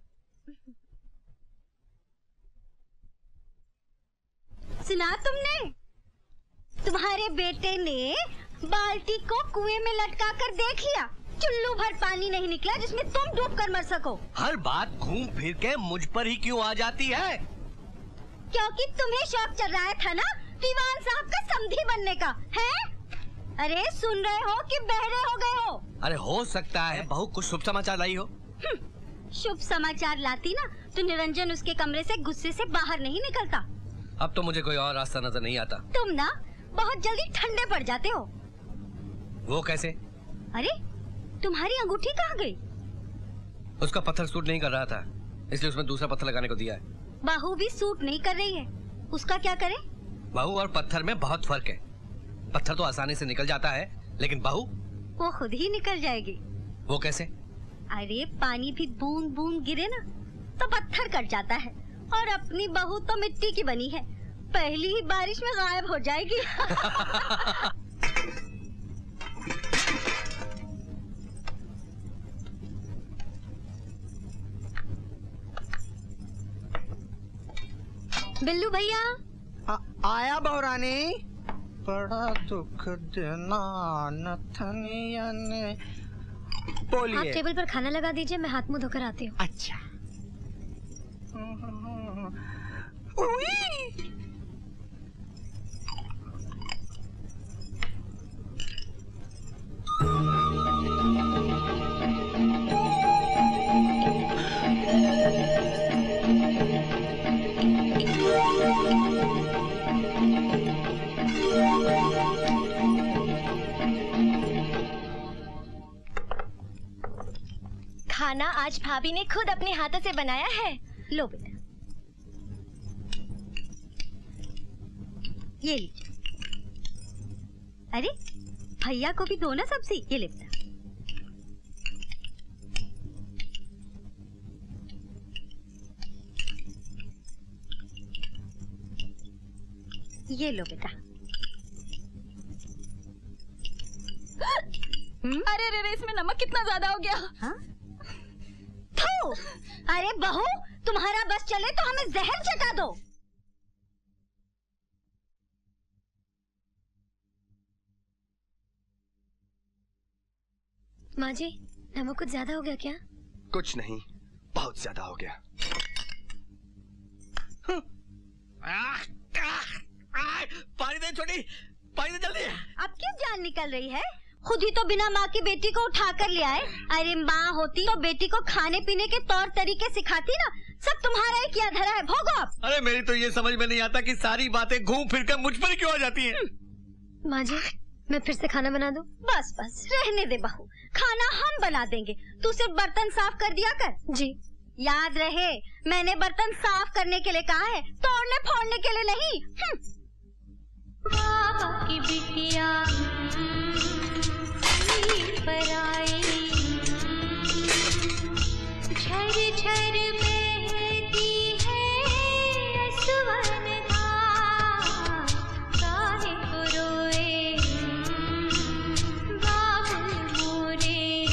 सुना तुमने? तुम्हारे बेटे ने बाल्टी को कुएं में लटका कर देख लिया चुल्लू भर पानी नहीं निकला जिसमें तुम डूब कर मर सको। हर बात घूम फिर के मुझ पर ही क्यों आ जाती है? क्योंकि तुम्हें शौक चल रहा था ना दीवान साहब का समधी बनने का, है? अरे सुन रहे हो कि बहरे हो गए हो? अरे हो सकता है बहू कुछ शुभ समाचार लाई हो। शुभ समाचार लाती ना तो निरंजन उसके कमरे से गुस्से से बाहर नहीं निकलता। अब तो मुझे कोई और रास्ता नजर नहीं आता। तुम ना बहुत जल्दी ठंडे पड़ जाते हो। वो कैसे? अरे तुम्हारी अंगूठी कहाँ गई? उसका पत्थर सूट नहीं कर रहा था, इसलिए उसमें दूसरा पत्थर लगाने को दिया है। बहू भी सूट नहीं कर रही है, उसका क्या करे? बहू और पत्थर में बहुत फर्क है। पत्थर तो आसानी से निकल जाता है, लेकिन बहू वो खुद ही निकल जाएगी। वो कैसे? अरे पानी भी बूंद बूंद गिरे ना तो पत्थर कट जाता है, और अपनी बहू तो मिट्टी की बनी है, पहली ही बारिश में गायब हो जाएगी। बिल्लू भैया आया बहुरानी। बड़ा दुख देना नथनिया ने। बोलिए। आप टेबल पर खाना लगा दीजिए, मैं हाथ मुंह धोकर आती हूँ। अच्छा। खाना आज भाभी ने खुद अपने हाथों से बनाया है। लो बेटा, ये लीजिए। अरे भैया को भी दो ना सब्जी। ये ले बेटा। ये लो बेटा। अरे रे रे, इसमें नमक कितना ज्यादा हो गया। हाँ? अरे बहू, तुम्हारा बस चले तो हमें जहर चटा दो। माँ जी, नमक कुछ ज्यादा हो गया क्या? कुछ नहीं, बहुत ज्यादा हो गया। पानी दे छोटी, पानी दे जल्दी। अब क्यों जान निकल रही है? खुद ही तो बिना माँ की बेटी को उठा कर ले आए। अरे माँ होती तो बेटी को खाने पीने के तौर तरीके सिखाती ना। सब तुम्हारा ही किया धरा है, भोगो आप। अरे मेरी तो ये समझ में नहीं आता कि सारी बातें घूम फिर कर मुझ पर क्यों आ जाती हैं। माँ जी, मैं फिर से खाना बना दूं? बस बस रहने दे बहू, खाना हम बना देंगे, तू सिर्फ बर्तन साफ कर दिया कर। जी। याद रहे, मैंने बर्तन साफ करने के लिए कहा है, तोड़ने फोड़ने के लिए नहीं। बाबा की बिटिया पर आई, झर झर बहती है असवन धार, काहे को रोए बाबुल मोरे,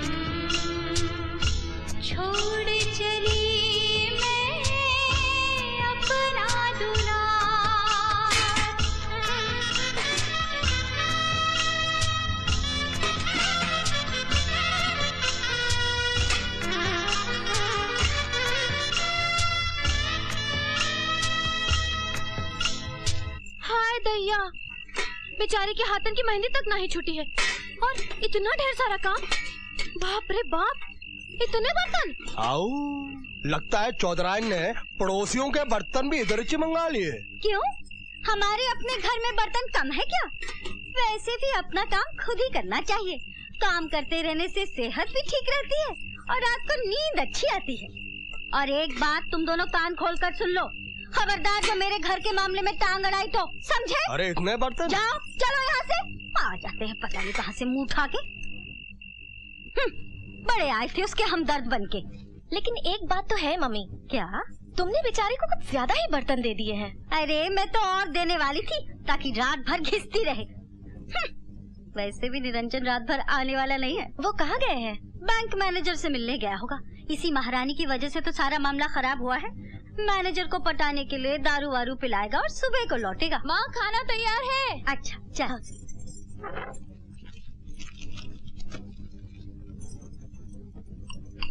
छोड़ चली मैं अपना दुलार। हाय दैया, बेचारे के हाथन की मेहंदी तक नहीं छूटी है, और इतना ढेर सारा काम। बाप रे बाप, इतने बर्तन। आओ, लगता है चौधराइन ने पड़ोसियों के बर्तन भी इधर से मंगा लिए। क्यों, हमारे अपने घर में बर्तन कम है क्या? वैसे भी अपना काम खुद ही करना चाहिए। काम करते रहने से सेहत भी ठीक रहती है और रात को नींद अच्छी आती है। और एक बात तुम दोनों कान खोल कर सुन लो, खबरदार जो मेरे घर के मामले में टांग अड़ाई तो, समझे? अरे इतने बर्तन? जाओ, चलो यहाँ से। आ जाते हैं पता नहीं कहाँ से मुंह उठा के। बड़े आए थे उसके हमदर्द बनके। लेकिन एक बात तो है मम्मी। क्या? तुमने बेचारे को कुछ ज्यादा ही बर्तन दे दिए हैं। अरे मैं तो और देने वाली थी ताकि रात भर घिसती रहे। वैसे भी निरंजन रात भर आने वाला नहीं है। वो कहाँ गए हैं? बैंक मैनेजर से मिलने गया होगा। इसी महारानी की वजह से तो सारा मामला खराब हुआ है। मैनेजर को पटाने के लिए दारू वारू पिलाएगा और सुबह को लौटेगा। माँ, खाना तैयार है। अच्छा चल।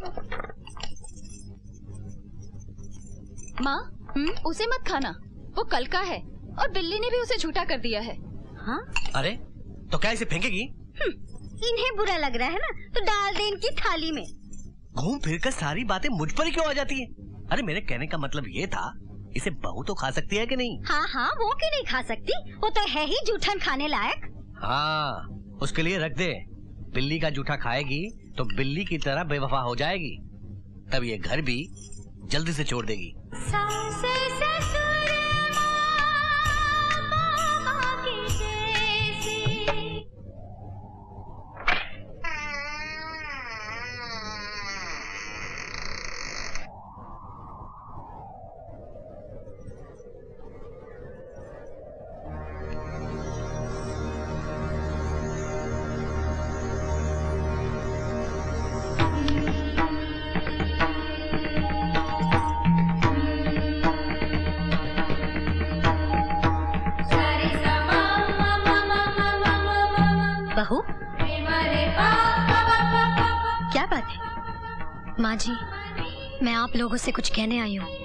माँ, उसे मत खाना, वो कल का है और बिल्ली ने भी उसे झूठा कर दिया है। हाँ? अरे तो क्या इसे फेंकेगी? इन्हें बुरा लग रहा है ना, तो डाल दे इनकी थाली में। घूम फिर कर सारी बातें मुझ पर ही क्यों आ जाती है? अरे मेरे कहने का मतलब ये था, इसे बहू तो खा सकती है कि नहीं? हाँ हाँ, वो क्यों नहीं खा सकती, वो तो है ही जूठन खाने लायक। हाँ, उसके लिए रख दे। बिल्ली का जूठा खाएगी तो बिल्ली की तरह बेवफा हो जाएगी, तब ये घर भी जल्दी से छोड़ देगी। बहू, क्या बात है? माँ जी, मैं आप लोगों से कुछ कहने आई हूँ।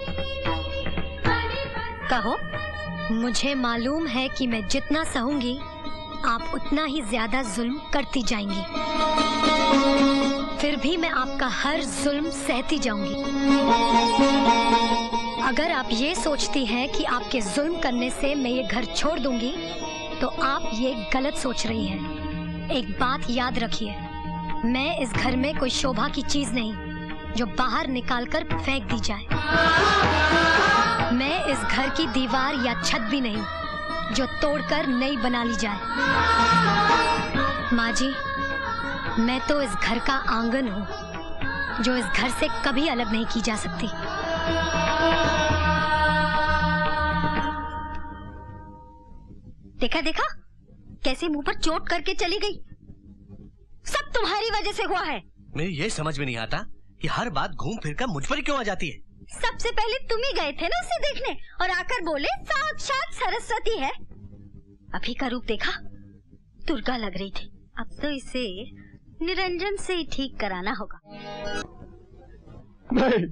कहो। मुझे मालूम है कि मैं जितना सहूंगी आप उतना ही ज्यादा जुल्म करती जाएंगी, फिर भी मैं आपका हर जुल्म सहती जाऊंगी। अगर आप ये सोचती हैं कि आपके जुल्म करने से मैं ये घर छोड़ दूंगी तो आप ये गलत सोच रही हैं। एक बात याद रखिए, मैं इस घर में कोई शोभा की चीज नहीं जो बाहर निकालकर फेंक दी जाए। मैं इस घर की दीवार या छत भी नहीं जो तोड़कर नई बना ली जाए। माँ जी, मैं तो इस घर का आंगन हूँ जो इस घर से कभी अलग नहीं की जा सकती। देखा देखा कैसे मुंह पर चोट करके चली गई। सब तुम्हारी वजह से हुआ है। मेरी ये समझ में नहीं आता कि हर बात घूम फिर कर मुझ पर ही क्यों आ जाती है। सबसे पहले तुम ही गए थे ना उसे देखने और आकर बोले साक्षात सरस्वती है। अभी का रूप देखा, दुर्गा लग रही थी। अब तो इसे निरंजन से ही ठीक कराना होगा। नहीं,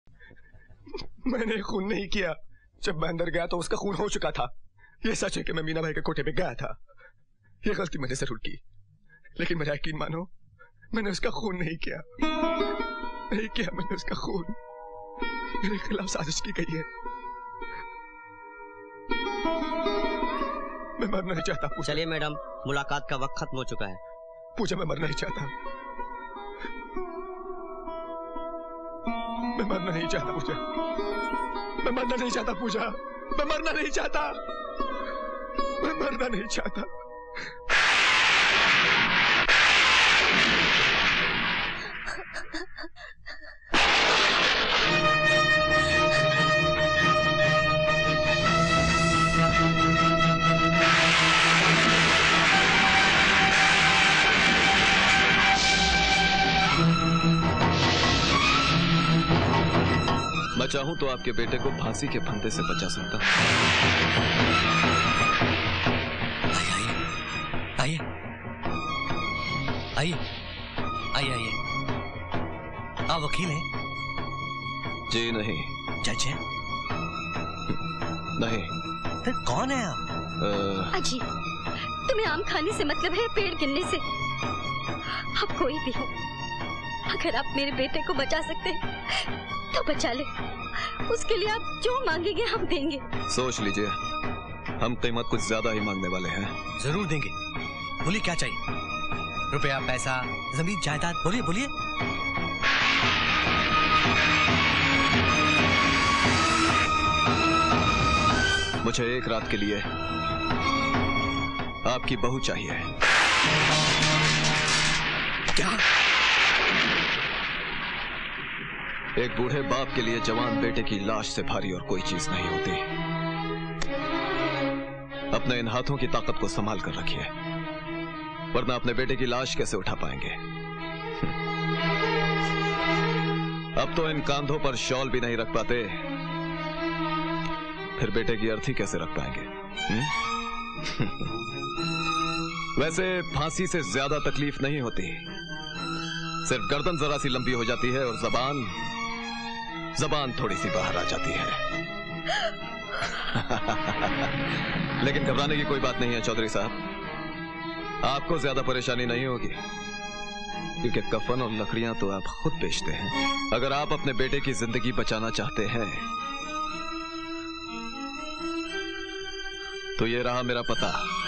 मैंने खून नहीं किया। जब मैं अंदर गया तो उसका खून हो चुका था। ये सच है कि मैं मीना भाई के कोठे पे गया था। ये गलती मैंने जरूर की, लेकिन मेरा यकीन मानो, मैंने उसका खून नहीं किया। नहीं किया मैंने उसका खून। मेरे खिलाफ साजिश की गई है। मैं मरना नहीं चाहता। चलिए मैडम, मुलाकात का वक्त खत्म हो चुका है। पूजा, मैं मरना नहीं चाहता। मैं मरना नहीं चाहता पूजा। मैं मरना नहीं चाहता पूजा। मैं मरना नहीं चाहता। मैं मरना नहीं चाहता। मैं चाहूं तो आपके बेटे को फांसी के फंदे से बचा सकता हूं। आइए आइए आइए आइए। आप वकील हैं? जी नहीं। जज हैं? नहीं। फिर कौन है आप? आ... अजी, तुम्हें आम खाने से मतलब है पेड़ गिनने से? आप कोई भी हो, अगर आप मेरे बेटे को बचा सकते हैं तो बचा ले। उसके लिए आप जो मांगेंगे हम देंगे। सोच लीजिए, हम कीमत कुछ ज्यादा ही मांगने वाले हैं। जरूर देंगे। बोलिए क्या चाहिए? रुपया, पैसा, जमीन, जायदाद, बोलिए बोलिए। मुझे एक रात के लिए आपकी बहू चाहिए। क्या? एक बूढ़े बाप के लिए जवान बेटे की लाश से भारी और कोई चीज नहीं होती। अपने इन हाथों की ताकत को संभाल कर रखिए, वरना अपने बेटे की लाश कैसे उठा पाएंगे? अब तो इन कांधों पर शॉल भी नहीं रख पाते, फिर बेटे की अर्थी कैसे रख पाएंगे? वैसे फांसी से ज्यादा तकलीफ नहीं होती, सिर्फ गर्दन जरा सी लंबी हो जाती है और जबान जबान थोड़ी सी बाहर आ जाती है। लेकिन घबराने की कोई बात नहीं है चौधरी साहब, आपको ज्यादा परेशानी नहीं होगी क्योंकि कफन और लकड़ियां तो आप खुद बेचते हैं। अगर आप अपने बेटे की जिंदगी बचाना चाहते हैं तो ये रहा मेरा पता।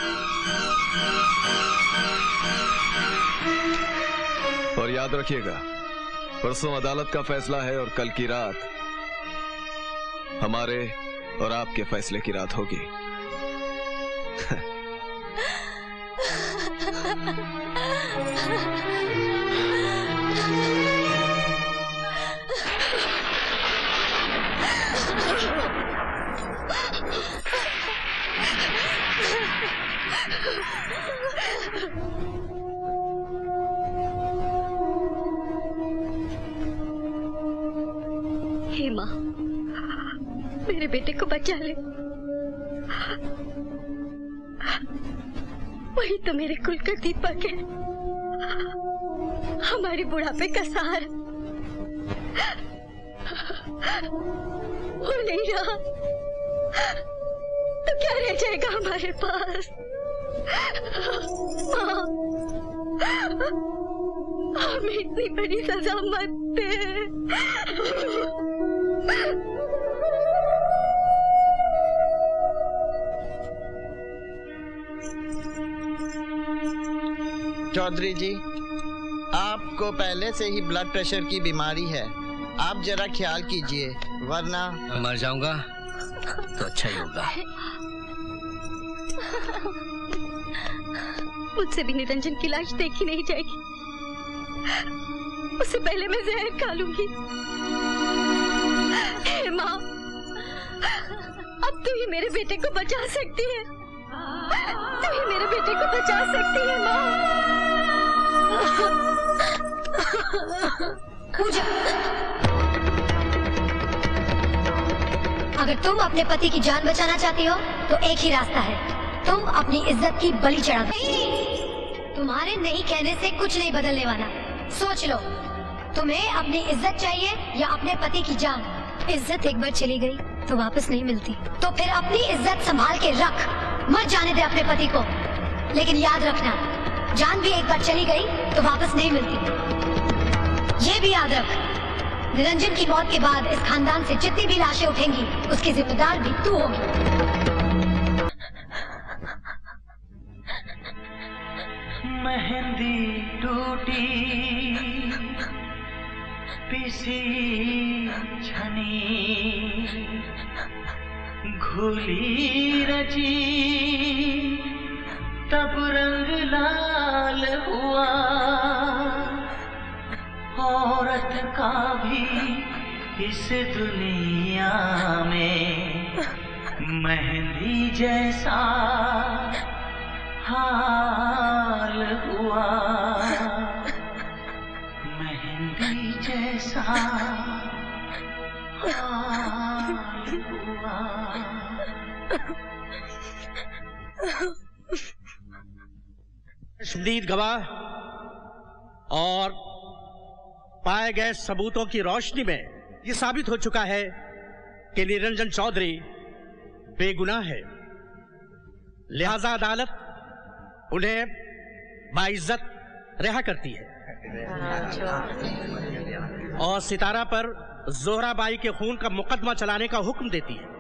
और याद रखिएगा, परसों अदालत का फैसला है और कल की रात हमारे और आपके फैसले की रात होगी। हे माँ, मेरे बेटे को बचा ले। वही तो मेरे कुल का दीपक है, हमारी बुढ़ापे का सहारा। वो नहीं रहा तो क्या रह जाएगा हमारे पास? माँ, हमें इतनी बड़ी सजा मत दे। चौधरी जी, आपको पहले से ही ब्लड प्रेशर की बीमारी है, आप जरा ख्याल कीजिए वरना मर जाऊंगा तो अच्छा ही होगा। मुझसे भी निरंजन की लाश देखी नहीं जाएगी, उससे पहले मैं जहर खा लूंगी। हे माँ, अब तू ही मेरे बेटे को बचा सकती है, तू ही मेरे बेटे को बचा सकती है माँ। पूजा, अगर तुम अपने पति की जान बचाना चाहती हो तो एक ही रास्ता है, तुम अपनी इज्जत की बलि चढ़ा दो। तुम्हारे नहीं कहने से कुछ नहीं बदलने वाला, सोच लो, तुम्हें अपनी इज्जत चाहिए या अपने पति की जान? इज्जत एक बार चली गई तो वापस नहीं मिलती, तो फिर अपनी इज्जत संभाल के रख, मत जाने दे अपने पति को। लेकिन याद रखना, जान भी एक बार चली गई तो वापस नहीं मिलती। ये भी याद रख, निरंजन की मौत के बाद इस खानदान से जितनी भी लाशें उठेंगी उसकी जिम्मेदार भी तू होगी। मेहंदी टूटी पिसी छनी घुली रची तब रंग लाल हुआ, औरत का भी इस दुनिया में मेहंदी जैसा हाल हुआ, मेहंदी जैसा हाल हुआ। शदीद गवाह और पाए गए सबूतों की रोशनी में यह साबित हो चुका है कि निरंजन चौधरी बेगुनाह है, लिहाजा अदालत उन्हें बाइज्जत रिहा करती है और सितारा पर जोहरा बाई के खून का मुकदमा चलाने का हुक्म देती है।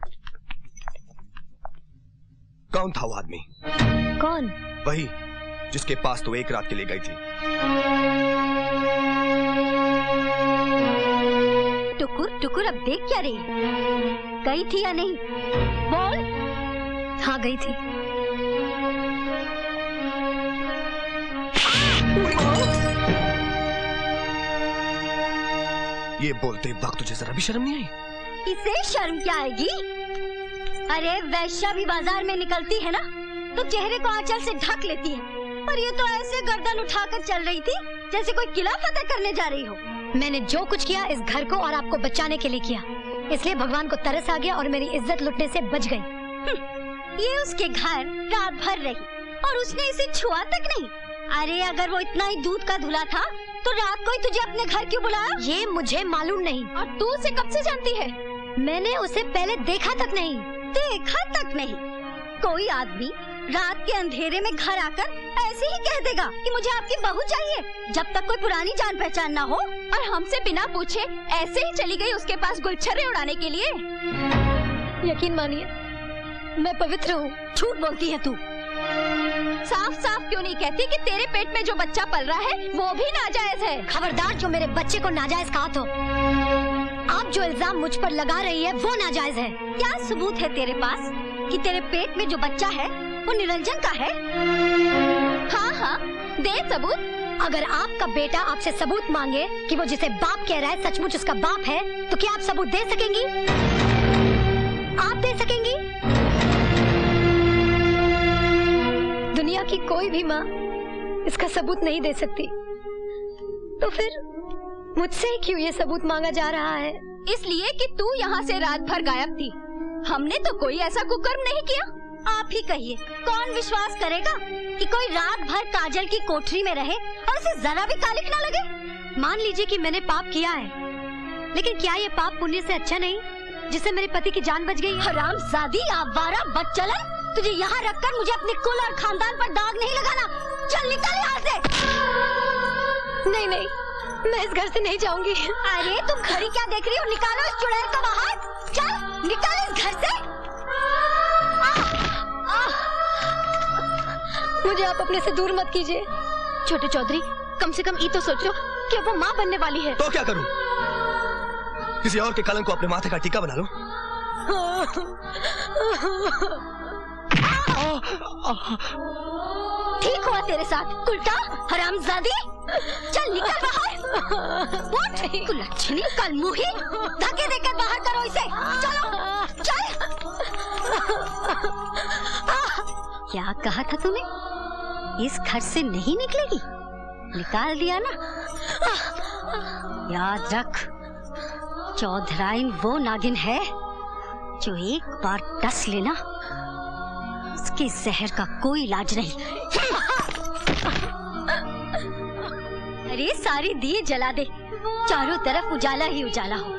कौन था वो आदमी? कौन? वही जिसके पास तो एक रात के लिए गई थी। टुकुर टुकुर अब देख क्या रही? गई थी या नहीं? बोल। हाँ गई थी। ये बोलते वक्त तुझे जरा भी शर्म नहीं आई? इसे शर्म क्या आएगी? अरे वैश्या भी बाजार में निकलती है ना तो चेहरे को आंचल से ढक लेती है, पर ये तो ऐसे गर्दन उठाकर चल रही थी जैसे कोई किला फतेह करने जा रही हो। मैंने जो कुछ किया इस घर को और आपको बचाने के लिए किया, इसलिए भगवान को तरस आ गया और मेरी इज्जत लुटने से बच गई। ये उसके घर रात भर रही और उसने इसे छुआ तक नहीं। अरे अगर वो इतना ही दूध का धुला था तो रात को ही तुझे अपने घर क्यों बुलाया? ये मुझे मालूम नहीं। और तू उसे कब से जानती है? मैंने उसे पहले देखा तक नहीं। देखा तक नहीं? कोई आदमी रात के अंधेरे में घर आकर ऐसे ही कह देगा कि मुझे आपकी बहू चाहिए, जब तक कोई पुरानी जान पहचान ना हो? और हमसे बिना पूछे ऐसे ही चली गई उसके पास गुलछर्रे उड़ाने के लिए? यकीन मानिए मैं पवित्र हूँ। झूठ बोलती है तू। साफ साफ क्यों नहीं कहती कि तेरे पेट में जो बच्चा पल रहा है वो भी नाजायज है? खबरदार जो मेरे बच्चे को नाजायज कहा तो। आप जो इल्जाम मुझ पर लगा रही है वो नाजायज है। क्या सबूत है तेरे पास कि तेरे पेट में जो बच्चा है वो निरंजन का है? हाँ हाँ दे सबूत। अगर आपका बेटा आपसे सबूत मांगे कि वो जिसे बाप कह रहा है सचमुच उसका बाप है, तो क्या आप सबूत दे सकेंगी? आप दे सकेंगी? दुनिया की कोई भी माँ इसका सबूत नहीं दे सकती, तो फिर मुझसे क्यों ये सबूत मांगा जा रहा है? इसलिए कि तू यहाँ से रात भर गायब थी। हमने तो कोई ऐसा कुकर्म नहीं किया। आप ही कहिए, कौन विश्वास करेगा कि कोई रात भर काजल की कोठरी में रहे और उसे जरा भी कालिक न लगे? मान लीजिए कि मैंने पाप किया है, लेकिन क्या ये पाप पुण्य से अच्छा नहीं जिससे मेरे पति की जान बच गई? हरामजादी, आवारा, बदचलन, तुझे यहाँ रखकर मुझे अपने कुल और खानदान पर दाग नहीं लगाना। चल निकल यहाँ से। नहीं नहीं, मैं इस घर से नहीं जाऊंगी। अरे तुम घड़ी क्या देख रही हो? निकालो इस चुड़ैल को बाहर। चल निकाल इस घर से। मुझे आप अपने से दूर मत कीजिए। छोटे चौधरी, कम से कम ये तो सोचो कि वो माँ बनने वाली है। तो क्या करूं? किसी और के कलंक को अपने माथे का टीका बना लूं? ठीक हुआ तेरे साथ, उल्टा हरामजादी। चल निकल बाहर। उठ, कुलच्छनी, कलमुही, धक्के देकर बाहर करो इसे। चलो चल। क्या कहा था तूने? इस घर से नहीं निकलेगी? निकाल दिया ना? याद रख, चौधराइन वो नागिन है जो एक बार डस लेना उसके जहर का कोई इलाज नहीं। अरे सारी दिए जला दे, चारों तरफ उजाला ही उजाला हो।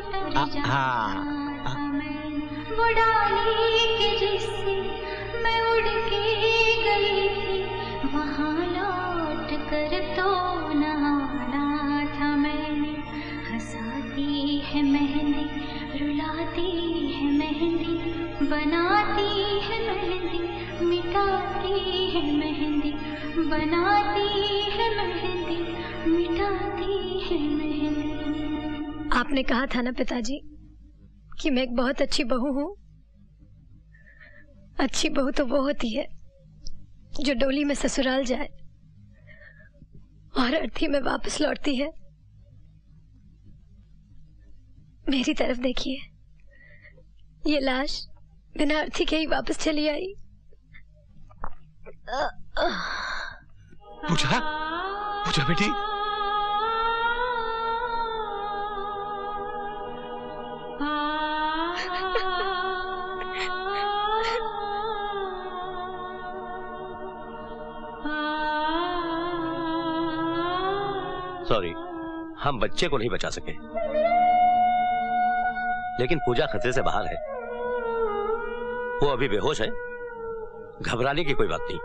वो डाली के जिससे मैं उड़ के गई थी, वहाँ लौट कर तो नहाना था मैंने। हंसाती है मेहंदी, रुलाती है मेहंदी, बनाती है मेहंदी, मिटाती है मेहंदी, बनाती है मेहंदी, मिटाती है मेहंदी। आपने कहा था ना पिताजी कि मैं एक बहुत अच्छी बहू हूँ। अच्छी बहू तो वो होती है जो डोली में ससुराल जाए और अर्थी में वापस लौटती है। मेरी तरफ देखिए, ये लाश बिना अर्थी के ही वापस चली आई। पूजा, पूजा बेटी, सॉरी, हम बच्चे को नहीं बचा सके, लेकिन पूजा खतरे से बाहर है। वो अभी बेहोश है, घबराने की कोई बात नहीं।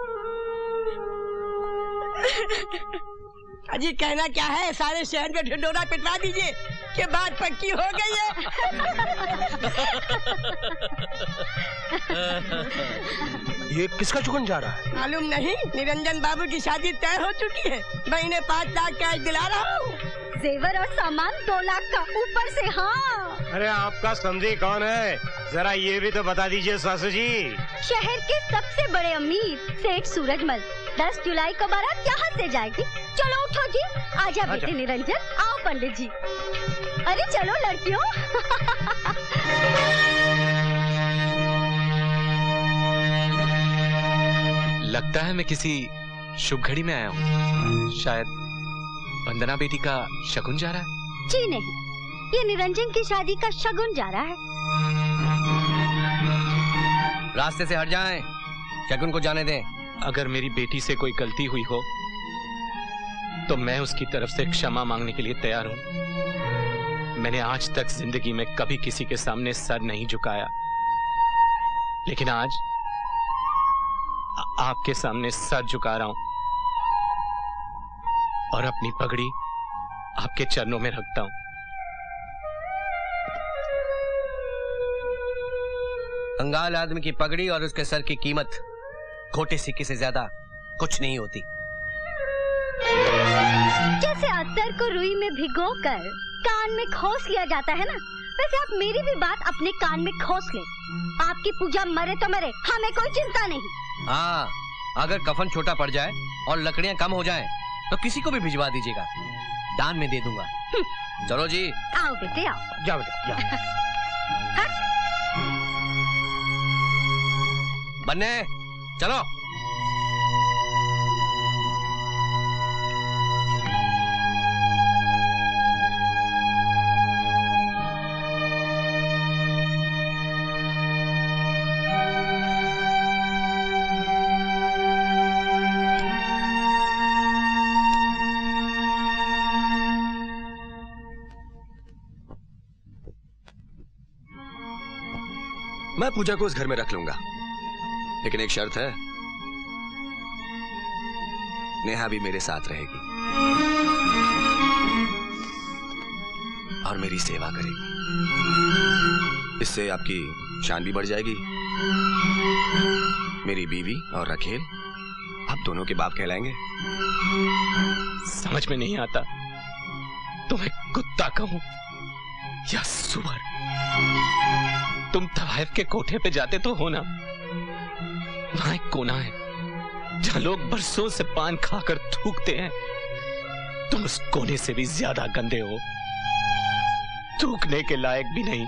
अजी कहना क्या है, सारे शहर में ढिंडोरा पिटवा दीजिए कि बात पक्की हो गई है। ये किसका चुकन जा रहा है? मालूम नहीं, निरंजन बाबू की शादी तय हो चुकी है। मैं इन्हें पाँच लाख कैश दिला रहा हूँ। जेवर और सामान दो लाख का ऊपर से। हाँ, अरे आपका समझी कौन है, जरा ये भी तो बता दीजिए सासू जी। शहर के सबसे बड़े अमीर सेठ सूरजमल। दस जुलाई को बारात यहाँ से जाएगी। चलो उठो जी, आजा बेटे निरंजन, आओ पंडित जी। अरे चलो लड़कियों। लगता है मैं किसी शुभ घड़ी में आया हूँ। शायद वंदना बेटी का शगुन जा रहा है। जी नहीं, ये निरंजन की शादी का शगुन जा रहा है। रास्ते से हट जाएं, शगुन को जाने दें। अगर मेरी बेटी से कोई गलती हुई हो तो मैं उसकी तरफ से क्षमा मांगने के लिए तैयार हूं। मैंने आज तक जिंदगी में कभी किसी के सामने सर नहीं झुकाया, लेकिन आज आ, आपके सामने सर झुका रहा हूं और अपनी पगड़ी आपके चरणों में रखता हूं। कंगाल आदमी की पगड़ी और उसके सर की कीमत खोटे सिक्के से ज्यादा कुछ नहीं होती। जैसे अत्तर को रुई में भिगोकर कान में खोस लिया जाता है ना, वैसे आप मेरी भी बात अपने कान में खोस ले। आपकी पूजा मरे तो मरे, हमें कोई चिंता नहीं। हाँ, अगर कफन छोटा पड़ जाए और लकड़ियां कम हो जाएं, तो किसी को भी भिजवा दीजिएगा, दान में दे दूंगा। चलो जी, आओ बेटे आओ। जाओ बेटे जाओ। बन्ने चलो। मैं पूजा को उस घर में रख लूंगा, लेकिन एक शर्त है, नेहा भी मेरे साथ रहेगी और मेरी सेवा करेगी। इससे आपकी शान भी बढ़ जाएगी। मेरी बीवी और रखेल आप दोनों के बाप कहलाएंगे। समझ में नहीं आता तुम्हें कुत्ता कहूं या सुअर। तुम तवाइफ के कोठे पे जाते तो हो ना, वहां एक कोना है जहां लोग बरसों से पान खाकर थूकते हैं। तुम उस कोने से भी ज्यादा गंदे हो, थूकने के लायक भी नहीं।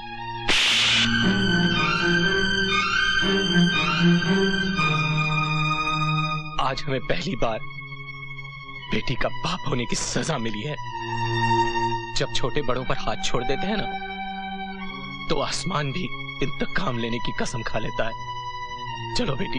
आज हमें पहली बार बेटी का बाप होने की सजा मिली है। जब छोटे बड़ों पर हाथ छोड़ देते हैं ना, तो आसमान भी इंतकाम लेने की कसम खा लेता है। चलो बेटी।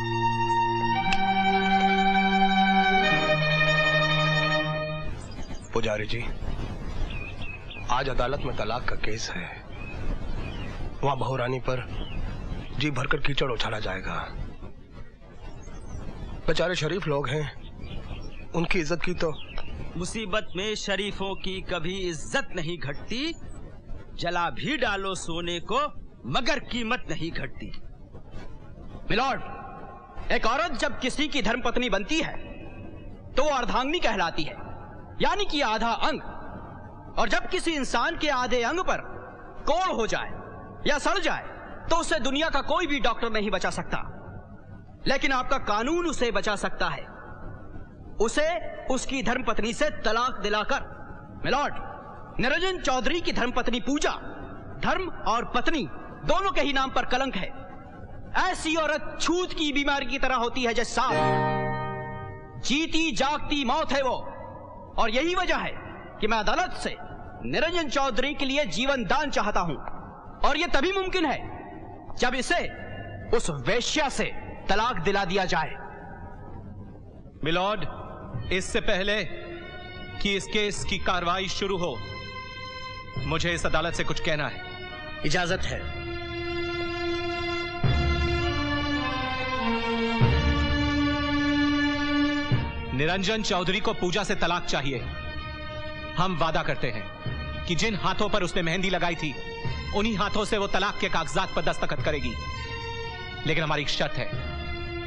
पुजारी जी, आज अदालत में तलाक का केस है। वहां बहुरानी पर जी भरकर कीचड़ उछाला जाएगा। बेचारे शरीफ लोग हैं, उनकी इज्जत की तो। मुसीबत में शरीफों की कभी इज्जत नहीं घटती। जला भी डालो सोने को मगर कीमत नहीं घटती। मिलॉर्ड, एक औरत जब किसी की धर्मपत्नी बनती है तो वो अर्धांगिनी कहलाती है, यानी कि आधा अंग। और जब किसी इंसान के आधे अंग पर कोढ़ हो जाए या सड़ जाए तो उसे दुनिया का कोई भी डॉक्टर नहीं बचा सकता, लेकिन आपका कानून उसे बचा सकता है, उसे उसकी धर्मपत्नी से तलाक दिलाकर। मिलॉर्ड, निरंजन चौधरी की धर्मपत्नी पूजा धर्म और पत्नी दोनों के ही नाम पर कलंक है। ऐसी औरत छूत की बीमारी की तरह होती है जैसे सांप। जीती जागती मौत है वो, और यही वजह है कि मैं अदालत से निरंजन चौधरी के लिए जीवन दान चाहता हूं, और यह तभी मुमकिन है जब इसे उस वेश्या से तलाक दिला दिया जाए। मिलॉर्ड, इससे पहले कि इस केस की कार्रवाई शुरू हो, मुझे इस अदालत से कुछ कहना है। इजाजत है। निरंजन चौधरी को पूजा से तलाक चाहिए। हम वादा करते हैं कि जिन हाथों पर उसने मेहंदी लगाई थी, उन्हीं हाथों से वो तलाक के कागजात पर दस्तखत करेगी। लेकिन हमारी एक शर्त है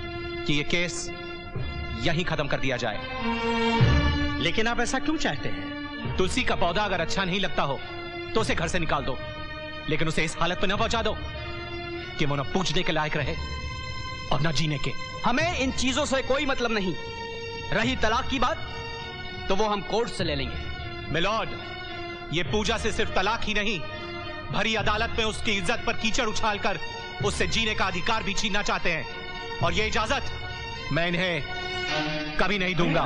कि ये केस यहीं खत्म कर दिया जाए। लेकिन आप ऐसा क्यों चाहते हैं? तुलसी का पौधा अगर अच्छा नहीं लगता हो तो उसे घर से निकाल दो, लेकिन उसे इस हालत पर न पहुंचा दो कि वो न पूछने के लायक रहे और न जीने के। हमें इन चीजों से कोई मतलब नहीं। रही तलाक की बात तो वो हम कोर्ट से ले लेंगे। मिलॉर्ड, ये पूजा से सिर्फ तलाक ही नहीं, भरी अदालत में उसकी इज्जत पर कीचड़ उछालकर उससे जीने का अधिकार भी छीनना चाहते हैं, और ये इजाजत मैं इन्हें कभी नहीं दूंगा।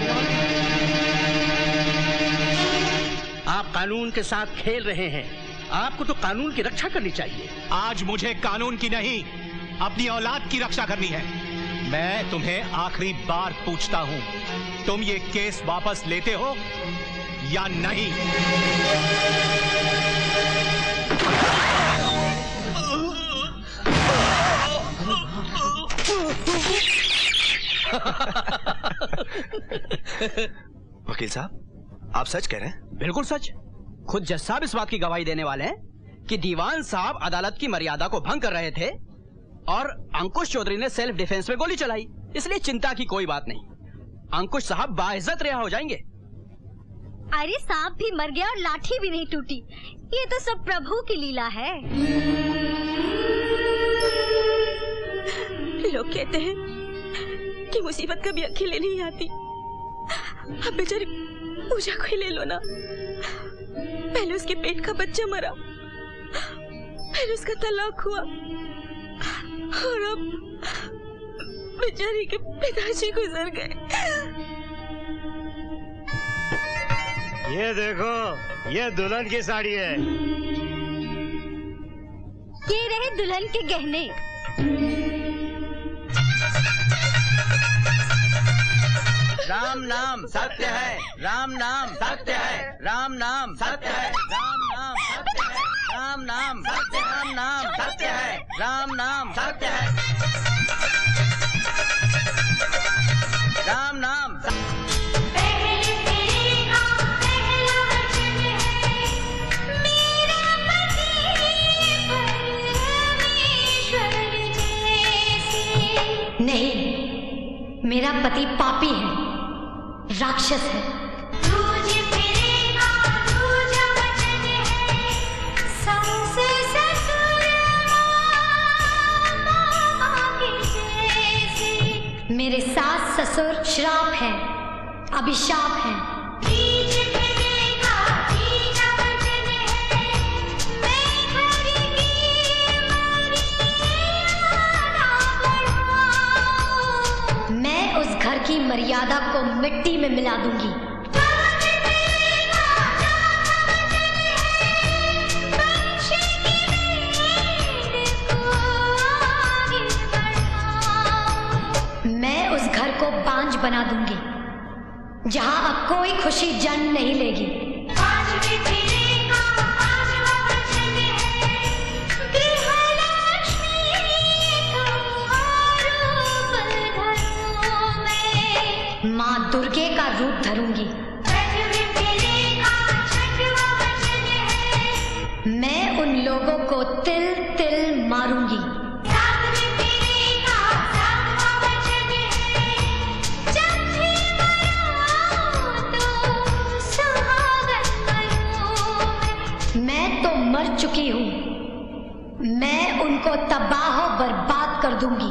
आप कानून के साथ खेल रहे हैं। आपको तो कानून की रक्षा करनी चाहिए। आज मुझे कानून की नहीं, अपनी औलाद की रक्षा करनी है। मैं तुम्हें आखिरी बार पूछता हूं, तुम ये केस वापस लेते हो या नहीं? वकील साहब, आप सच कह रहे हैं? बिल्कुल सच। खुद जज साहब इस बात की गवाही देने वाले हैं कि दीवान साहब अदालत की मर्यादा को भंग कर रहे थे और अंकुश चौधरी ने सेल्फ डिफेंस में गोली चलाई, इसलिए चिंता की कोई बात नहीं। अंकुश साहब बाइज्जत रिहा हो जाएंगे। अरे सांप भी मर गया और लाठी भी नहीं टूटी। ये तो सब प्रभु की लीला है। लोग कहते हैं कि मुसीबत कभी अकेले नहीं आती। अब बेचारी पूजा को ही ले लो ना। पहले उसके पेट का बच्चा मरा, फिर उसका तलाक हुआ, और अब बेचारी के पिताजी गुजर गए। ये देखो, ये दुल्हन की साड़ी है। ये रहे दुल्हन के गहने। राम नाम सत्य है, राम नाम सत्य है, राम नाम सत्य है, राम नाम सत्य है, राम नाम सत्य, राम नाम सत्य है, राम नाम सत्य है, राम नाम नहीं, मेरा पति पापी है, राक्षस है। मेरे सास ससुर श्राप है, अभिशाप है। मैं उस घर की मर्यादा को मिट्टी में मिला दूंगी। मैं उस घर को बांझ बना दूंगी, जहां अब कोई खुशी जन्म नहीं लेगी। माँ दुर्गे का रूप धरूंगी। मैं उन लोगों को तिल तिल मारूंगी। मैं तो मर चुकी हूँ, मैं उनको तबाह बर्बाद कर दूंगी।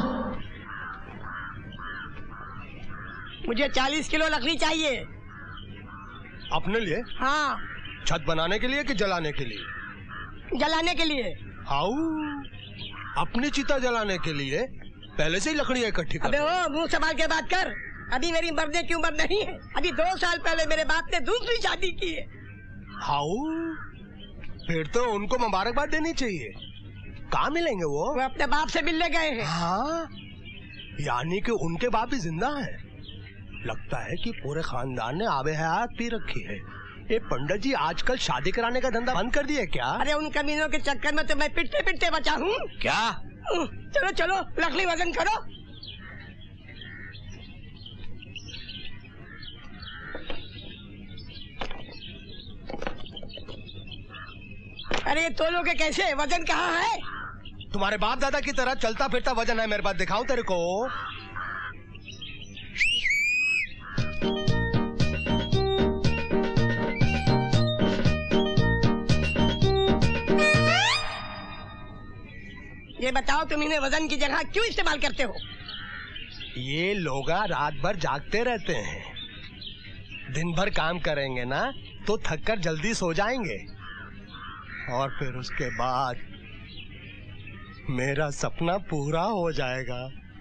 मुझे चालीस किलो लकड़ी चाहिए। अपने लिए? हाँ। छत बनाने के लिए कि जलाने के लिए? जलाने के लिए। हाउ? अपनी चिता जलाने के लिए पहले से ही लकड़ियाँ इकट्ठी कर। अबे ओ, मुंह संभाल के बात कर। अभी मेरी मरने की उम्र नहीं है। अभी दो साल पहले मेरे बाप ने दूसरी शादी की है। हाउ? फिर तो उनको मुबारकबाद देनी चाहिए। कहाँ मिलेंगे वो? वो अपने बाप से मिलने गए हैं। हाँ? यानी कि उनके बाप भी जिंदा है। लगता है कि पूरे खानदान ने आबे हयात पी रखी है। ये पंडित जी आजकल शादी कराने का धंधा बंद कर दिया क्या? अरे उन कमीनों के चक्कर में तो मैं पिटते पिटते बचा हूँ। क्या? चलो चलो लकड़ी वजन करो। अरे तोलोगे कैसे? वजन कहाँ है? तुम्हारे बाप दादा की तरह चलता फिरता वजन है मेरे पास, दिखाऊं तेरे को? ये बताओ तुम इन्हें वजन की जगह क्यों इस्तेमाल करते हो? ये लोग रात भर जागते रहते हैं, दिन भर काम करेंगे ना तो थककर जल्दी सो जाएंगे और फिर उसके बाद मेरा सपना पूरा हो जाएगा।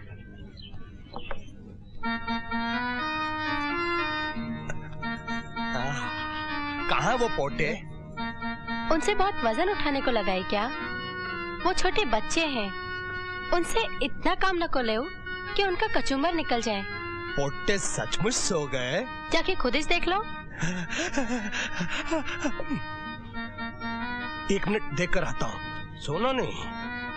कहाँ वो पोटे? उनसे बहुत वजन उठाने को लगा है क्या? वो छोटे बच्चे हैं, उनसे इतना काम न को ले कि उनका कचूमर निकल जाए। पोटे सचमुच सो गए? जाके खुद ही देख लो। एक मिनट देख कर आता हूँ। सोना नहीं।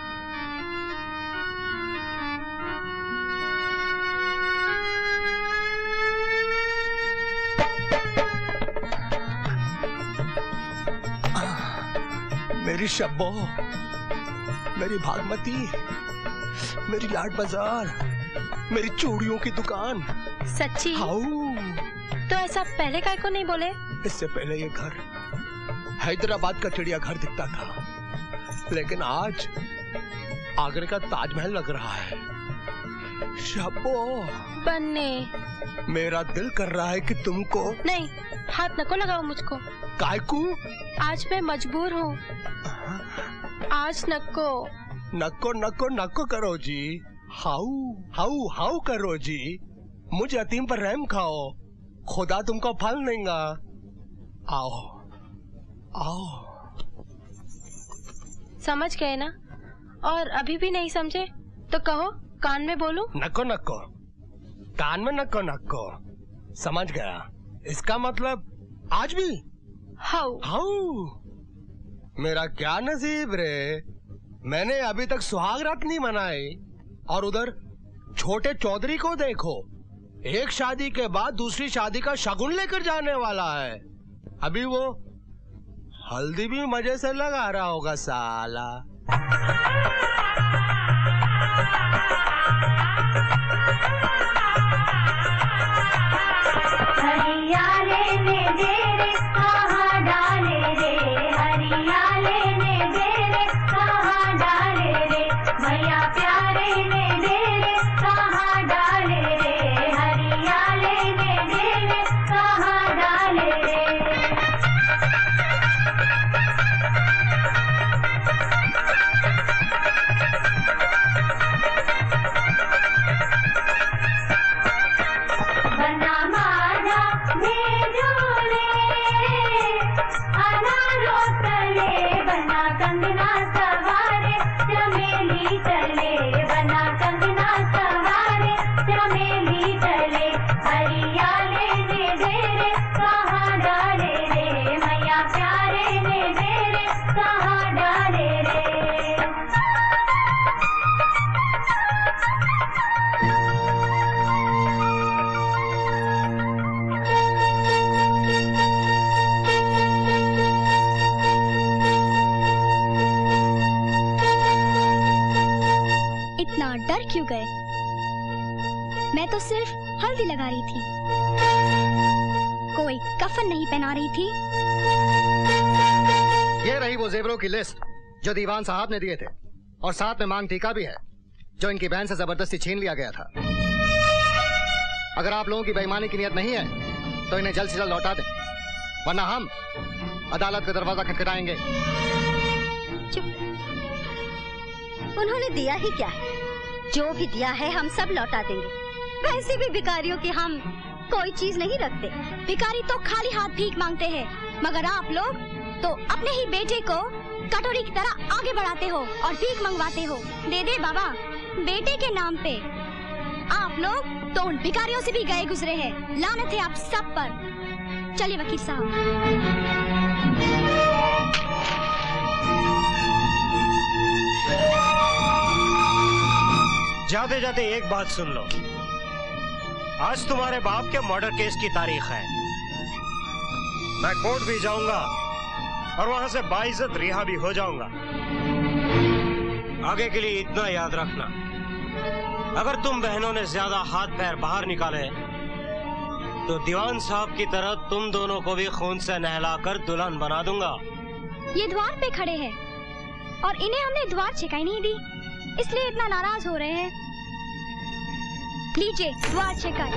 मेरी शब्बो, मेरी भागमती, मेरी लाड बाजार, मेरी चूड़ियों की दुकान। सच्ची? तो ऐसा पहले काय को नहीं बोले? इससे पहले ये घर हैदराबाद का चिड़िया घर दिखता था, लेकिन आज आगरे का ताजमहल लग रहा है। शब्बो, बन्ने, मेरा दिल कर रहा है कि तुमको। नहीं, हाथ नको लगाओ मुझको। काय को? आज मैं मजबूर हूँ। आज नको। नको नको नको करो जी। हाउ हाउ हाउ करो जी। मुझ यतीम पर रहम खाओ, खुदा तुमको फल देगा। आओ आओ। समझ गए ना? और अभी भी नहीं समझे तो कहो, कान में बोलूं? नको नको, कान में नको नको। समझ गया। इसका मतलब आज भी? How how. मेरा क्या नसीब रे, मैंने अभी तक सुहाग रात नहीं मनाई और उधर छोटे चौधरी को देखो, एक शादी के बाद दूसरी शादी का शगुन लेकर जाने वाला है। अभी वो हल्दी भी मजे से लगा रहा होगा साला। हरियाले ने डेरे कहाँ डाले रे, हरियाले ने डेरे कहाँ डाले रे, भैया प्यारे ने डेरे कहाँ डाले रे, हरियाले ने डेरे कहाँ डाले रे। बना मारा भेजोरे अनारो तले, बना कंगना सवारे चमेली तले, बना कंगना सवारे चमेली तले, हरियाले ने डेरे कहाँ डाले रे, मैया प्यारे ने डेरे कहाँ डाले रे। इतना डर क्यों गए? मैं तो सिर्फ हल्दी लगा रही थी, कोई कफन नहीं पहना रही थी। ये रही वो जेवरों की लिस्ट जो दीवान साहब ने दिए थे, और साथ में मांग टीका भी है जो इनकी बहन से जबरदस्ती छीन लिया गया था। अगर आप लोगों की बेईमानी की नियत नहीं है तो इन्हें जल्द से जल्द लौटा दें, वरना हम अदालत का दरवाजा खटखटाएंगे। उन्होंने दिया ही क्या है? जो भी दिया है हम सब लौटा देंगे। वैसे भी भिखारियों की हम कोई चीज नहीं रखते। भिखारी तो खाली हाथ भीख मांगते हैं, मगर आप लोग तो अपने ही बेटे को कटोरी की तरह आगे बढ़ाते हो और भीख मंगवाते हो। दे दे बाबा, बेटे के नाम पे। आप लोग तो उन भिखारियों से भी गए गुजरे हैं। लानत है आप सब पर। चलिए वकील साहब। जाते जाते एक बात सुन लो, आज तुम्हारे बाप के मर्डर केस की तारीख है। मैं कोर्ट भी जाऊंगा और वहां से बाइज्जत रिहा भी हो जाऊंगा। आगे के लिए इतना याद रखना, अगर तुम बहनों ने ज्यादा हाथ पैर बाहर निकाले तो दीवान साहब की तरह तुम दोनों को भी खून से नहलाकर दुल्हन बना दूंगा। ये द्वार पे खड़े हैं और इन्हें हमने द्वार छिकाई नहीं दी। इसलिए इतना नाराज हो रहे हैं। लीजिए द्वार शिकार।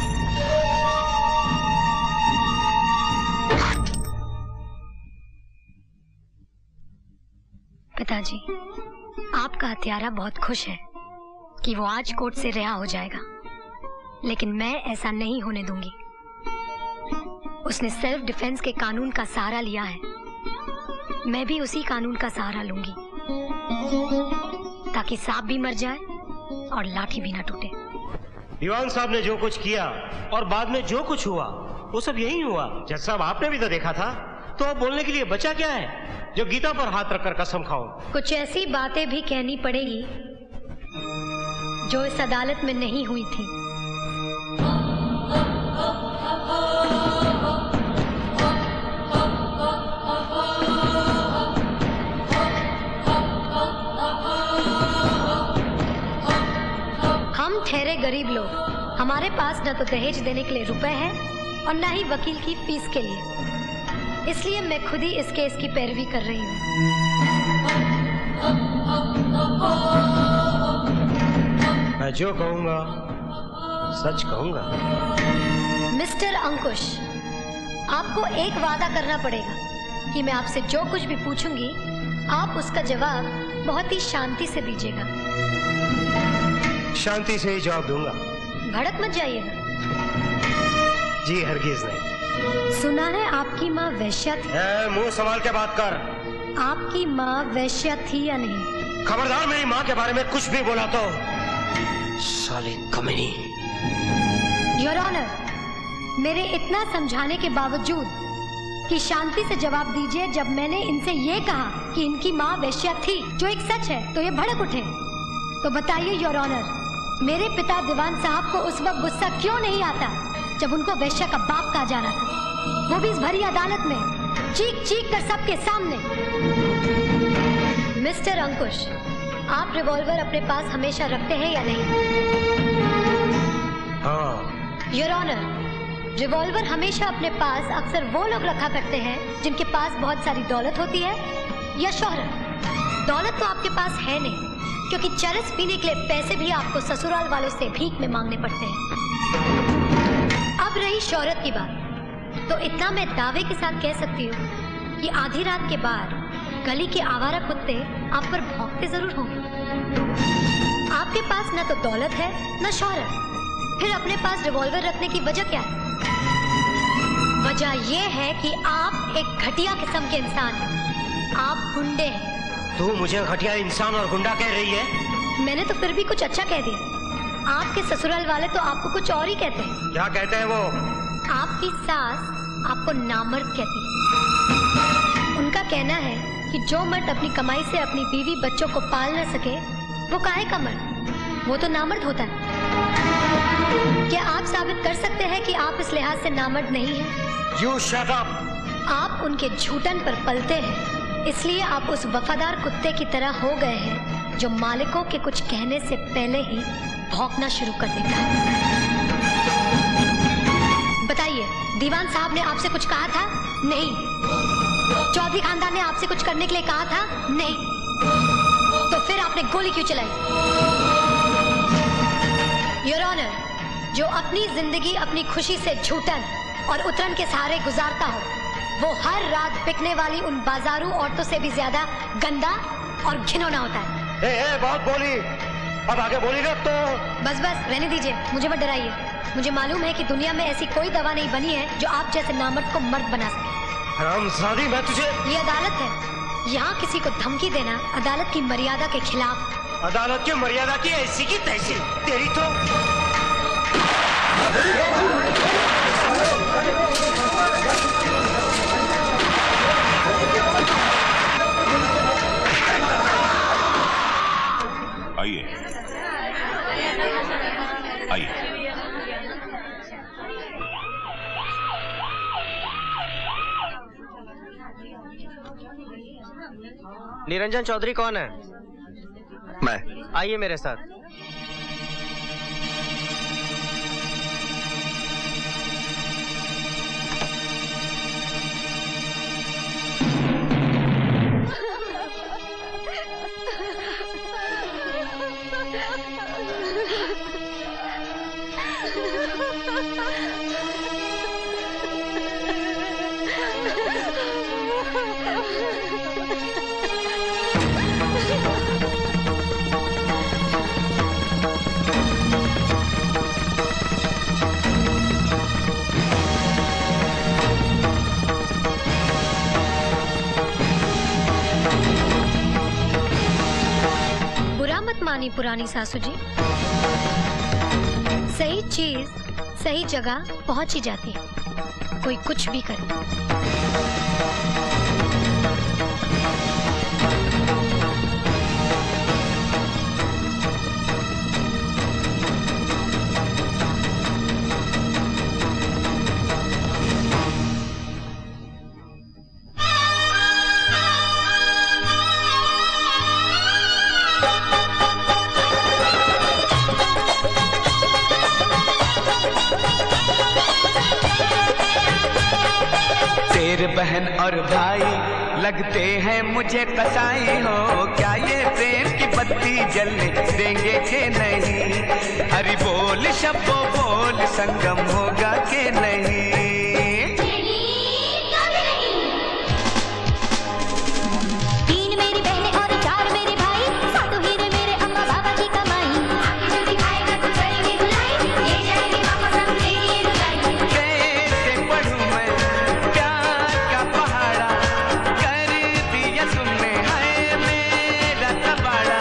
पिताजी, आपका हत्यारा बहुत खुश है कि वो आज कोर्ट से रिहा हो जाएगा, लेकिन मैं ऐसा नहीं होने दूंगी। उसने सेल्फ डिफेंस के कानून का सहारा लिया है, मैं भी उसी कानून का सहारा लूंगी, ताकि सांप भी मर जाए और लाठी भी ना टूटे। दीवान साहब ने जो कुछ किया और बाद में जो कुछ हुआ वो सब यही हुआ। जज साहब, आपने भी तो देखा था, तो अब बोलने के लिए बचा क्या है जो गीता पर हाथ रखकर कसम खाओ? कुछ ऐसी बातें भी कहनी पड़ेगी जो इस अदालत में नहीं हुई थी। हम ठहरे गरीब लोग, हमारे पास न तो दहेज देने के लिए रुपए हैं और न ही वकील की फीस के लिए, इसलिए मैं खुद ही इस केस की पैरवी कर रही हूँ। मैं जो कहूँगा सच कहूँगा। मिस्टर अंकुश, आपको एक वादा करना पड़ेगा कि मैं आपसे जो कुछ भी पूछूंगी आप उसका जवाब बहुत ही शांति से दीजिएगा। शांति से ही जवाब दूंगा। भड़क मत जाइएगा। जी हरगिज नहीं। सुना है आपकी माँ वैश्या थी। मुंह संभाल के बात कर। आपकी माँ वैश्या थी या नहीं? खबरदार मेरी माँ के बारे में कुछ भी बोला तो साली कमीनी। योर ऑनर, मेरे इतना समझाने के बावजूद कि शांति से जवाब दीजिए, जब मैंने इनसे ये कहा कि इनकी माँ वैश्या थी, जो एक सच है, तो ये भड़क उठे। तो बताइए योर ऑनर, मेरे पिता दीवान साहब को उस वक्त गुस्सा क्यों नहीं आता जब उनको वैश्या का बाप कहा जा रहा था, वो भी इस भरी अदालत में, चीख चीख कर सबके सामने। मिस्टर अंकुश, आप रिवॉल्वर अपने पास हमेशा रखते हैं या नहीं? हाँ। योर ऑनर, रिवॉल्वर हमेशा अपने पास अक्सर वो लोग रखा करते हैं जिनके पास बहुत सारी दौलत होती है या शोहरत। दौलत तो आपके पास है नहीं, क्योंकि चरस पीने के लिए पैसे भी आपको ससुराल वालों से भीख में मांगने पड़ते हैं। अब रही शोहरत की बात, तो इतना मैं दावे के साथ कह सकती हूँ कि आधी रात के बाद गली के आवारा कुत्ते आप पर भौंकते जरूर होंगे। आपके पास न तो दौलत है न शोहरत, फिर अपने पास रिवॉल्वर रखने की वजह क्या है? वजह यह है कि आप एक घटिया किस्म के इंसान हैं। आप गुंडे हैं। तू मुझे घटिया इंसान और गुंडा कह रही है? मैंने तो फिर भी कुछ अच्छा कह दिया। आपके ससुराल वाले तो आपको कुछ और ही कहते हैं। क्या कहते हैं वो? आपकी सास आपको नामर्द कहती है। उनका कहना है कि जो मर्द अपनी कमाई से अपनी बीवी बच्चों को पाल न सके वो काहे का मर्द, वो तो नामर्द होता है। क्या आप साबित कर सकते हैं कि आप इस लिहाज से नामर्द नहीं हैं? You shut up! आप उनके झूठन पर पलते हैं, इसलिए आप उस वफादार कुत्ते की तरह हो गए हैं जो मालिकों के कुछ कहने से पहले ही भौंकना शुरू कर देता है। बताइए, दीवान साहब ने आपसे कुछ कहा था? नहीं। चौधरी खानदान ने आपसे कुछ करने के लिए कहा था? नहीं। तो फिर आपने गोली क्यों चलाई? योर ऑनर, जो अपनी जिंदगी अपनी खुशी से झूठन और उतरन के सहारे गुजारता हो, वो हर रात बिकने वाली उन बाजारू औरतों से भी ज्यादा गंदा और घिनौना होता है। ए, ए, बहुत बोली, अब आगे बोली ना तो। बस बस रहने दीजिए, मुझे मत डराइए। मुझे मालूम है कि दुनिया में ऐसी कोई दवा नहीं बनी है जो आप जैसे नामर्द को मर्द बना सके। हरामजादी, मैं तुझे। ये अदालत है, यहाँ किसी को धमकी देना अदालत की मर्यादा के खिलाफ। अदालत की मर्यादा की ऐसी की तैसी, तेरी तो। आइए आइए। निरंजन चौधरी कौन है? मैं। आइए मेरे साथ। मानी पुरानी सासू जी, सही चीज सही जगह पहुंच ही जाती है, कोई कुछ भी करे। बहन और भाई लगते हैं मुझे कसाई हो, क्या ये प्रेम की बत्ती जलने देंगे के नहीं? अरे बोल शब्बो बोल संगम होगा के नहीं? तीन मेरी बहनें और चार मेरे भाई, सातों हीरे मेरे अम्मा बाबा की कमाई। आगे जो दिखाएगा तो करेंगे धुलाई, ये जाएंगे वापस हम देंगे रुलाई। कैसे पढ़ूं मैं प्यार का पहाड़ा, कर दिया तुमने है मेरा कबाड़ा।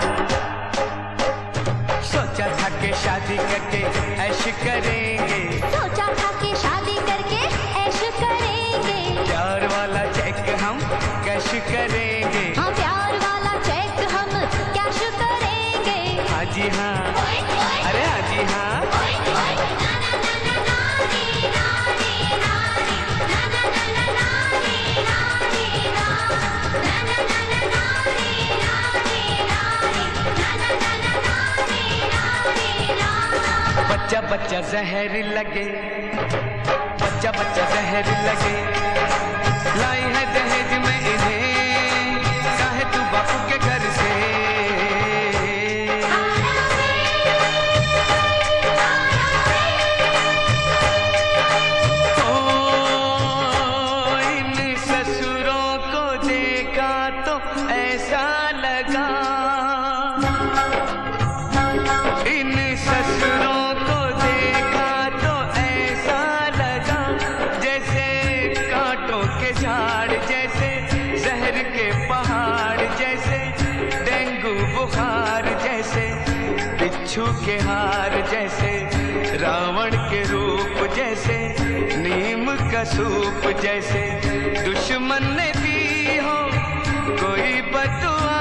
सोचा था कि शादी करके ऐश करेंगे, सोचा था कि शादी करके ऐश करेंगे, प्यार वाला चेक हम कैश करेंगे। हाँ प्यार वाला चेक हम कैश करेंगे। हाँ जी हाँ, अरे हाँ जी हाँ। बच्चा बच्चा जहर लगे, बच्चा बच्चा जहर लगे, लाई है दहेज में इन्हें, चाहे तू बापू के घर से। ओ इन ससुरों को देखा तो ऐसा लगा, इन ससुरों झाड़ जैसे, जहर के पहाड़ जैसे, डेंगू बुखार जैसे, बिच्छू के हार जैसे, रावण के रूप जैसे, नीम का सूप जैसे, दुश्मन ने दी हो कोई बदुआ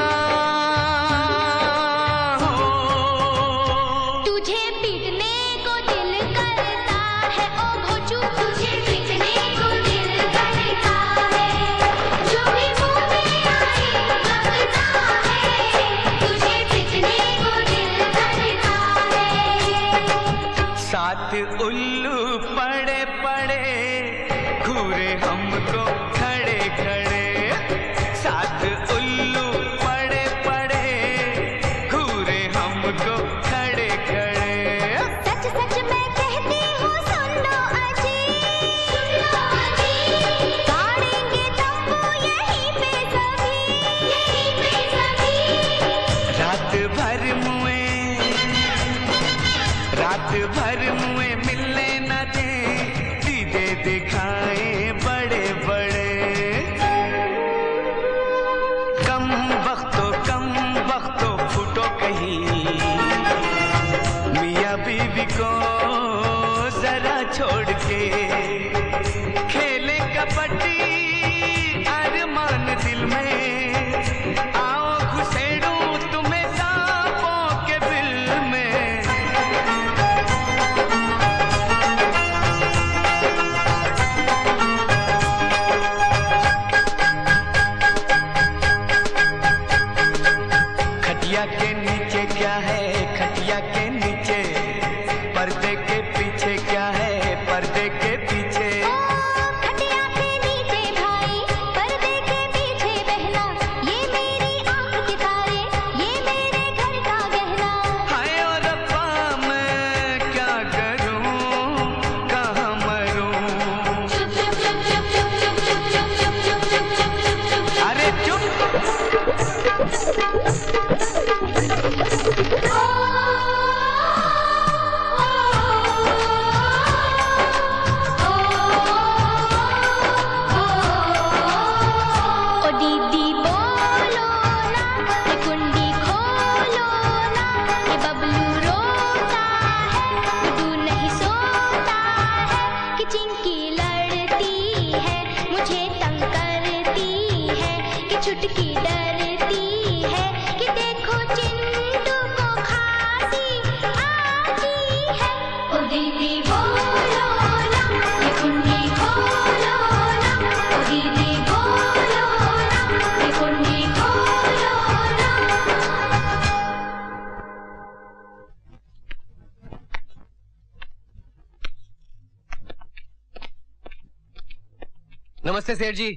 हो। तुझे पीटने को दिल करता है ओ भोजू, तुझे पीटने को दिल करता है, जो भी मुंह में आए लगता है, तुझे पीटने को दिल करता है। सात उल्लू पड़े पड़े घूरे हमको खड़े खड़े, सात उल्लू पड़े पड़े घूरे हमको खड़े खड़े। सच सच मैं कहती हूँ सुन लो अजी, सुन लो अजी, गाड़ेंगे तंबू यहीं पे सभी, यहीं पे सभी। रात भर मुए, रात भर मुए मिलने न दे, दीदे दिखाए बड़े बड़े। कम वक्तो कम वक्तो फूटो कहीं, मियाँ बीवी को जरा छोड़ के, खेले कबड्डी अरमान दिल में, आओ घुसेड़ूं तुम्हें सांपों के बिल में। खटिया के नीचे क्या है, खटिया के नीचे, पर्दे के पीछे क्या है, पर्दे के पीछे। खटिया के नीचे भाई, पर्दे के पीछे बहना, ये मेरी आँख के तारे, ये मेरे घर का गहना। नमस्ते सेठ जी।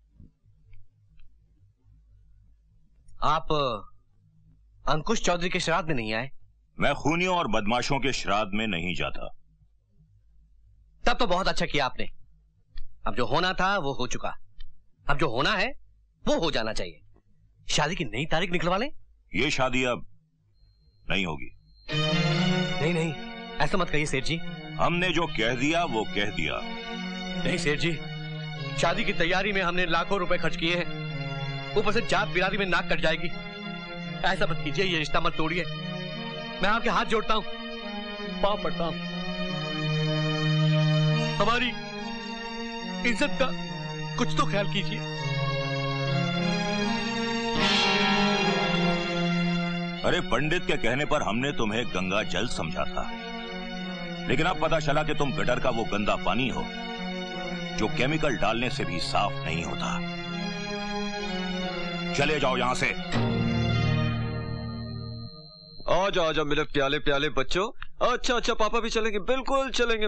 आप अंकुश चौधरी के श्राद्ध में नहीं आए? मैं खूनियों और बदमाशों के श्राद्ध में नहीं जाता। तब तो बहुत अच्छा किया आपने। अब जो होना था वो हो चुका, अब जो होना है वो हो जाना चाहिए। शादी की नई तारीख निकलवा लें। ये शादी अब नहीं होगी। नहीं नहीं, ऐसा मत कहिए सेठ जी। हमने जो कह दिया वो कह दिया। नहीं सेठ जी, शादी की तैयारी में हमने लाखों रुपए खर्च किए हैं, ऊपर से जात बिरादरी में नाक कट जाएगी। ऐसा मत कीजिए, ये रिश्ता मत तोड़िए। मैं आपके हाथ जोड़ता हूँ, पाँव पड़ता हूँ। हमारी इज्जत का कुछ तो ख्याल कीजिए। अरे पंडित के कहने पर हमने तुम्हें गंगा जल समझा था, लेकिन अब पता चला कि तुम गटर का वो गंदा पानी हो जो केमिकल डालने से भी साफ नहीं होता। चले जाओ यहां से। आ जाओ आ जाओ मेरे प्याले प्याले बच्चों। अच्छा अच्छा, पापा भी चलेंगे, बिल्कुल चलेंगे।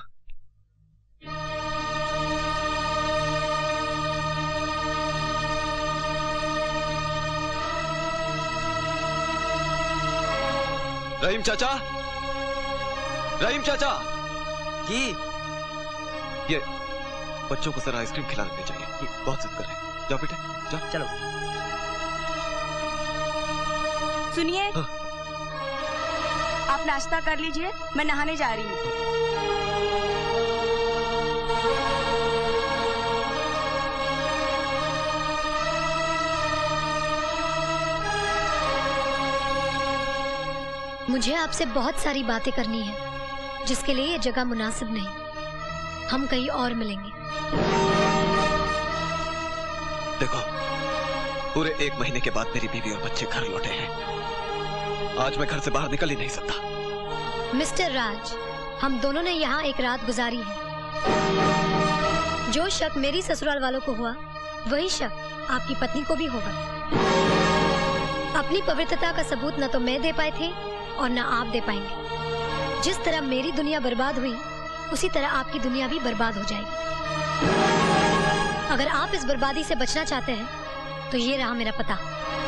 रहीम चाचा, रहीम चाचा जी, ये बच्चों को जरा आइसक्रीम खिला देनी चाहिए, ये बहुत जिद कर रहे हैं। जाओ बेटे जाओ। चलो। सुनिए, हाँ। आप नाश्ता कर लीजिए, मैं नहाने जा रही हूँ। मुझे आपसे बहुत सारी बातें करनी है, जिसके लिए ये जगह मुनासिब नहीं। हम कहीं और मिलेंगे। देखो, पूरे एक महीने के बाद मेरी बीवी और बच्चे घर लौटे हैं। आज मैं घर से बाहर निकल ही नहीं सकता। मिस्टर राज, हम दोनों ने यहाँ एक रात गुजारी है। जो शक मेरी ससुराल वालों को हुआ, वही शक आपकी पत्नी को भी होगा। अपनी पवित्रता का सबूत न तो मैं दे पाए थे और न आप दे पाएंगे। जिस तरह मेरी दुनिया बर्बाद हुई, उसी तरह आपकी दुनिया भी बर्बाद हो जाएगी। अगर आप इस बर्बादी से बचना चाहते हैं, तो ये रहा मेरा पता।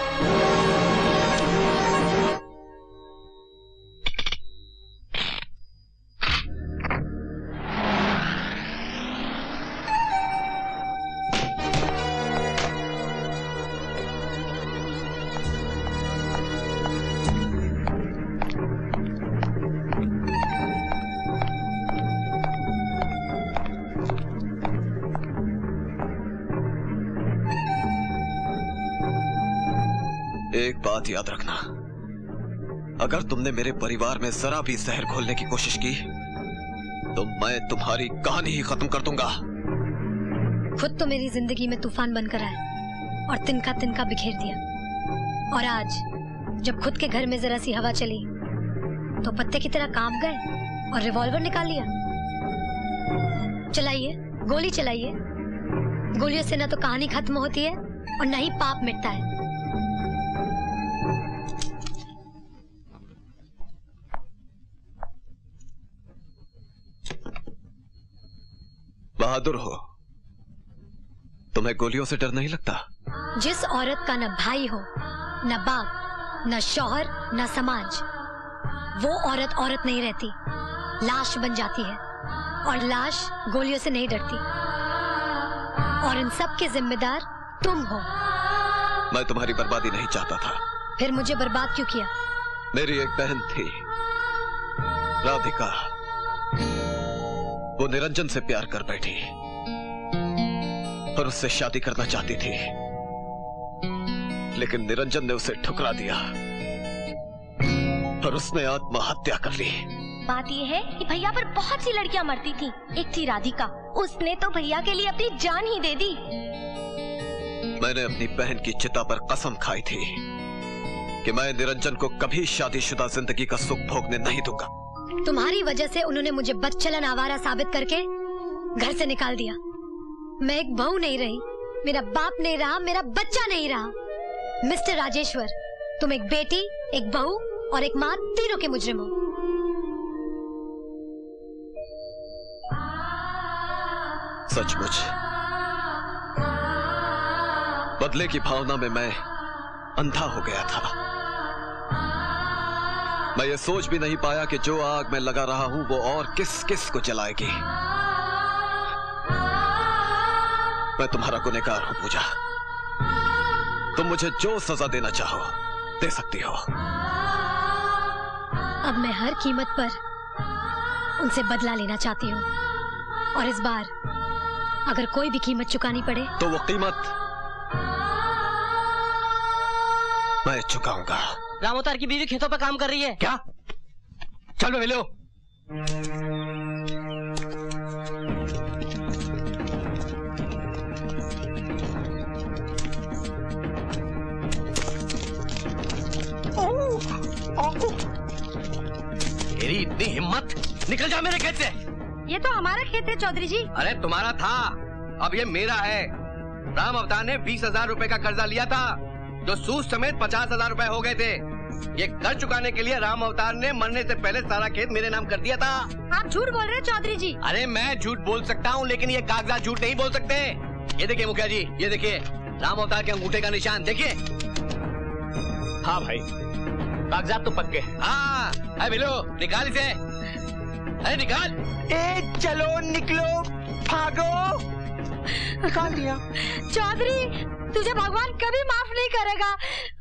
एक बात याद रखना, अगर तुमने मेरे परिवार में जरा भी जहर घोलने की कोशिश की तो मैं तुम्हारी कहानी ही खत्म कर दूंगा। खुद तो मेरी जिंदगी में तूफान बनकर आए और तिनका तिनका बिखेर दिया, और आज जब खुद के घर में जरा सी हवा चली तो पत्ते की तरह कांप गए और रिवॉल्वर निकाल लिया। चलाइए, गोली चलाइए। गोलियों से न तो कहानी खत्म होती है और न ही पाप मिटता है। बहादुर हो, तुम्हें गोलियों से डर नहीं लगता? जिस औरत का न भाई हो, न बाप, न शौहर, न समाज, वो औरत औरत नहीं रहती, लाश बन जाती है। और लाश गोलियों से नहीं डरती। और इन सब के जिम्मेदार तुम हो। मैं तुम्हारी बर्बादी नहीं चाहता था। फिर मुझे बर्बाद क्यों किया? मेरी एक बहन थी, राधिका। वो निरंजन से प्यार कर बैठी और उससे शादी करना चाहती थी, लेकिन निरंजन ने उसे ठुकरा दिया और उसने आत्महत्या कर ली। बात यह है कि भैया पर बहुत सी लड़कियां मरती थी। एक थी राधिका, उसने तो भैया के लिए अपनी जान ही दे दी। मैंने अपनी बहन की चिता पर कसम खाई थी कि मैं निरंजन को कभी शादीशुदा जिंदगी का सुख भोगने नहीं दूंगा। तुम्हारी वजह से उन्होंने मुझे बदचलन आवारा साबित करके घर से निकाल दिया। मैं एक बहू नहीं रही, मेरा बाप नहीं रहा, मेरा बच्चा नहीं रहा। मिस्टर राजेश्वर, तुम एक बेटी, एक बहू और एक माँ, तीनों के मुजरिम हो। सचमुच बदले की भावना में मैं अंधा हो गया था। मैं ये सोच भी नहीं पाया कि जो आग मैं लगा रहा हूं वो और किस किस को जलाएगी। मैं तुम्हारा गुनहगार हूं पूजा। तुम मुझे जो सजा देना चाहो दे सकती हो। अब मैं हर कीमत पर उनसे बदला लेना चाहती हूँ, और इस बार अगर कोई भी कीमत चुकानी पड़े तो वो कीमत मैं चुकाऊंगा। रामोतार की बीवी खेतों पर काम कर रही है। क्या? चल मैं मिलो। तेरी इतनी हिम्मत, निकल जा मेरे खेत से। ये तो हमारा खेत है चौधरी जी। अरे तुम्हारा था, अब ये मेरा है। राम अवतार ने बीस हजार रूपए का कर्जा लिया था, जो सूद समेत पचास हजार रूपए हो गए थे। ये कर्ज चुकाने के लिए राम अवतार ने मरने से पहले सारा खेत मेरे नाम कर दिया था। आप झूठ बोल रहे हैं चौधरी जी। अरे मैं झूठ बोल सकता हूँ, लेकिन ये कागजात झूठ नहीं बोल सकते। ये देखिए मुखिया जी, ये देखिए राम अवतार के अंगूठे का निशान देखिए। हाँ भाई, कागजात तो पक्के। हाँ, अरे मिलो, निकाल इसे। अरे निकाल। ए चलो निकलो, भागो। निकाल दिया। चौधरी, तुझे भगवान कभी माफ नहीं करेगा।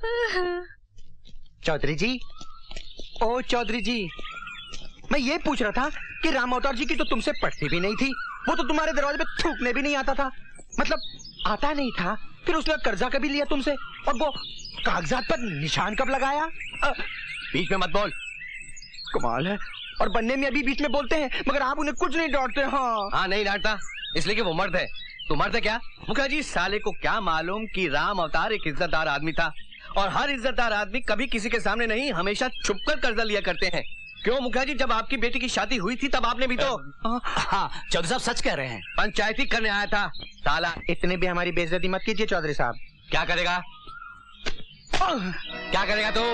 चौधरी जी, ओ चौधरी जी, मैं ये पूछ रहा था कि राम अवतार जी की तो तुमसे पटती भी नहीं थी, वो तो तुम्हारे दरवाजे पे थूकने भी नहीं आता था। मतलब आता नहीं था, फिर उसने कर्जा कभी लिया तुमसे, और वो कागजात पर निशान कब लगाया? आ, बीच में मत बोल। कमाल है, और बनने में अभी बीच में बोलते हैं, मगर आप उन्हें कुछ नहीं डांटते। हाँ हाँ, नहीं डांटता, इसलिए कि वो मर्द है। तू मर्द है क्या? मुखिया जी, साले को क्या मालूम कि राम अवतार एक इज्जतदार आदमी था, और हर इज्जतदार आदमी कभी किसी के सामने नहीं, हमेशा छुपकर कर्जा लिया करते हैं। क्यों मुखिया जी, जब आपकी बेटी की शादी हुई थी तब आपने भी तो। हाँ, चौधरी साहब सच कह रहे हैं। पंचायती करने आया था साला। इतने भी हमारी बेइज्जती मत कीजिए चौधरी साहब। क्या करेगा? क्या करेगा तू?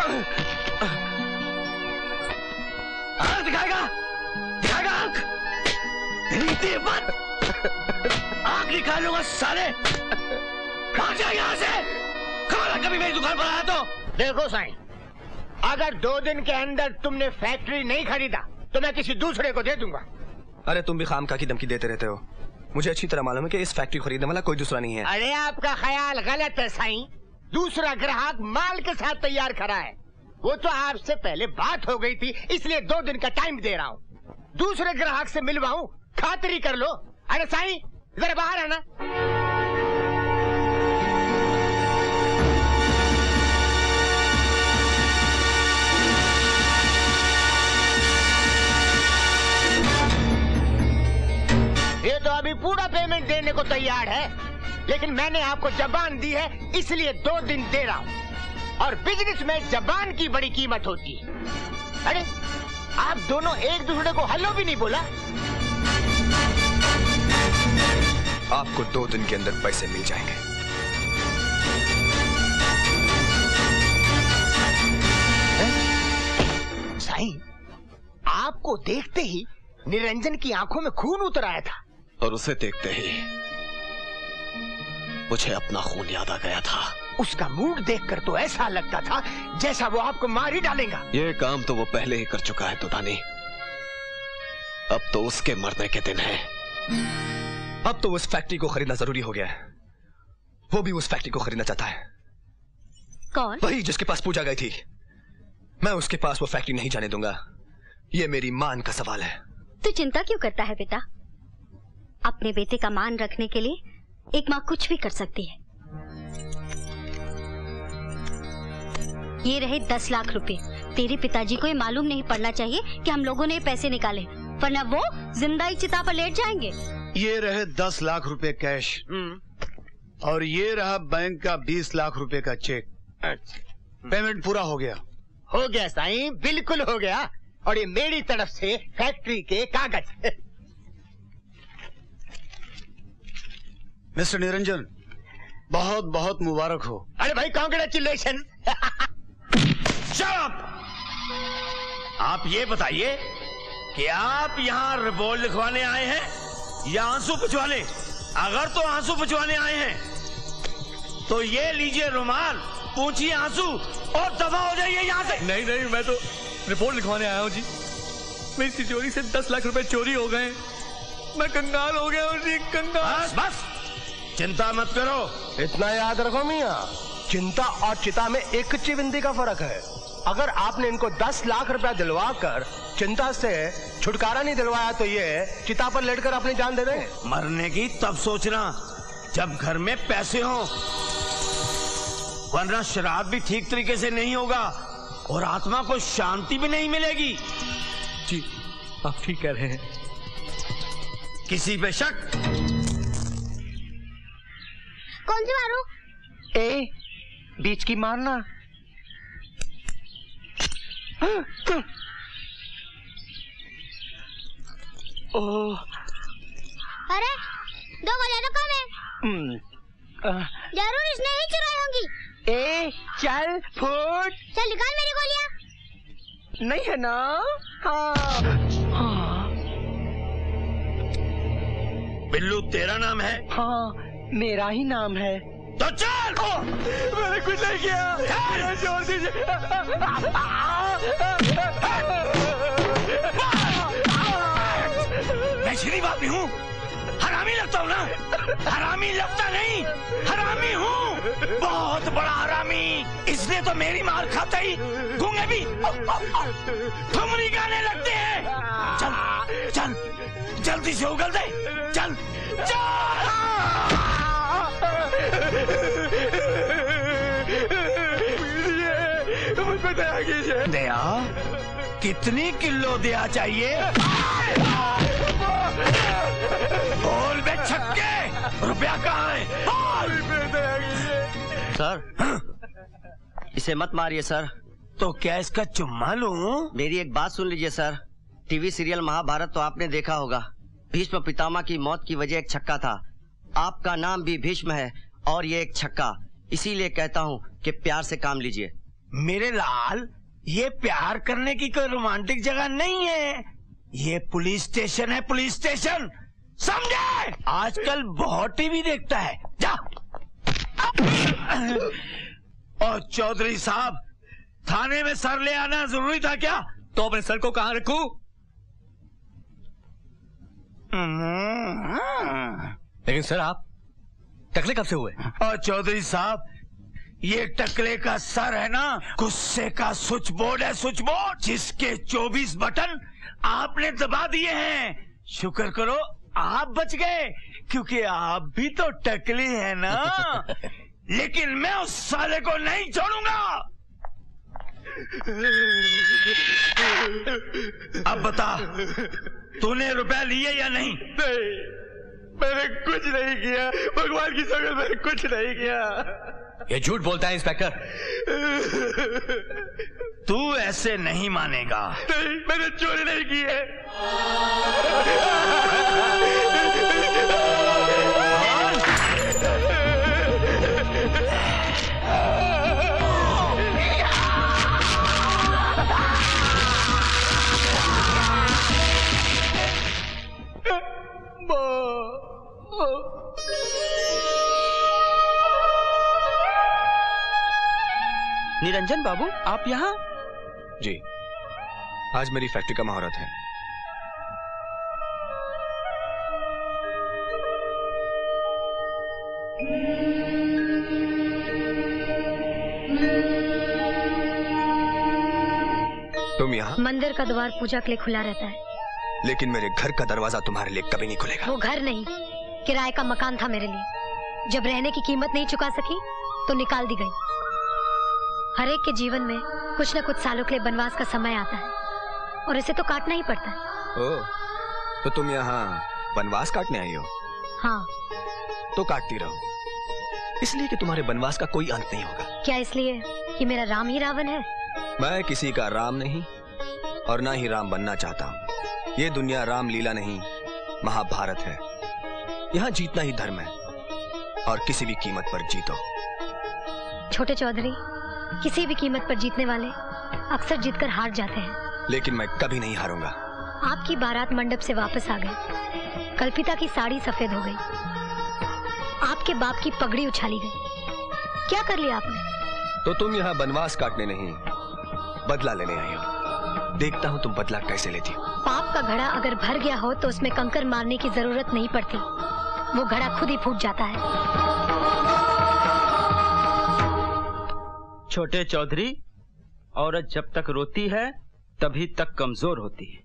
आंख दिखाएगा? दिखाएगा आंख? तेरी हिम्मत? आंख निकालूंगा साले। भाग जा यहाँ से। कभी कभी मेरी दुकान पर आया तो। देखो साईं, अगर दो दिन के अंदर तुमने फैक्ट्री नहीं खरीदा तो मैं किसी दूसरे को दे दूंगा। अरे तुम भी खामखा की धमकी देते रहते हो। मुझे अच्छी तरह मालूम है कि इस फैक्ट्री खरीदने वाला कोई दूसरा नहीं है। अरे आपका ख्याल गलत है साईं, दूसरा ग्राहक माल के साथ तैयार खड़ा है। वो तो आपसे पहले बात हो गई थी, इसलिए दो दिन का टाइम दे रहा हूँ। दूसरे ग्राहक से मिलवाऊं, खातिरी कर लो। अरे साईं, जरा बाहर आना। ये तो अभी पूरा पेमेंट देने को तैयार है, लेकिन मैंने आपको जबान दी है, इसलिए दो दिन दे रहा हूँ। और बिजनेस में जबान की बड़ी कीमत होती है। अरे आप दोनों एक दूसरे को हेलो भी नहीं बोला। आपको दो दिन के अंदर पैसे मिल जाएंगे। साईं, आपको देखते ही निरंजन की आंखों में खून उतर आया था, और उसे देखते ही मुझे अपना खून याद आ गया था। उसका मूड देखकर तो ऐसा लगता था जैसा वो आपको मार ही डालेगा। ये काम तो वो पहले ही कर चुका है दुधानी, अब तो उसके मरने के दिन है। अब तो उस फैक्ट्री को खरीदना जरूरी हो गया है। वो भी उस फैक्ट्री को खरीदना चाहता है। कौन? वही जिसके पास पूजा गई थी। मैं उसके पास वो फैक्ट्री नहीं जाने दूंगा। ये मेरी मान का सवाल है। तू चिंता क्यों करता है बेटा? अपने बेटे का मान रखने के लिए एक माँ कुछ भी कर सकती है। ये रहे दस लाख रुपए। तेरे पिताजी को ये मालूम नहीं पड़ना चाहिए कि हम लोगों ने पैसे निकाले, वरना वो जिंदा ही चिता पर लेट जाएंगे। ये रहे दस लाख रुपए कैश, और ये रहा बैंक का बीस लाख रुपए का चेक। पेमेंट पूरा हो गया। हो गया साईं, बिल्कुल हो गया। और ये मेरी तरफ से फैक्ट्री के कागज। मिस्टर निरंजन, बहुत बहुत मुबारक हो। अरे भाई, कांग्रेचुलेशन। आप ये बताइए कि आप यहाँ रिपोर्ट लिखवाने आए हैं या आंसू पुछवाने? अगर तो आंसू पुछवाने आए हैं तो ये लीजिए रुमाल, पूछिए आंसू और दफा हो जाइए यहाँ से। नहीं नहीं, मैं तो रिपोर्ट लिखवाने आया हूँ जी। मेरी तिजोरी से दस लाख रुपए चोरी हो गए। मैं कंगाल हो गया हूँ जी, कंगाल। बस बस, चिंता मत करो। इतना याद रखो मियाँ, चिंता और चिता में एक चिविंदी का फर्क है। अगर आपने इनको दस लाख रुपया दिलवा कर चिंता से छुटकारा नहीं दिलवाया तो ये चिता पर लेटकर अपनी जान दे देंगे। मरने की तब सोचना जब घर में पैसे हों, वरना श्राद्ध भी ठीक तरीके से नहीं होगा और आत्मा को शांति भी नहीं मिलेगी। जी आप ठीक कह रहे हैं। किसी पे शक? कौन सी मारूं? ए, बीच की मारना। ओह, अरे दो बजे तो कम है। जरूर इसने ही चुराई होंगी। ए, चल फुट। चल निकाल मेरी गोलियां। नहीं है ना? हाँ। हाँ। बिल्लू तेरा नाम है? हाँ, मेरा ही नाम है। तो चल। मैंने कुछ नहीं किया, छोड़ दीजिए। मैं शरीफ आदमी हूँ, हरामी लगता हूँ ना? हरामी लगता नहीं, हरामी हूँ, बहुत बड़ा हरामी। इसलिए तो मेरी मार खाता ही गूंगे भी ठुमरी गाने लगते हैं। चल चल जल्दी से उगल दे, चल चल। मुझको दया कीजिए। दया? कितनी किलो दया चाहिए? बोल बे छक्के, रुपया कहाँ है? सर, इसे मत मारिए सर। तो क्या इसका चुम्मा लूं? मेरी एक बात सुन लीजिए सर। टीवी सीरियल महाभारत तो आपने देखा होगा। भीष्म पितामह की मौत की वजह एक छक्का था। आपका नाम भी भीष्म है और ये एक छक्का। इसीलिए कहता हूँ कि प्यार से काम लीजिए। मेरे लाल, ये प्यार करने की कोई रोमांटिक जगह नहीं है। ये पुलिस स्टेशन है, पुलिस स्टेशन, समझे? आजकल बहुत टीवी देखता है। जा। और चौधरी साहब, थाने में सर ले आना जरूरी था क्या? तो अपने सर को कहाँ रखूं? लेकिन सर आप टकले कब से हुए? और चौधरी साहब, ये टकले का सर है ना, गुस्से का स्विच बोर्ड है, स्विच बोर्ड, जिसके चौबीस बटन आपने दबा दिए हैं। शुक्र करो आप बच गए, क्योंकि आप भी तो टकले हैं ना। लेकिन मैं उस साले को नहीं छोड़ूंगा। अब बता, तूने रुपया लिए या नहीं? नहीं, मैंने कुछ नहीं किया। भगवान की सौगंध, मैंने कुछ नहीं किया। ये झूठ बोलता है इंस्पेक्टर। तू ऐसे नहीं मानेगा। नहीं, मैंने चोरी नहीं की है। निरंजन बाबू, आप यहाँ? जी, आज मेरी फैक्ट्री का मुहूर्त है। तुम यहाँ? मंदिर का द्वार पूजा के लिए खुला रहता है, लेकिन मेरे घर का दरवाजा तुम्हारे लिए कभी नहीं खुलेगा। वो घर नहीं, किराए का मकान था मेरे लिए। जब रहने की कीमत नहीं चुका सकी तो निकाल दी गई। हर एक के जीवन में कुछ न कुछ सालों के लिए बनवास का समय आता है और इसे तो काटना ही पड़ता है। ओह, तो तुम यहाँ बनवास काटने आई हो? हाँ। तो काटती रहो, इसलिए कि तुम्हारे बनवास का कोई अंत नहीं होगा। क्या इसलिए कि मेरा राम ही रावण है? मैं किसी का राम नहीं और ना ही राम बनना चाहता हूँ। ये दुनिया राम लीला नहीं, महाभारत है। यहाँ जीतना ही धर्म है और किसी भी कीमत पर जीतो। छोटे चौधरी, किसी भी कीमत पर जीतने वाले अक्सर जीतकर हार जाते हैं। लेकिन मैं कभी नहीं हारूंगा। आपकी बारात मंडप से वापस आ गई। कल्पिता की साड़ी सफेद हो गई। आपके बाप की पगड़ी उछाली गई। क्या कर लिया आपने? तो तुम यहाँ बनवास काटने नहीं, बदला लेने आई हो। देखता हूँ तुम बदला कैसे लेती हो। पाप का घड़ा अगर भर गया हो तो उसमें कंकर मारने की जरूरत नहीं पड़ती, वो घड़ा खुद ही फूट जाता है। छोटे चौधरी, औरत जब तक रोती है तभी तक कमजोर होती है।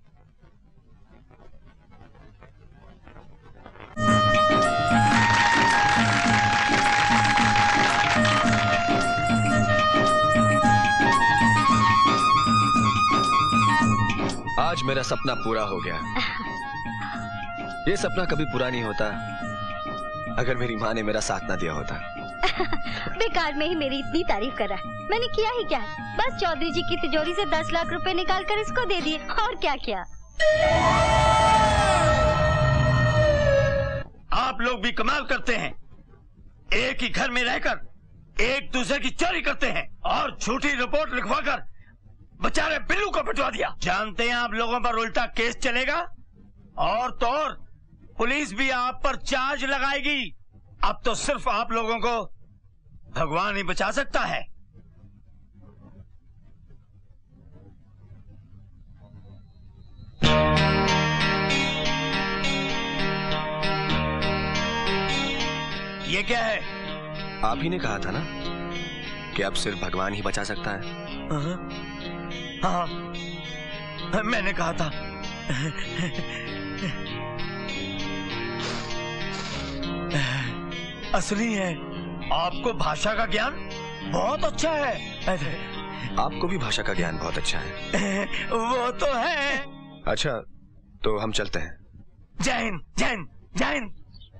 आज मेरा सपना पूरा हो गया। ये सपना कभी पूरा नहीं होता अगर मेरी माँ ने मेरा साथ ना दिया होता। बेकार में ही मेरी इतनी तारीफ कर रहा है। मैंने किया ही क्या है? बस चौधरी जी की तिजोरी से दस लाख रुपए निकाल कर इसको दे दिए, और क्या किया। आप लोग भी कमाल करते हैं। एक ही घर में रहकर एक दूसरे की चोरी करते हैं और झूठी रिपोर्ट लिखवाकर बेचारे बिल्लू को पिटवा दिया। जानते हैं आप लोगों पर उल्टा केस चलेगा और तो और पुलिस भी आप पर चार्ज लगाएगी। अब तो सिर्फ आप लोगों को भगवान ही बचा सकता है। ये क्या है? आप ही ने कहा था ना कि अब सिर्फ भगवान ही बचा सकता है। हाँ, हाँ मैंने कहा था। असली है। आपको भाषा का ज्ञान बहुत अच्छा है। आपको भी भाषा का ज्ञान बहुत अच्छा है। वो तो है। अच्छा, तो हम चलते हैं। जय हिंद, जय हिंद, जय हिंद।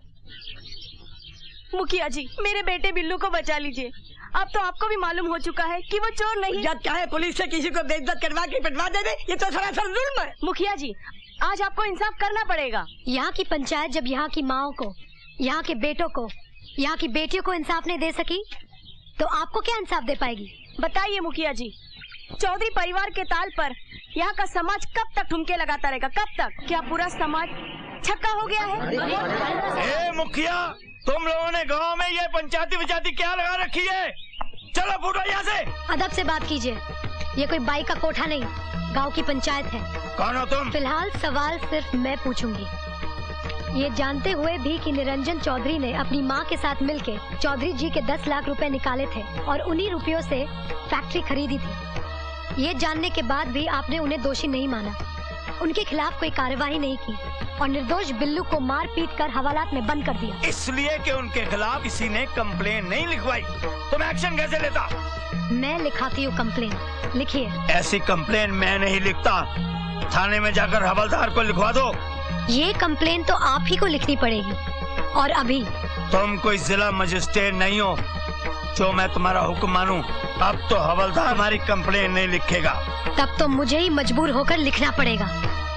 मुखिया जी, मेरे बेटे बिल्लू को बचा लीजिए। अब तो आपको भी मालूम हो चुका है कि वो चोर नहीं। जब चाहे पुलिस से किसी को बेइज्जत करवा के पिटवा दे दे, ये तो सरासर जुल्म है। मुखिया जी, आज आपको इंसाफ करना पड़ेगा। यहाँ की पंचायत जब यहाँ की माओ को, यहाँ के बेटों को, यहाँ की बेटियों को इंसाफ नहीं दे सकी, तो आपको क्या इंसाफ दे पाएगी? बताइए मुखिया जी, चौधरी परिवार के ताल पर यहाँ का समाज कब तक ठुमके लगाता रहेगा? कब तक? क्या पूरा समाज छक्का हो गया है? ए मुखिया, तुम लोगों ने गांव में ये पंचायती विचायती क्या लगा रखी है? चलो फूटो यहाँ से। अदब से बात कीजिए, ये कोई बाई का कोठा नहीं, गांव की पंचायत है। कौन हो तुम? फिलहाल सवाल सिर्फ मैं पूछूंगी, ये जानते हुए भी कि निरंजन चौधरी ने अपनी मां के साथ मिलके चौधरी जी के दस लाख रुपए निकाले थे और उन्हीं रुपयों से फैक्ट्री खरीदी थी। ये जानने के बाद भी आपने उन्हें दोषी नहीं माना, उनके खिलाफ कोई कार्यवाही नहीं की और निर्दोष बिल्लू को मार पीट कर हवालात में बंद कर दिया। इसलिए कि उनके खिलाफ किसी ने कंप्लेन नहीं लिखवाई। तुम एक्शन कैसे लेता? मैं लिखाती हूँ कंप्लेन, लिखिए। ऐसी कंप्लेन मैं नहीं लिखता, थाने में जाकर हवलदार को लिखवा दो। ये कंप्लेन तो आप ही को लिखनी पड़ेगी, और अभी। तुम कोई जिला मजिस्ट्रेट नहीं हो जो मैं तुम्हारा हुक्म मानूं। अब तो हवलदार हमारी कंप्लेन नहीं लिखेगा। तब तो मुझे ही मजबूर होकर लिखना पड़ेगा।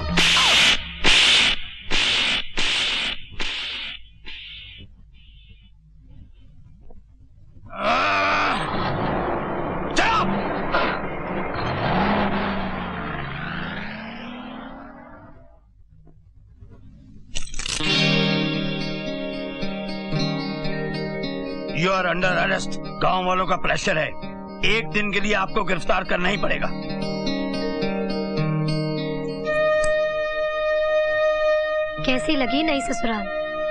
You are under arrest. गांव वालों का प्रेशर है, एक दिन के लिए आपको गिरफ्तार करना ही पड़ेगा। कैसी लगी नई ससुराल?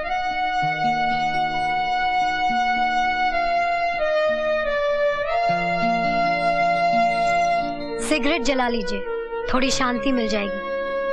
सिगरेट जला लीजिए, थोड़ी शांति मिल जाएगी।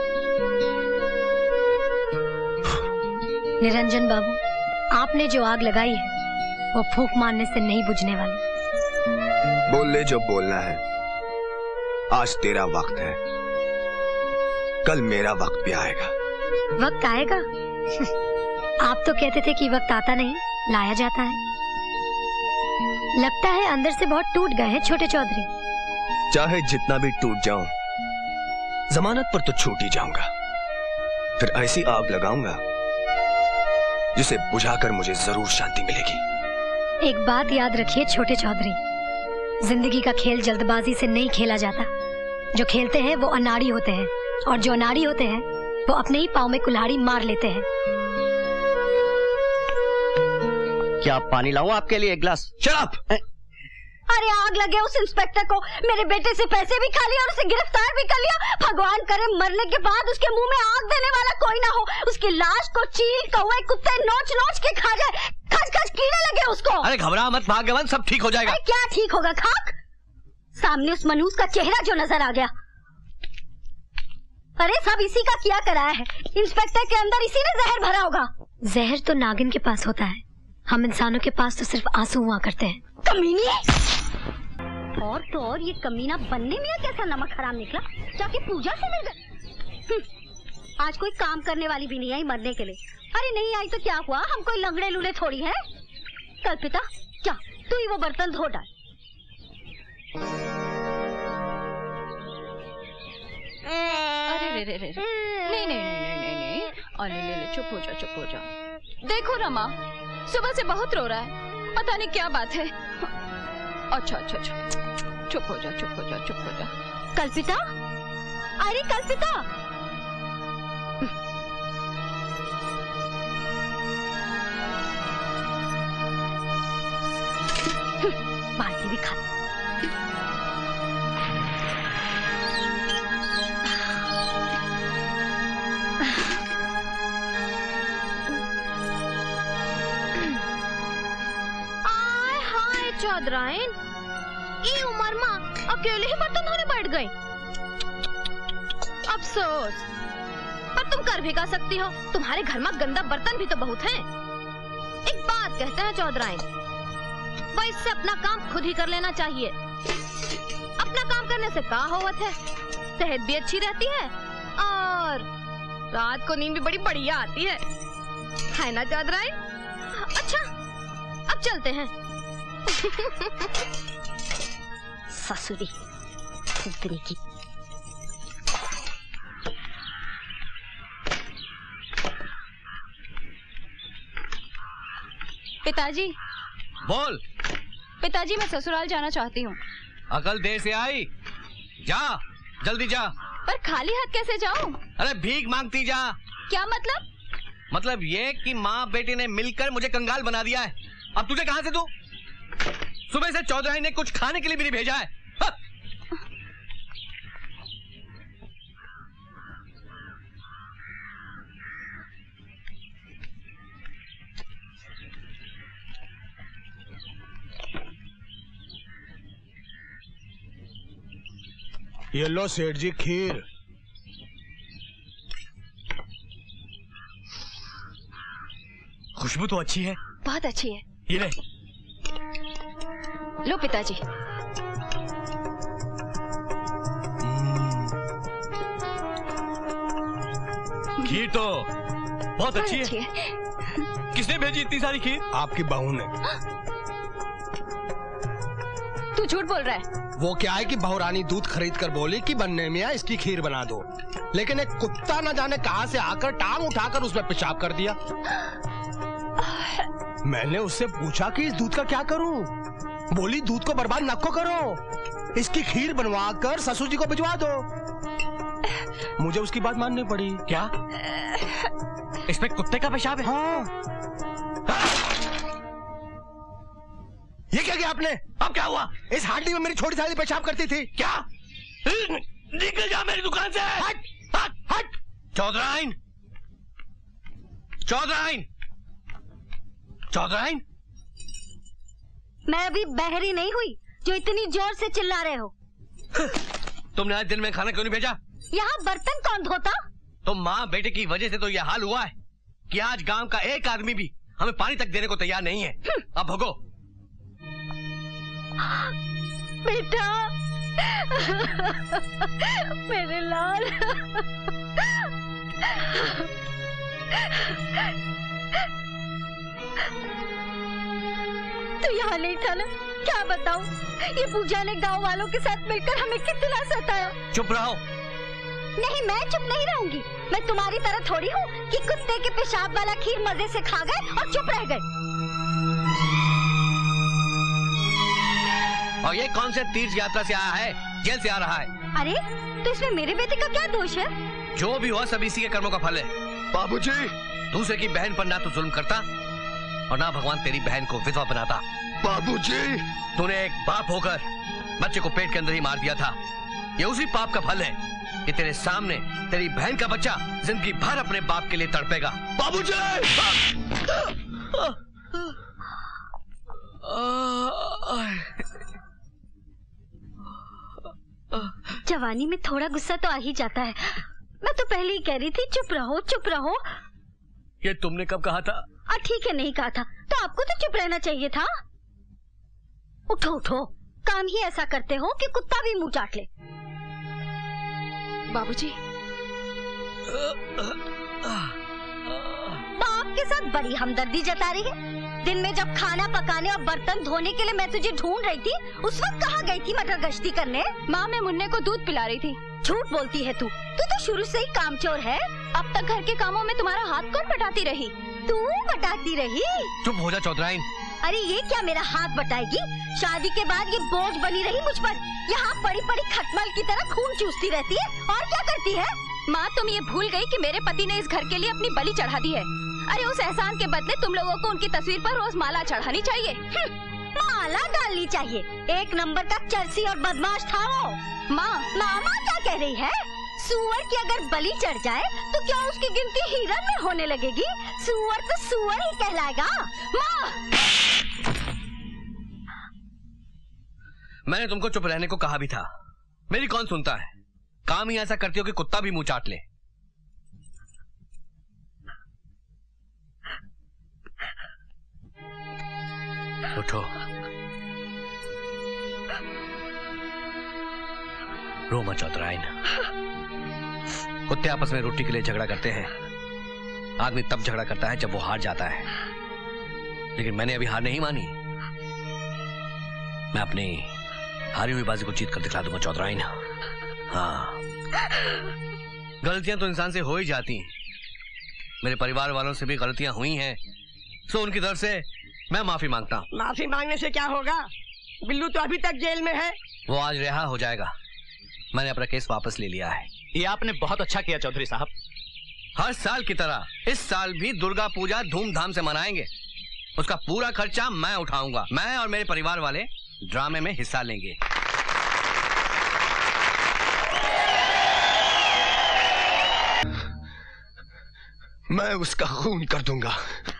निरंजन बाबू, आपने जो आग लगाई है वो फूंक मारने से नहीं बुझने वाली। बोल ले जो बोलना है। आज तेरा वक्त है, कल मेरा वक्त भी आएगा। वक्त आएगा? आप तो कहते थे कि वक्त आता नहीं, लाया जाता है। लगता है अंदर से बहुत टूट गए हैं छोटे चौधरी। चाहे जितना भी टूट जाऊं, जमानत पर तो छूट ही जाऊंगा। फिर ऐसी आग लगाऊंगा जिसे बुझाकर मुझे जरूर शांति मिलेगी। एक बात याद रखिए छोटे चौधरी, जिंदगी का खेल जल्दबाजी से नहीं खेला जाता। जो खेलते हैं वो अनाड़ी होते हैं, और जो अनाड़ी होते हैं वो अपने ही पाँव में कुल्हाड़ी मार लेते हैं। क्या पानी लाऊं आपके लिए एक गिलास? शराब। अरे आग लगे उस इंस्पेक्टर को, मेरे बेटे से पैसे भी खा लिए और उसे गिरफ्तार भी कर लिया। भगवान करे मरने के बाद उसके मुंह में आग देने वाला कोई ना हो, उसकी लाश को चील कौवे कुत्ते नोच नोच के खा जाए, खच खच कीड़े लगे उसको। अरे घबरा मत भाग्यवान, सब ठीक हो जाएगा। अरे क्या ठीक होगा खाक? सामने उस मनूस का चेहरा जो नजर आ गया। अरे सब इसी का किया कराया है, इंस्पेक्टर के अंदर इसी ने जहर भरा होगा। जहर तो नागिन के पास होता है, हम इंसानों के पास तो सिर्फ आंसू हुआ करते हैं। कमीनी! और तो और ये कमीना बनने में कैसा नमक हराम निकला, जाके पूजा से मिल गए। आज कोई काम करने वाली भी नहीं आई मरने के लिए। अरे नहीं आई तो क्या हुआ, हम कोई लंगड़े लूले थोड़ी है। कल्पिता क्या तू ही वो बर्तन धो डाल। अरे रे रे रे नहीं नहीं नहीं नहीं नहीं अरे ले ले चुप हो जा चुप हो जा। देखो रमा सुबह से बहुत रो रहा है, पता नहीं क्या बात है। अच्छा अच्छा अच्छा चुप हो जा चुप हो जा चुप हो जा। कल्पिता, अरे कल्पिता, बाल्टी भी खा। आय हाय चौधराइन, ई उम्र में अकेले ही बर्तन धोने बैठ गए। अफसोस, पर तुम कर भी कर सकती हो, तुम्हारे घर में गंदा बर्तन भी तो बहुत हैं। एक बात कहते हैं चौधराइन, वैसे अपना काम खुद ही कर लेना चाहिए। अपना काम करने से क्या होवत है, सेहत भी अच्छी रहती है और रात को नींद भी बड़ी बढ़िया आती है, है ना चौधराइन? अच्छा अब चलते हैं। ससुरी फुदनी की। पिताजी। बोल। पिताजी मैं ससुराल जाना चाहती हूँ। अकल देर से आई, जा जल्दी जा। पर खाली हाथ कैसे जाऊँ? अरे भीख मांगती जा। क्या मतलब? मतलब ये कि माँ बेटी ने मिलकर मुझे कंगाल बना दिया है। अब तुझे कहाँ से दूं? सुबह से चौधराई ने कुछ खाने के लिए भी नहीं भेजा है। हा? ये लो सेठ जी खीर। खुशबू तो अच्छी है। बहुत अच्छी है। ये ले। लो पिताजी। खीर तो बहुत अच्छी है। अच्छी है। किसने भेजी इतनी सारी खीर? आपकी बहू ने। तू झूठ बोल रहा है। वो क्या है कि बहुरानी दूध खरीद कर बोली कि बनने में इसकी खीर बना दो, लेकिन एक कुत्ता न जाने कहां से आकर टांग उठाकर उसमें पेशाब कर दिया। मैंने उससे पूछा कि इस दूध का क्या करूं? बोली दूध को बर्बाद न को करो, इसकी खीर बनवा कर ससुर जी को भिजवा दो। मुझे उसकी बात माननी पड़ी। क्या इसमें कुत्ते का पेशाब है? हाँ। ये क्या किया आपने? अब क्या हुआ? इस हांडी में मेरी छोटी साली पेशाब करती थी। क्या? निकल जा मेरी दुकान से। हट हट हट। चौधराइन, चौधराइन, चौधराइन। मैं अभी बहरी नहीं हुई जो इतनी जोर से चिल्ला रहे हो। तुमने आज दिन में खाना क्यों नहीं भेजा? यहाँ बर्तन कौन धोता? तो माँ बेटे की वजह से तो यह हाल हुआ है कि आज गांव का एक आदमी भी हमें पानी तक देने को तैयार नहीं है। अब भगो। बेटा, मेरे लाल। तू यहाँ नहीं था ना? क्या बताऊं, ये पूजा ने गांव वालों के साथ मिलकर हमें कितना सताया। चुप रहो। नहीं, मैं चुप नहीं रहूंगी। मैं तुम्हारी तरह थोड़ी हूँ कि कुत्ते के पेशाब वाला खीर मजे से खा गए और चुप रह गए। और ये कौन से तीर्थ यात्रा से आया है, जेल से आ रहा है? अरे तो इसमें मेरे बेटे का क्या दोष है? जो भी हुआ सब इसी के कर्मों का फल है। बाबूजी, दूसरे की बहन पर ना तो जुल्म करता और ना भगवान तेरी बहन को विधवा बनाता। बाबूजी, तूने एक बाप होकर बच्चे को पेट के अंदर ही मार दिया था। ये उसी पाप का फल है कि तेरे सामने तेरी बहन का बच्चा जिंदगी भर अपने बाप के लिए तड़पेगा। बाबूजी! जवानी में थोड़ा गुस्सा तो आ ही जाता है। मैं तो पहले ही कह रही थी चुप रहो चुप रहो। ये तुमने कब कहा था? आ ठीक है, नहीं कहा था तो आपको तो चुप रहना चाहिए था। उठो उठो, काम ही ऐसा करते हो कि कुत्ता भी मुंह चाट ले। बाबूजी, बाप के साथ बड़ी हमदर्दी जता रही है। दिन में जब खाना पकाने और बर्तन धोने के लिए मैं तुझे ढूंढ रही थी, उस वक्त कहाँ गई थी मटर गश्ती करने? माँ, मैं मुन्ने को दूध पिला रही थी। झूठ बोलती है तू, तू तो शुरू से ही कामचोर है। अब तक घर के कामों में तुम्हारा हाथ कौन बटाती रही? तू बटाती रही? चुप हो जा चौधराइन। अरे ये क्या मेरा हाथ बटाएगी? शादी के बाद ये बोझ बनी रही मुझ पर। यहाँ पड़ी पड़ी खटमल की तरह खून चूसती रहती है और क्या करती है? माँ, तुम ये भूल गई कि मेरे पति ने इस घर के लिए अपनी बलि चढ़ा दी है। अरे उस एहसान के बदले तुम लोगों को उनकी तस्वीर पर रोज माला चढ़ानी चाहिए। माला डालनी चाहिए। एक नंबर का चरसी और बदमाश था वो। माँ, मामा क्या कह रही है? सुअर की अगर बलि चढ़ जाए तो क्या उसकी गिनती हिरन में होने लगेगी? सुअर तो सुअर ही कहलाएगा। माँ, मैंने तुमको चुप रहने को कहा भी था। मेरी कौन सुनता है? काम ही ऐसा करती हो कि कुत्ता भी मुंह चाट ले। उठो, रो मत चौधराइन। कुत्ते आपस में रोटी के लिए झगड़ा करते हैं। आदमी तब झगड़ा करता है जब वो हार जाता है, लेकिन मैंने अभी हार नहीं मानी। मैं अपनी हारी हुई बाजी को जीत कर दिखला दूंगा चौधराइन। हाँ, गलतियां तो इंसान से हो ही जाती हैं। मेरे परिवार वालों से भी गलतियां हुई हैं, सो उनकी तरफ से मैं माफी मांगता हूँ। माफी मांगने से क्या होगा? बिल्लू तो अभी तक जेल में है। वो आज रिहा हो जाएगा। मैंने अपना केस वापस ले लिया है। ये आपने बहुत अच्छा किया चौधरी साहब। हर साल की तरह इस साल भी दुर्गा पूजा धूमधाम से मनाएंगे। उसका पूरा खर्चा मैं उठाऊंगा। मैं और मेरे परिवार वाले ड्रामे में हिस्सा लेंगे। मैं उसका खून कर दूंगा।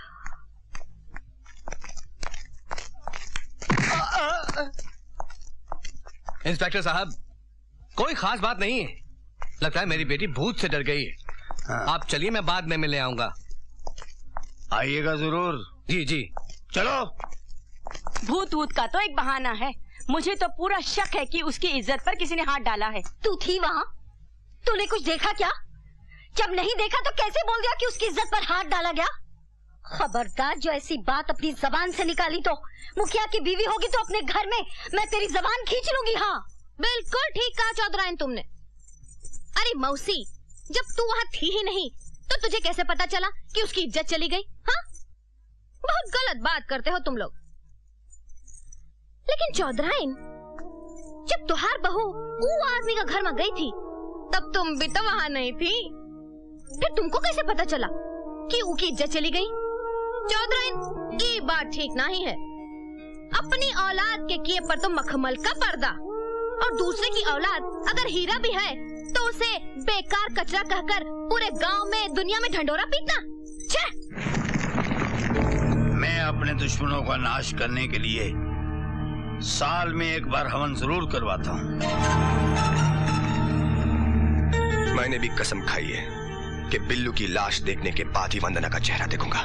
इंस्पेक्टर साहब, कोई खास बात नहीं है। लगता है मेरी बेटी भूत से डर गई है। हाँ। आप चलिए, मैं बाद में मिलने आऊंगा। आइएगा जरूर। जी जी, चलो। भूत वूत का तो एक बहाना है। मुझे तो पूरा शक है कि उसकी इज्जत पर किसी ने हाथ डाला है। तू थी वहाँ? तूने कुछ देखा क्या? जब नहीं देखा तो कैसे बोल दिया कि उसकी इज्जत पर हाथ डाला गया? खबरदार, जो ऐसी बात अपनी जबान से निकाली तो मुखिया की बीवी होगी तो अपने घर में मैं तेरी जबान खींच लूंगी। हाँ, बिल्कुल ठीक कहा चौधराइन तुमने। अरे मौसी, जब तू वहाँ थी ही नहीं तो तुझे कैसे पता चला कि उसकी इज्जत चली गई? हाँ, बहुत गलत बात करते हो तुम लोग। लेकिन चौधराइन, जब तुहार बहू वो आदमी का घर में गई थी तब तुम भी तो वहाँ नहीं थी। फिर तुमको कैसे पता चला कि उसकी इज्जत चली गई? चौधराइन, ये बात ठीक नहीं है। अपनी औलाद के किए पर तो मखमल का पर्दा, और दूसरे की औलाद अगर हीरा भी है तो उसे बेकार कचरा कहकर पूरे गांव में दुनिया में ढंढोरा पीटना। मैं अपने दुश्मनों का नाश करने के लिए साल में एक बार हवन जरूर करवाता हूँ। मैंने भी कसम खाई है कि बिल्लू की लाश देखने के बाद ही वंदना का चेहरा देखूंगा।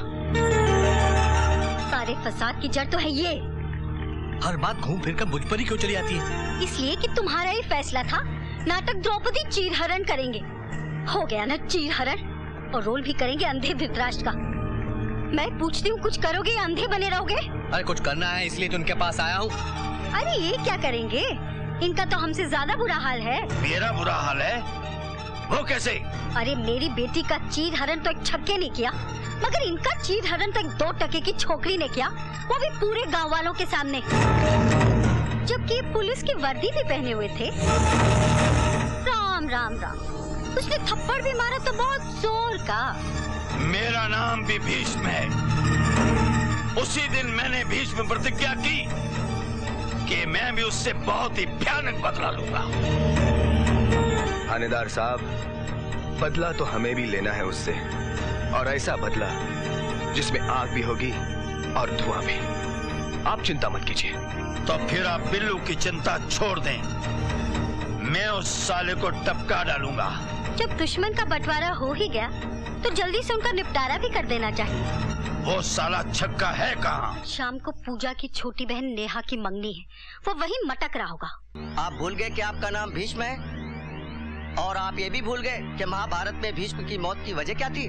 सारे फसाद की जड़ तो है ये। हर बात घूम फिर कर मुझ पर ही क्यों चली आती है? इसलिए कि तुम्हारा ही फैसला था। नाटक द्रौपदी चीरहरण करेंगे, हो गया ना चीरहरण, और रोल भी करेंगे अंधे धृतराष्ट्र का। मैं पूछती हूँ, कुछ करोगे या अंधे बने रहोगे? अरे कुछ करना है इसलिए तो उनके पास आया हूँ। अरे ये क्या करेंगे? इनका तो हमसे ज्यादा बुरा हाल है। मेरा बुरा हाल है? वो कैसे? अरे मेरी बेटी का चीरहरण तो एक छक्के ने किया, मगर इनका चीरहरण तो एक दो टके की छोकरी ने किया, वो भी पूरे गांव वालों के सामने, जबकि पुलिस की वर्दी भी पहने हुए थे। राम राम राम, उसने थप्पड़ भी मारा तो बहुत जोर का। मेरा नाम भी भीष्म है। उसी दिन मैंने भीष्म प्रतिज्ञा की कि मैं भी उससे बहुत ही भयानक बदला लूंगा। थानेदार साहब, बदला तो हमें भी लेना है उससे, और ऐसा बदला जिसमें आग भी होगी और धुआं भी। आप चिंता मत कीजिए। तो फिर आप बिल्लू की चिंता छोड़ दें, मैं उस साले को टपका डालूंगा। जब दुश्मन का बंटवारा हो ही गया तो जल्दी से उनका निपटारा भी कर देना चाहिए। वो साला छक्का है कहाँ? शाम को पूजा की छोटी बहन नेहा की मंगनी है, वो वहीं मटक रहा होगा। आप भूल गए कि आपका नाम भीष्म है, और आप ये भी भूल गए कि महाभारत में भीष्म की मौत की वजह क्या थी।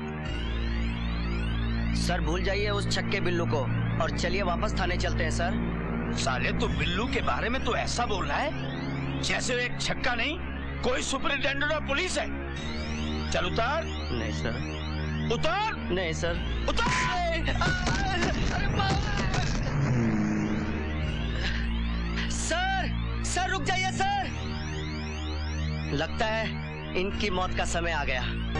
सर भूल जाइए उस छक्के बिल्लू को और चलिए वापस थाने चलते हैं। सर साले तू बिल्लू के बारे में तो ऐसा बोल रहा है जैसे वो एक छक्का नहीं कोई सुपरिटेंडेंट ऑफ पुलिस है। चल उतार। नहीं सर। उतार। नहीं सर। उतार। सर सर रुक जाइए सर, लगता है इनकी मौत का समय आ गया।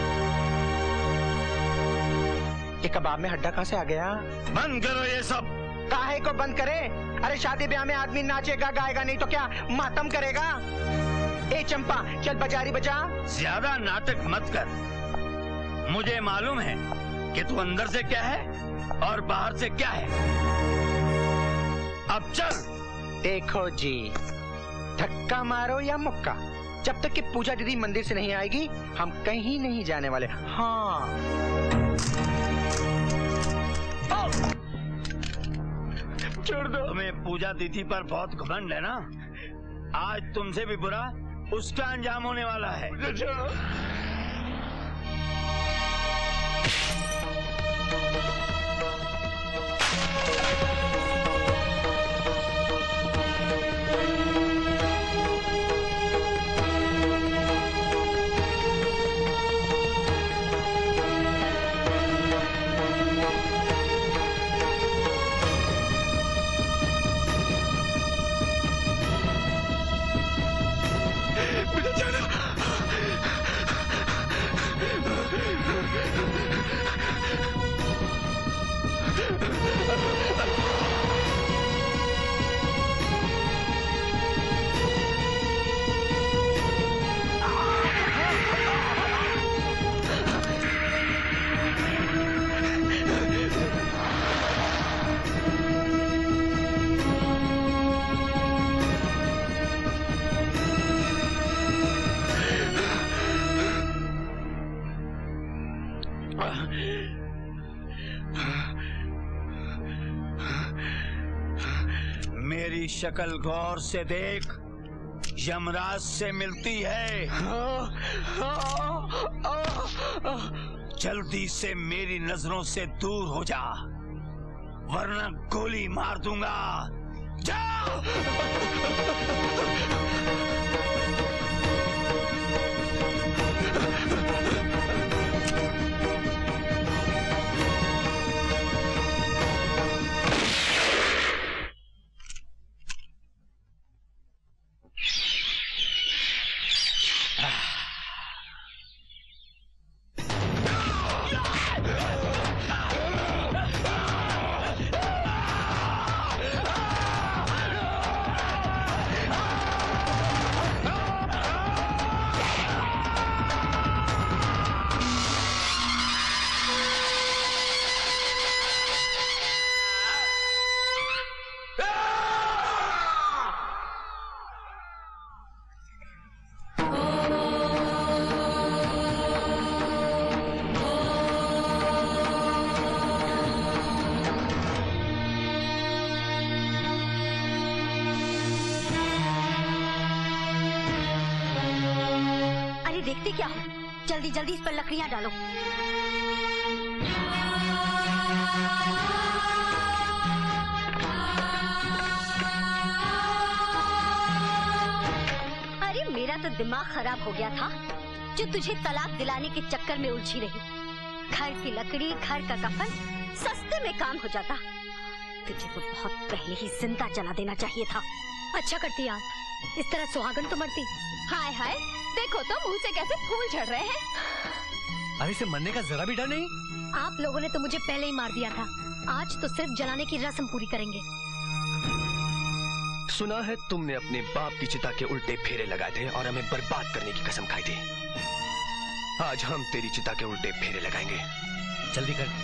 ये कबाब में हड्डा कहाँ से आ गया? बंद करो ये सब। काहे को बंद करे? अरे शादी ब्याह में आदमी नाचेगा गाएगा नहीं तो क्या मातम करेगा? ए चंपा चल बाजारी बजा। ज्यादा नाटक मत कर, मुझे मालूम है कि तू अंदर से क्या है और बाहर से क्या है। अब चल। देखो जी, धक्का मारो या मुक्का, जब तक कि पूजा दीदी मंदिर से नहीं आएगी हम कहीं नहीं जाने वाले। हाँ छोड़ दो। तुम्हें पूजा दीदी पर बहुत घमंड है ना, आज तुमसे भी बुरा उसका अंजाम होने वाला है। छोड़ो। मेरी शक्ल गौर से देख, यमराज से मिलती है। जल्दी से मेरी नजरों से दूर हो जा, वरना गोली मार दूंगा। जाओ। देखते क्या हो, जल्दी जल्दी इस पर लकड़ियां डालो। अरे मेरा तो दिमाग खराब हो गया था जो तुझे तलाक दिलाने के चक्कर में उलझी रही। घर की लकड़ी, घर का कफन, सस्ते में काम हो जाता। तुझे तो बहुत पहले ही जिंदा जला देना चाहिए था। अच्छा करती आप, इस तरह सुहागन तो मरती। हाय हाय, देखो तो मुंह से कैसे फूल झड़ रहे हैं। अरे इसे मरने का जरा भी डर नहीं। आप लोगों ने तो मुझे पहले ही मार दिया था, आज तो सिर्फ जलाने की रस्म पूरी करेंगे। सुना है तुमने अपने बाप की चिता के उल्टे फेरे लगाए थे और हमें बर्बाद करने की कसम खाई थी। आज हम तेरी चिता के उल्टे फेरे लगाएंगे। जल्दी कर।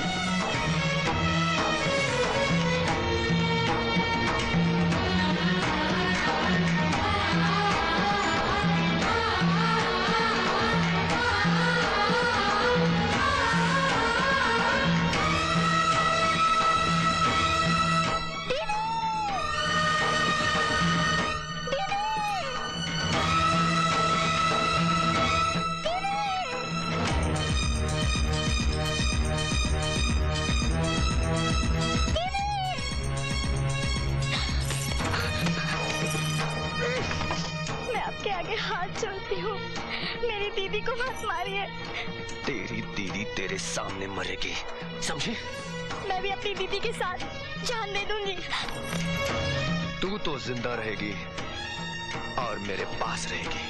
मेरी दीदी को मत मारिए। तेरी दीदी तेरे सामने मरेगी, समझे? मैं भी अपनी दीदी के साथ जान दे दूंगी। तू तो जिंदा रहेगी और मेरे पास रहेगी,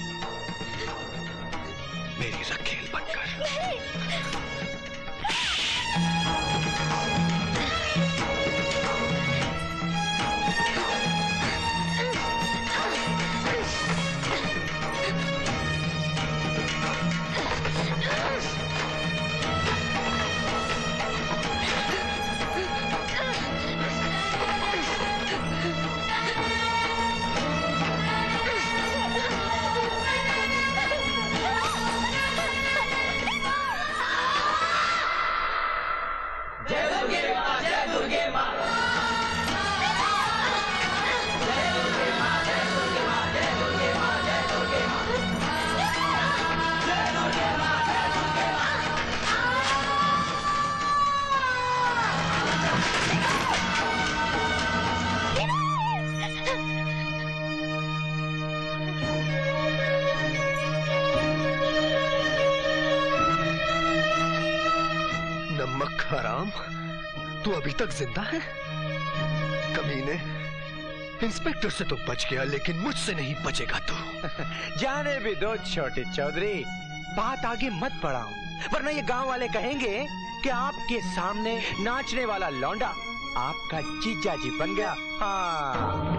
मेरी रखेल बनकर। नहीं। हराम, तू अभी तक जिंदा है? कमीने, इंस्पेक्टर से तो बच गया लेकिन मुझसे नहीं बचेगा तू। जाने भी दो छोटे चौधरी, बात आगे मत बढ़ाओ वरना ये गांव वाले कहेंगे कि आपके सामने नाचने वाला लौंडा आपका जीजा जी बन गया। हाँ।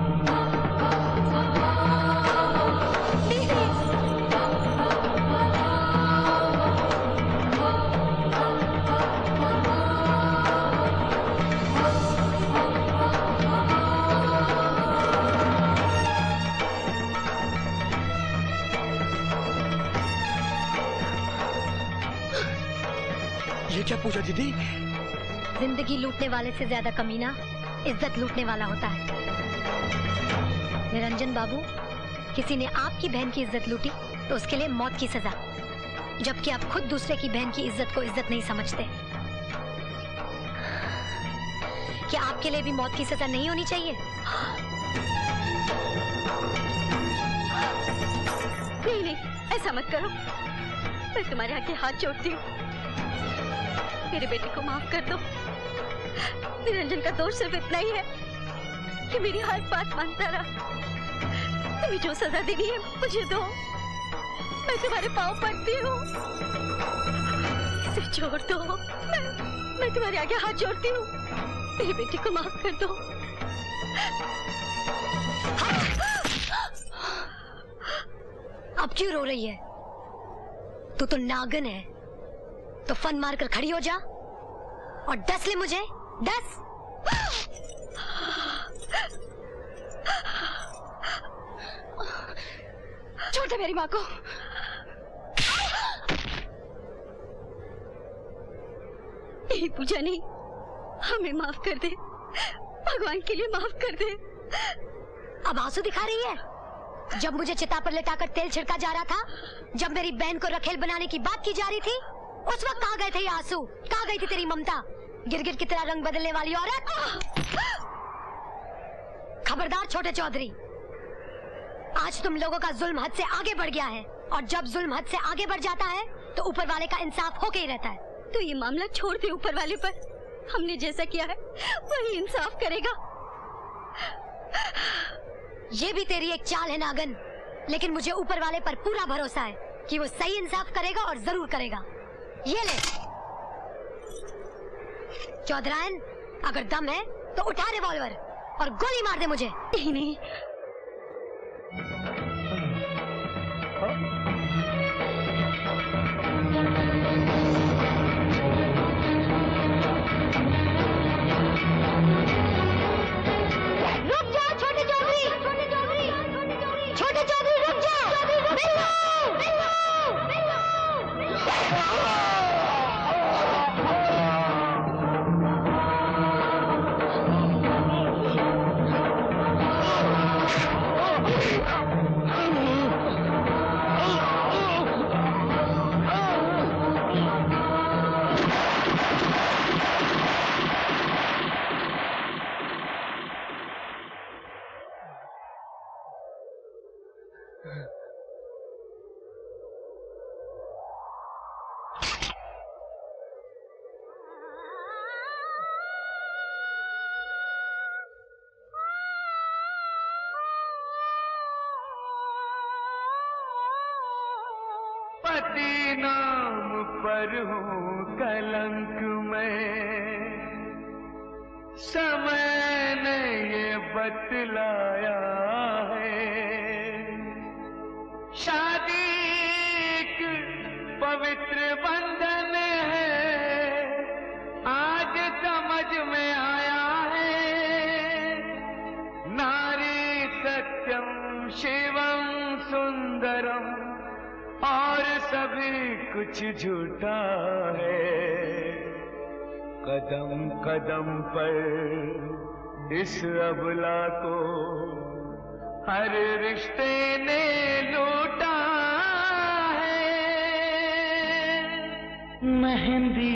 ये क्या पूछा दीदी? जिंदगी लूटने वाले से ज्यादा कमीना इज्जत लूटने वाला होता है। निरंजन बाबू, किसी ने आपकी बहन की इज्जत लूटी तो उसके लिए मौत की सजा, जबकि आप खुद दूसरे की बहन की इज्जत को इज्जत नहीं समझते। क्या आपके लिए भी मौत की सजा नहीं होनी चाहिए? नहीं नहीं, ऐसा मत करो। मैं तुम्हारे आगे हाथ जोड़ती हूँ, मेरे बेटे को माफ कर दो। निरंजन का दोष सिर्फ इतना ही है कि मेरी हर बात मानता रहा। तुम्हें जो सजा देनी है मुझे दो, मैं तुम्हारे पाँव पड़ती हूँ, इसे छोड़ दो। मैं, मैं तुम्हारे आगे हाथ जोड़ती हूँ, मेरे बेटे को माफ कर दो। अब क्यों रो रही है? तू तो नागन है, तो फन मार कर खड़ी हो जा और डस ले मुझे, डस। छोड़ दे मेरी माँ को। नहीं पूजा नहीं, हमें माफ कर दे, भगवान के लिए माफ कर दे। अब आंसू दिखा रही है? जब मुझे चिता पर लेटाकर तेल छिड़का जा रहा था, जब मेरी बहन को रखेल बनाने की बात की जा रही थी, उस वक्त कहाँ गए थे ये आंसू? कहाँ गई थी तेरी ममता? गिरगिट की तरह रंग बदलने वाली औरत। खबरदार छोटे चौधरी, आज तुम लोगों का जुल्म हद से आगे बढ़ गया है, और जब जुल्म हद से आगे बढ़ जाता है तो ऊपर वाले का इंसाफ होके ही रहता है। तो ये मामला छोड़ दे ऊपर वाले पर, हमने जैसा किया है वही इंसाफ करेगा। ये भी तेरी एक चाल है नागन, लेकिन मुझे ऊपर वाले पर पूरा भरोसा है कि वो सही इंसाफ करेगा और जरूर करेगा। ये ले। चौधरायन, अगर दम है तो उठा रिवॉल्वर और गोली मार दे मुझे। नहीं नहीं, रुक जाओ छोटे चौधरी, छोटे चौधरी, छोटे चौधरी रुक जाओ। बिल्लू, बिल्लू, पति नाम पर हूँ कलंक में, समय ने ये बतलाया है। शादी एक पवित्र बंधन है, आज समझ में आया है। नारी सत्यम शिवम सुंदरम, और सभी कुछ झूठा है। कदम कदम पर इस अबला को हर रिश्ते ने लूटा है। मेहंदी